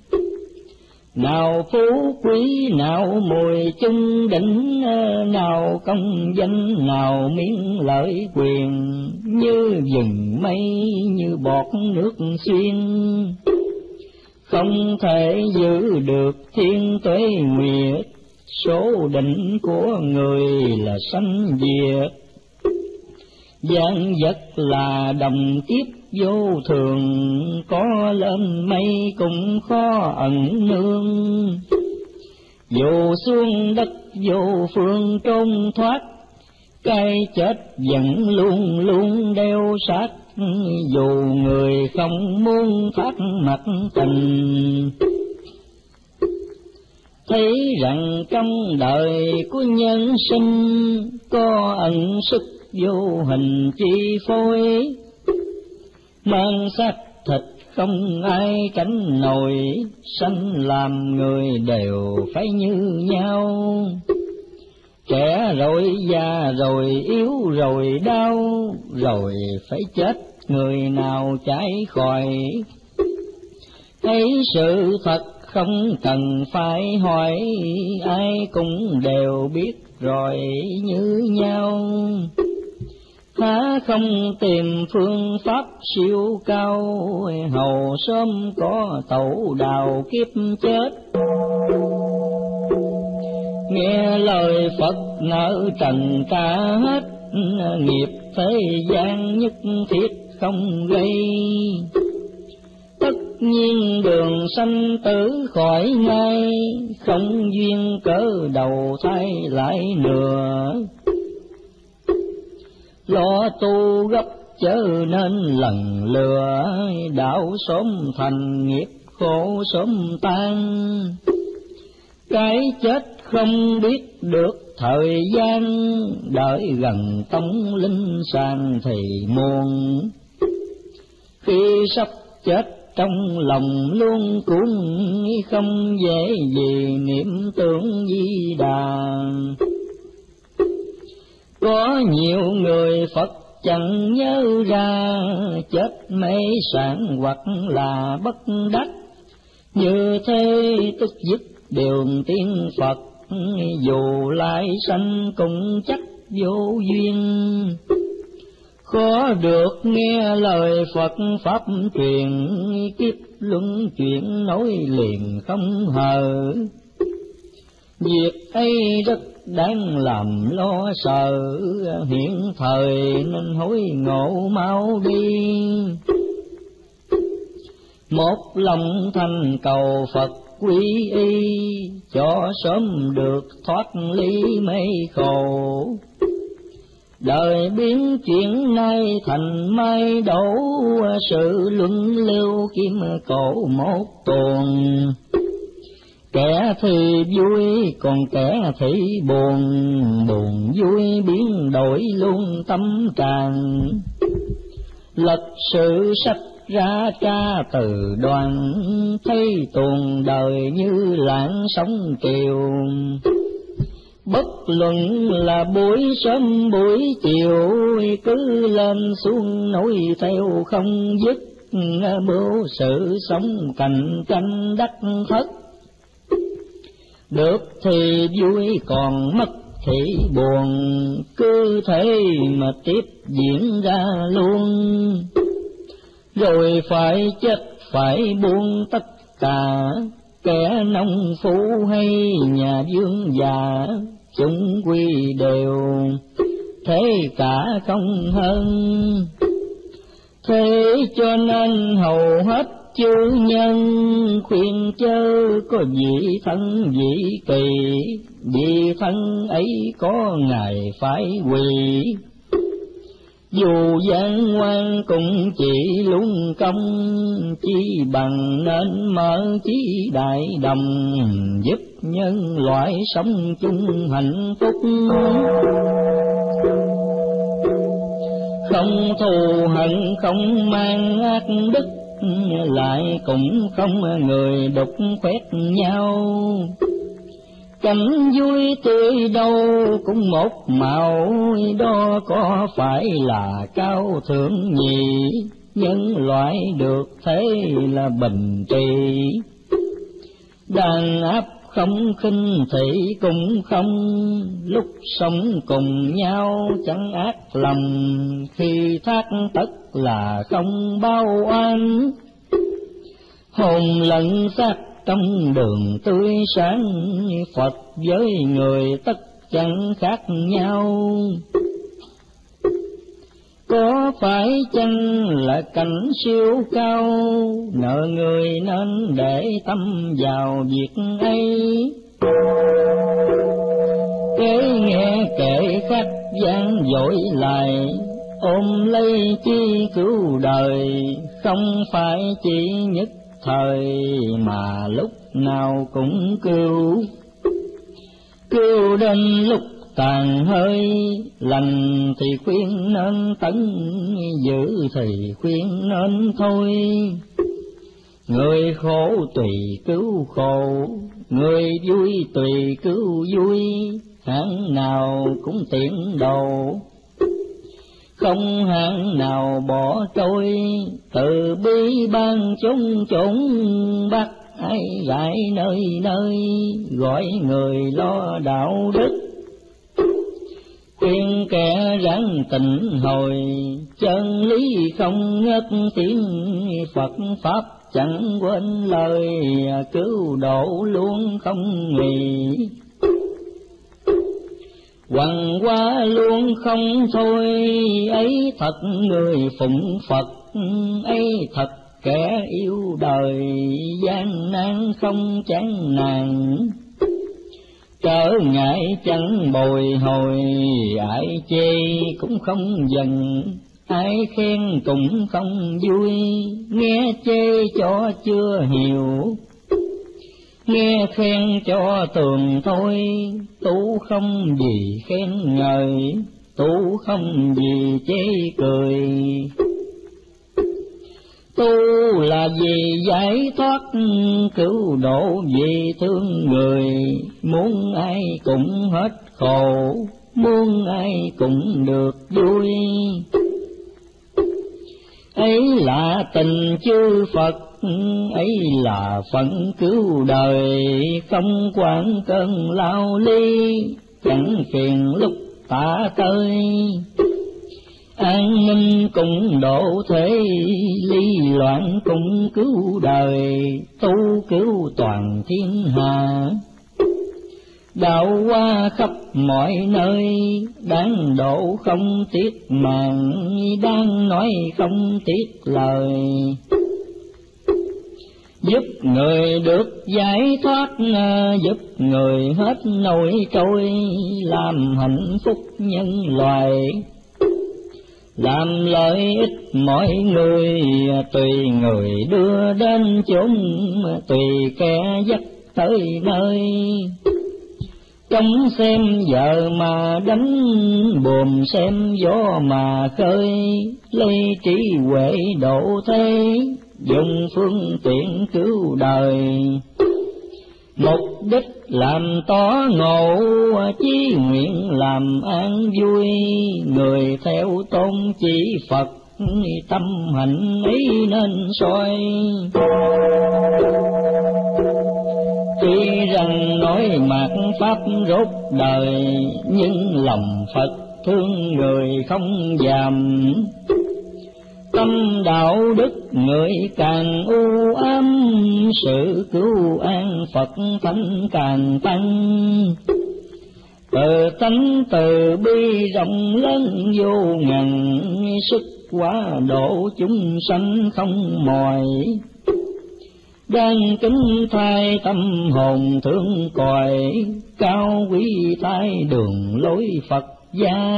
Nào phú quý, nào mùi chung đỉnh, nào công danh, nào miếng lợi quyền. Như vừng mây, như bọt nước xuyên, không thể giữ được thiên tuế nguyệt. Số định của người là sanh diệt, gian vật là đồng kiếp vô thường. Có lên mây cũng khó ẩn nương, dù xuống đất vô phương trốn thoát. Cái chết vẫn luôn luôn đeo sát, dù người không muốn thắt mặt tình. Thấy rằng trong đời của nhân sinh, có ẩn sức vô hình chi phối. Mang xác thịt không ai tránh nổi, sanh làm người đều phải như nhau. Trẻ rồi già rồi yếu rồi đau, rồi phải chết người nào chạy khỏi. Thấy sự thật không cần phải hỏi, ai cũng đều biết rồi như nhau. Há không tìm phương pháp siêu cao, hầu sớm có tẩu đào kiếp chết. Nghe lời Phật nợ trần cả hết, nghiệp thế gian nhất thiết không gây. Tất nhiên đường sanh tử khỏi ngay, không duyên cớ đầu thai lại nữa. Lo tu gấp chớ nên lần lừa, đạo sớm thành nghiệp khổ sớm tan. Cái chết không biết được thời gian, đợi gần tống linh sang thì muộn. Khi sắp chết trong lòng luôn cuốn, không dễ gì niệm tưởng Di Đà. Có nhiều người Phật chẳng nhớ ra, chết mê sảng hoặc là bất đắc. Như thế tức dứt đường tiên Phật, dù lại sanh cũng chắc vô duyên. Khó được nghe lời Phật Pháp truyền, kiếp luân chuyển nối liền không hờ. Việc ấy rất đáng làm lo sợ, hiện thời nên hối ngộ mau đi. Một lòng thành cầu Phật quy y, cho sớm được thoát ly mê khổ. Đời biến chuyển nay thành mai đổ, sự luân lưu kim cổ một tuần. Kẻ thì vui còn kẻ thì buồn, buồn vui biến đổi luôn tâm trạng. Lật sự sách ra tra từ đoàn, thấy tuồng đời như làn sóng triều. Bất luận là buổi sớm buổi chiều, cứ lên xuống nối theo không dứt, mưu sự sống cạnh tranh đắc thất. Được thì vui còn mất thì buồn, cứ thế mà tiếp diễn ra luôn. Rồi phải chết phải buông tất cả, kẻ nông phu hay nhà vương già, chúng quy đều thế cả không hơn. Thế cho nên hầu hết chư nhân khuyên chớ có vị thân vị kỳ, vì thân ấy có ngày phải quỳ. Dù gian ngoan cũng chỉ lung công, chi bằng nên mở chí đại đồng, giúp nhân loại sống chung hạnh phúc. Không thù hận không mang ác đức, lại cũng không người đục khoét nhau. Cảnh vui tươi đâu cũng một màu, đó có phải là cao thượng nhỉ? Nhân loại được thế là bình trị. Đàn áp không khinh thị cũng không, lúc sống cùng nhau chẳng ác lòng, khi thác tất là không bao oan. Hồn lẫn xác trong đường tươi sáng, Phật với người tất chẳng khác nhau. Có phải chăng là cảnh siêu cao, nợ người nên để tâm vào việc ấy. Kể nghe kể khách gian dội lại, ôm lấy chi cứu đời, không phải chỉ nhất thời mà lúc nào cũng cứu. Cứu đến lúc tàn hơi, lành thì khuyên nên tấn, giữ thì khuyên nên thôi. Người khổ tùy cứu khổ, người vui tùy cứu vui, hạng nào cũng tiện đầu, không hạng nào bỏ trôi. Từ bi ban chúng chúng bắt ai gãi nơi nơi, gọi người lo đạo đức. Khuyên kẻ ráng tỉnh hồi, chân lý không ngất tiếng, Phật Pháp chẳng quên lời, cứu độ luôn không nghỉ. Quằn qua luôn không thôi, ấy thật người phụng Phật, ấy thật kẻ yêu đời, gian nan không chán nản. Trở ngại chẳng bồi hồi, ai chê cũng không giận, ai khen cũng không vui. Nghe chê cho chưa hiểu, nghe khen cho tường thôi. Tu không gì khen ngợi, tu không gì chê cười. Tu là vì giải thoát, cứu độ vì thương người. Muốn ai cũng hết khổ, muốn ai cũng được vui. Ấy là tình chư Phật, ấy là phận cứu đời. Không quản cơn lao ly, chẳng phiền lúc tạ tới. An ninh cũng độ thế, ly loạn cũng cứu đời. Tu cứu toàn thiên hạ, đạo qua khắp mọi nơi. Đáng độ không tiếc mạng, đang nói không tiếc lời. Giúp người được giải thoát, giúp người hết nỗi trôi. Làm hạnh phúc nhân loại, làm lợi ích mọi người. Tùy người đưa đến chốn, tùy kẻ dắt tới nơi. Trông xem vợ mà đánh, buồm xem gió mà khơi, lấy trí huệ độ thế, dùng phương tiện cứu đời. Mục đích làm tỏ ngộ, chí nguyện làm an vui, người theo tôn chỉ Phật, tâm hạnh ấy nên soi. Tuy rằng nói mạt pháp rốt đời, nhưng lòng Phật thương người không dàm. Tâm đạo đức người càng u ám, sự cứu an Phật thánh càng tăng. Từ tánh từ bi rộng lớn vô ngần, sức quá độ chúng sanh không mỏi. Đang kính thai tâm hồn thương còi, cao quý tai đường lối Phật gia.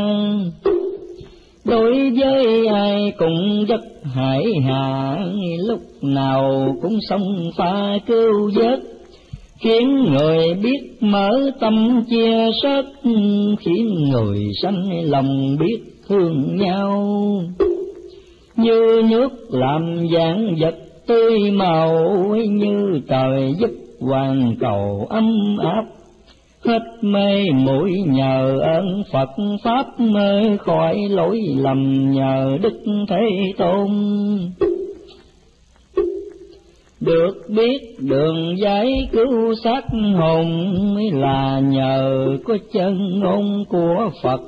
Đối với ai cũng rất hải hạ, lúc nào cũng xông pha cứu vớt, khiến người biết mở tâm chia sớt, khiến người sanh lòng biết thương nhau. Như nước làm dạng vật tươi màu, như trời giúp hoàn cầu ấm áp. Hết mê muội nhờ ơn Phật Pháp, mê khỏi lỗi lầm nhờ Đức Thế Tôn. Được biết đường giải cứu xác hồn, là nhờ có chân ngôn của Phật.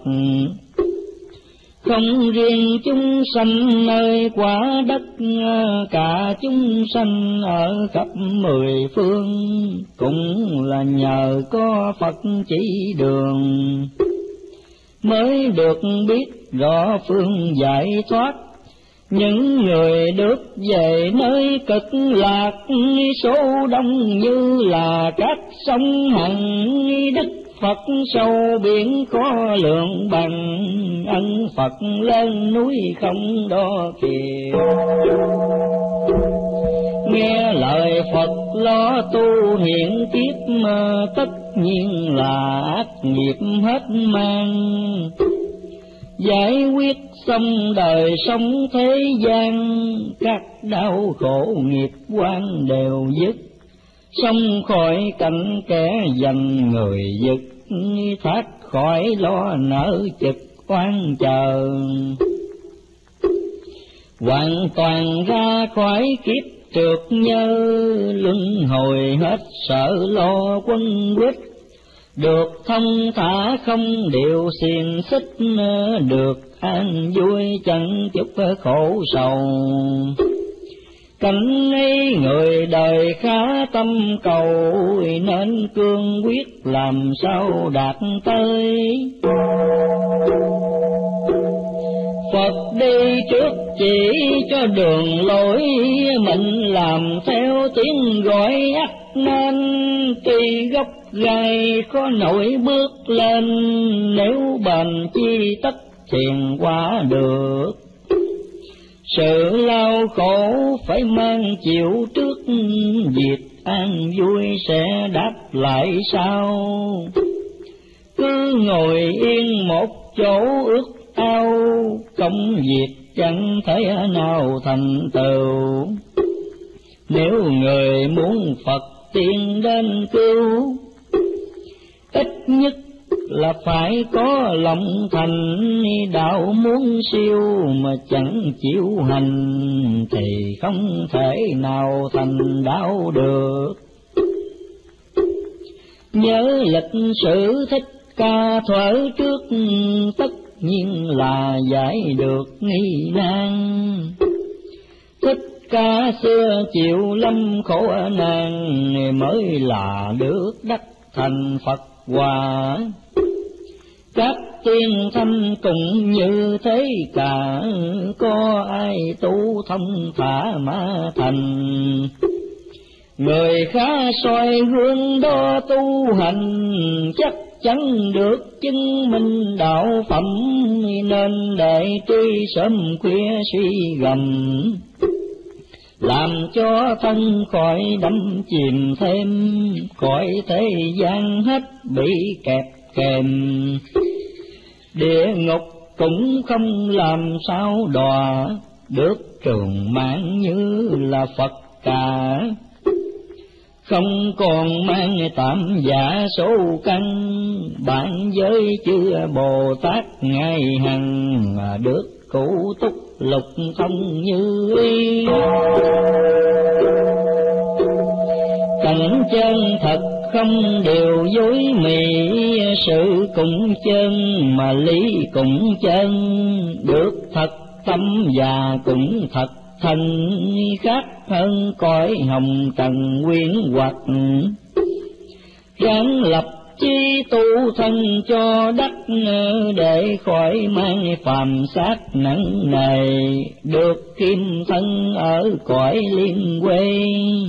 Không riêng chúng sanh nơi quả đất, cả chúng sanh ở khắp mười phương, cũng là nhờ có Phật chỉ đường, mới được biết rõ phương giải thoát. Những người được về nơi cực lạc, số đông như là các sông hằng. Đức Phật sâu biển khó lượng bằng, ân Phật lên núi không đo kìa. Nghe lời Phật lo tu hiện kiếp, mà tất nhiên là ác nghiệp hết mang. Giải quyết xong đời sống thế gian, các đau khổ nghiệp quan đều dứt. Xong khỏi cảnh kẻ giành người giật, thoát khỏi lo nợ chực oan chờ. Hoàn toàn ra khỏi kiếp trượt nhơ, luân hồi hết sợ lo quân quýt. Được thông thả không điều xiềng xích, được an vui chẳng chút khổ sầu. Cảnh ấy người đời khá tâm cầu, nên cương quyết làm sao đạt tới. Phật đi trước chỉ cho đường lối, mình làm theo tiếng gọi ắt nên. Tuy gốc gai khó nổi bước lên, nếu bền chi tất thiền qua được. Sự lao khổ phải mang chịu trước, việc an vui sẽ đáp lại sau. Cứ ngồi yên một chỗ ước ao, công việc chẳng thể nào thành tựu. Nếu người muốn Phật tiên đến cứu, ít nhất là phải có lòng thành. Đạo muốn siêu mà chẳng chịu hành, thì không thể nào thành đạo được. Nhớ lịch sử Thích Ca thuở trước, tất nhiên là giải được nghi nan. Thích Ca xưa chịu lâm khổ nạn, mới là được đắc thành Phật Hòa. Các tiên thanh cũng như thế cả, có ai tu thông thả mà thành. Người khá soi gương đó tu hành, chắc chắn được chứng minh đạo phẩm. Nên đại tri sớm khuya suy gầm, làm cho thân khỏi đắm chìm thêm, cõi thế gian hết bị kẹp kềm. Địa ngục cũng không làm sao đọa được trường mạng như là Phật cả. Không còn mang tạm giả số căn, bạn giới chư Bồ Tát ngày hằng được cụ túc lục thông như ý. Cảnh chân thật không điều dối mị, sự cũng chân mà lý cũng chân, được thật tâm và cũng thật thân, khác hơn cõi hồng trần quyến hoặc. Ráng lập chi tu thân cho đắc, để khỏi mang phàm xác nặng nề, được kim thân ở cõi liên quê.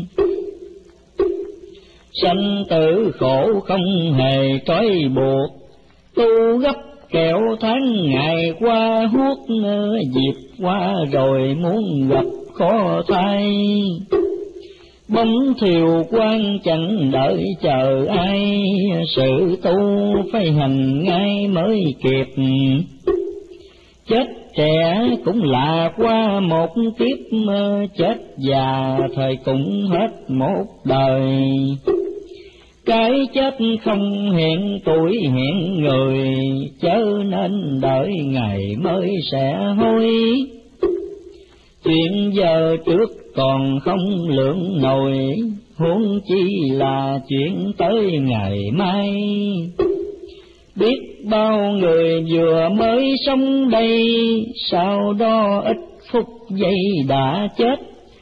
Sanh tử khổ không hề trói buộc, tu gấp kẹo tháng ngày qua huốt, dịp qua rồi muốn gặp khó thay. Bóng thiều quan chẳng đợi chờ ai, sự tu phải hành ngay mới kịp. Chết trẻ cũng là qua một kiếp, chết già thời cũng hết một đời. Cái chết không hẹn tuổi hẹn người, chớ nên đợi ngày mới sẽ hối. Chuyện giờ trước còn không lượng nổi, huống chi là chuyện tới ngày mai. Biết bao người vừa mới sống đây, sau đó ít phút giây đã chết.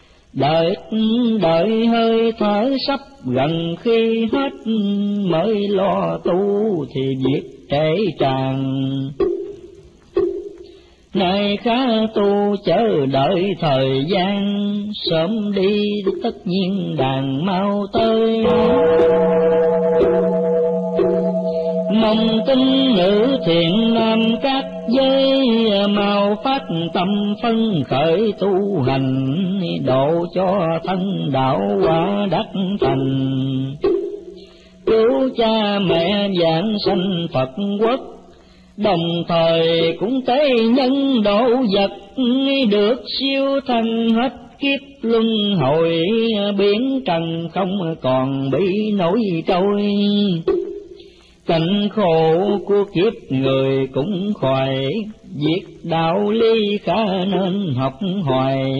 Đợi hơi thở sắp gần khi hết, mới lo tu thì việc trễ tràn. Này khá tu chớ đợi thời gian, sớm đi tất nhiên đàn mau tới. Mong tin nữ thiện nam các giới, mau phát tâm phân khởi tu hành, độ cho thân đạo quả đắc thành. Cứu cha mẹ giảng sanh Phật quốc, đồng thời cũng tế nhân độ vật, được siêu thân hết kiếp luân hồi, biển trần không còn bị nổi trôi. Cảnh khổ của kiếp người cũng khỏi, việc đạo lý khá nên học hoài.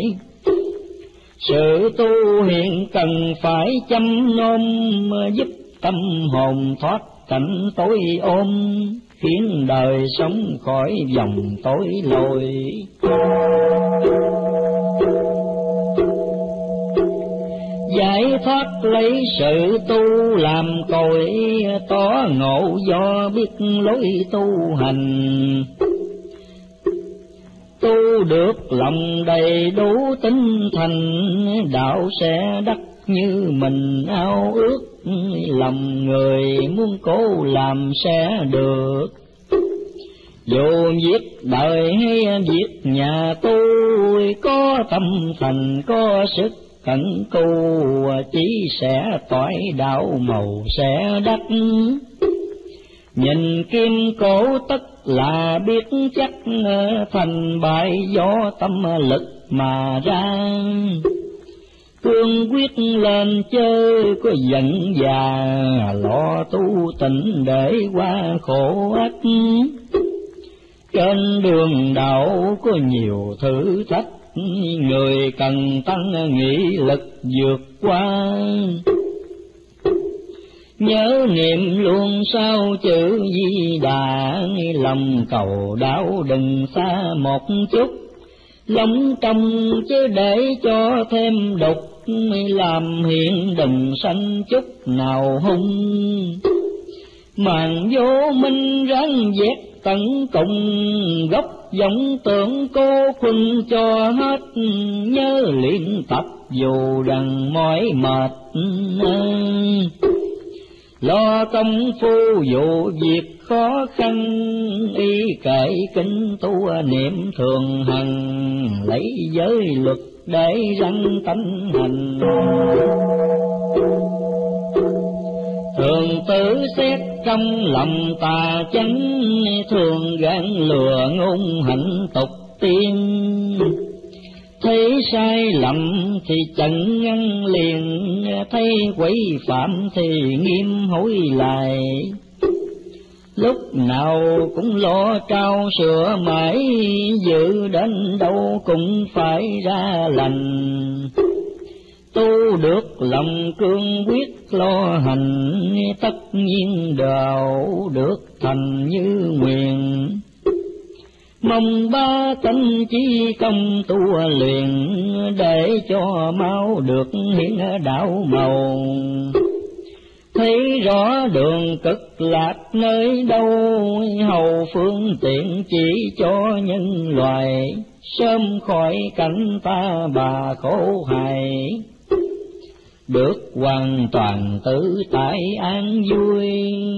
Sự tu hiện cần phải chăm nom, giúp tâm hồn thoát cảnh tối ôm, khiến đời sống khỏi vòng tối lối. Giải thoát lấy sự tu làm cội, tỏ ngộ do biết lối tu hành. Tu được lòng đầy đủ tinh thành, đạo sẽ đắc như mình ao ước. Lòng người muốn cố làm sẽ được, dù việc đời hay việc nhà tôi. Có tâm thành có sức cẩn cù, chỉ sẽ toại đạo màu sẽ đắc. Nhìn kim cổ tất là biết chắc, thành bại do tâm lực mà ra. Cương quyết lên chơi có giận già, lo tu tịnh để qua khổ ách. Trên đường đạo có nhiều thử thách, người cần tăng nghị lực vượt qua. Nhớ niệm luôn sao chữ Di Đà, lòng cầu đạo đừng xa một chút. Lòng trong chứ để cho thêm đục, làm hiện đừng sanh chút nào hung. Màn vô minh ráng vét tận cùng, gốc giống tưởng cô khuân cho hết. Nhớ luyện tập dù đằng mỏi mệt, lo công phu dù việc khó khăn. Y kệ kinh tu niệm thường hằng, lấy giới luật để răng tánh hành. Thường tử xét trong lòng tà chánh, thường gán lừa ngôn hạnh tục tiên. Thấy sai lầm thì chẳng ngăn liền, thấy quấy phạm thì nghiêm hối lại. Lúc nào cũng lo trao sửa mãi, dự đến đâu cũng phải ra lành. Tu được lòng cương quyết lo hành, tất nhiên đạo được thành như nguyện. Mong ba tánh chí công tu luyện, để cho mau được hiển đạo màu. Thấy rõ đường cực lạc nơi đâu, hầu phương tiện chỉ cho nhân loại. Sớm khỏi cảnh ta bà khổ hại, được hoàn toàn tự tại an vui.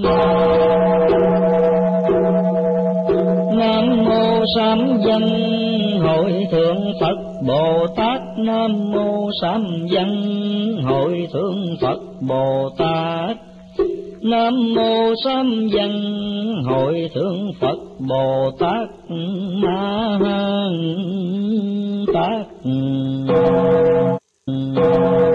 Nam mô Sám Văn Hội Thượng Phật Bồ Tát. Nam mô Sám Văn Hội Thượng Phật Bồ Tát. Nam mô Sám Văn Hội Thượng Phật Bồ Tát Ma Tát.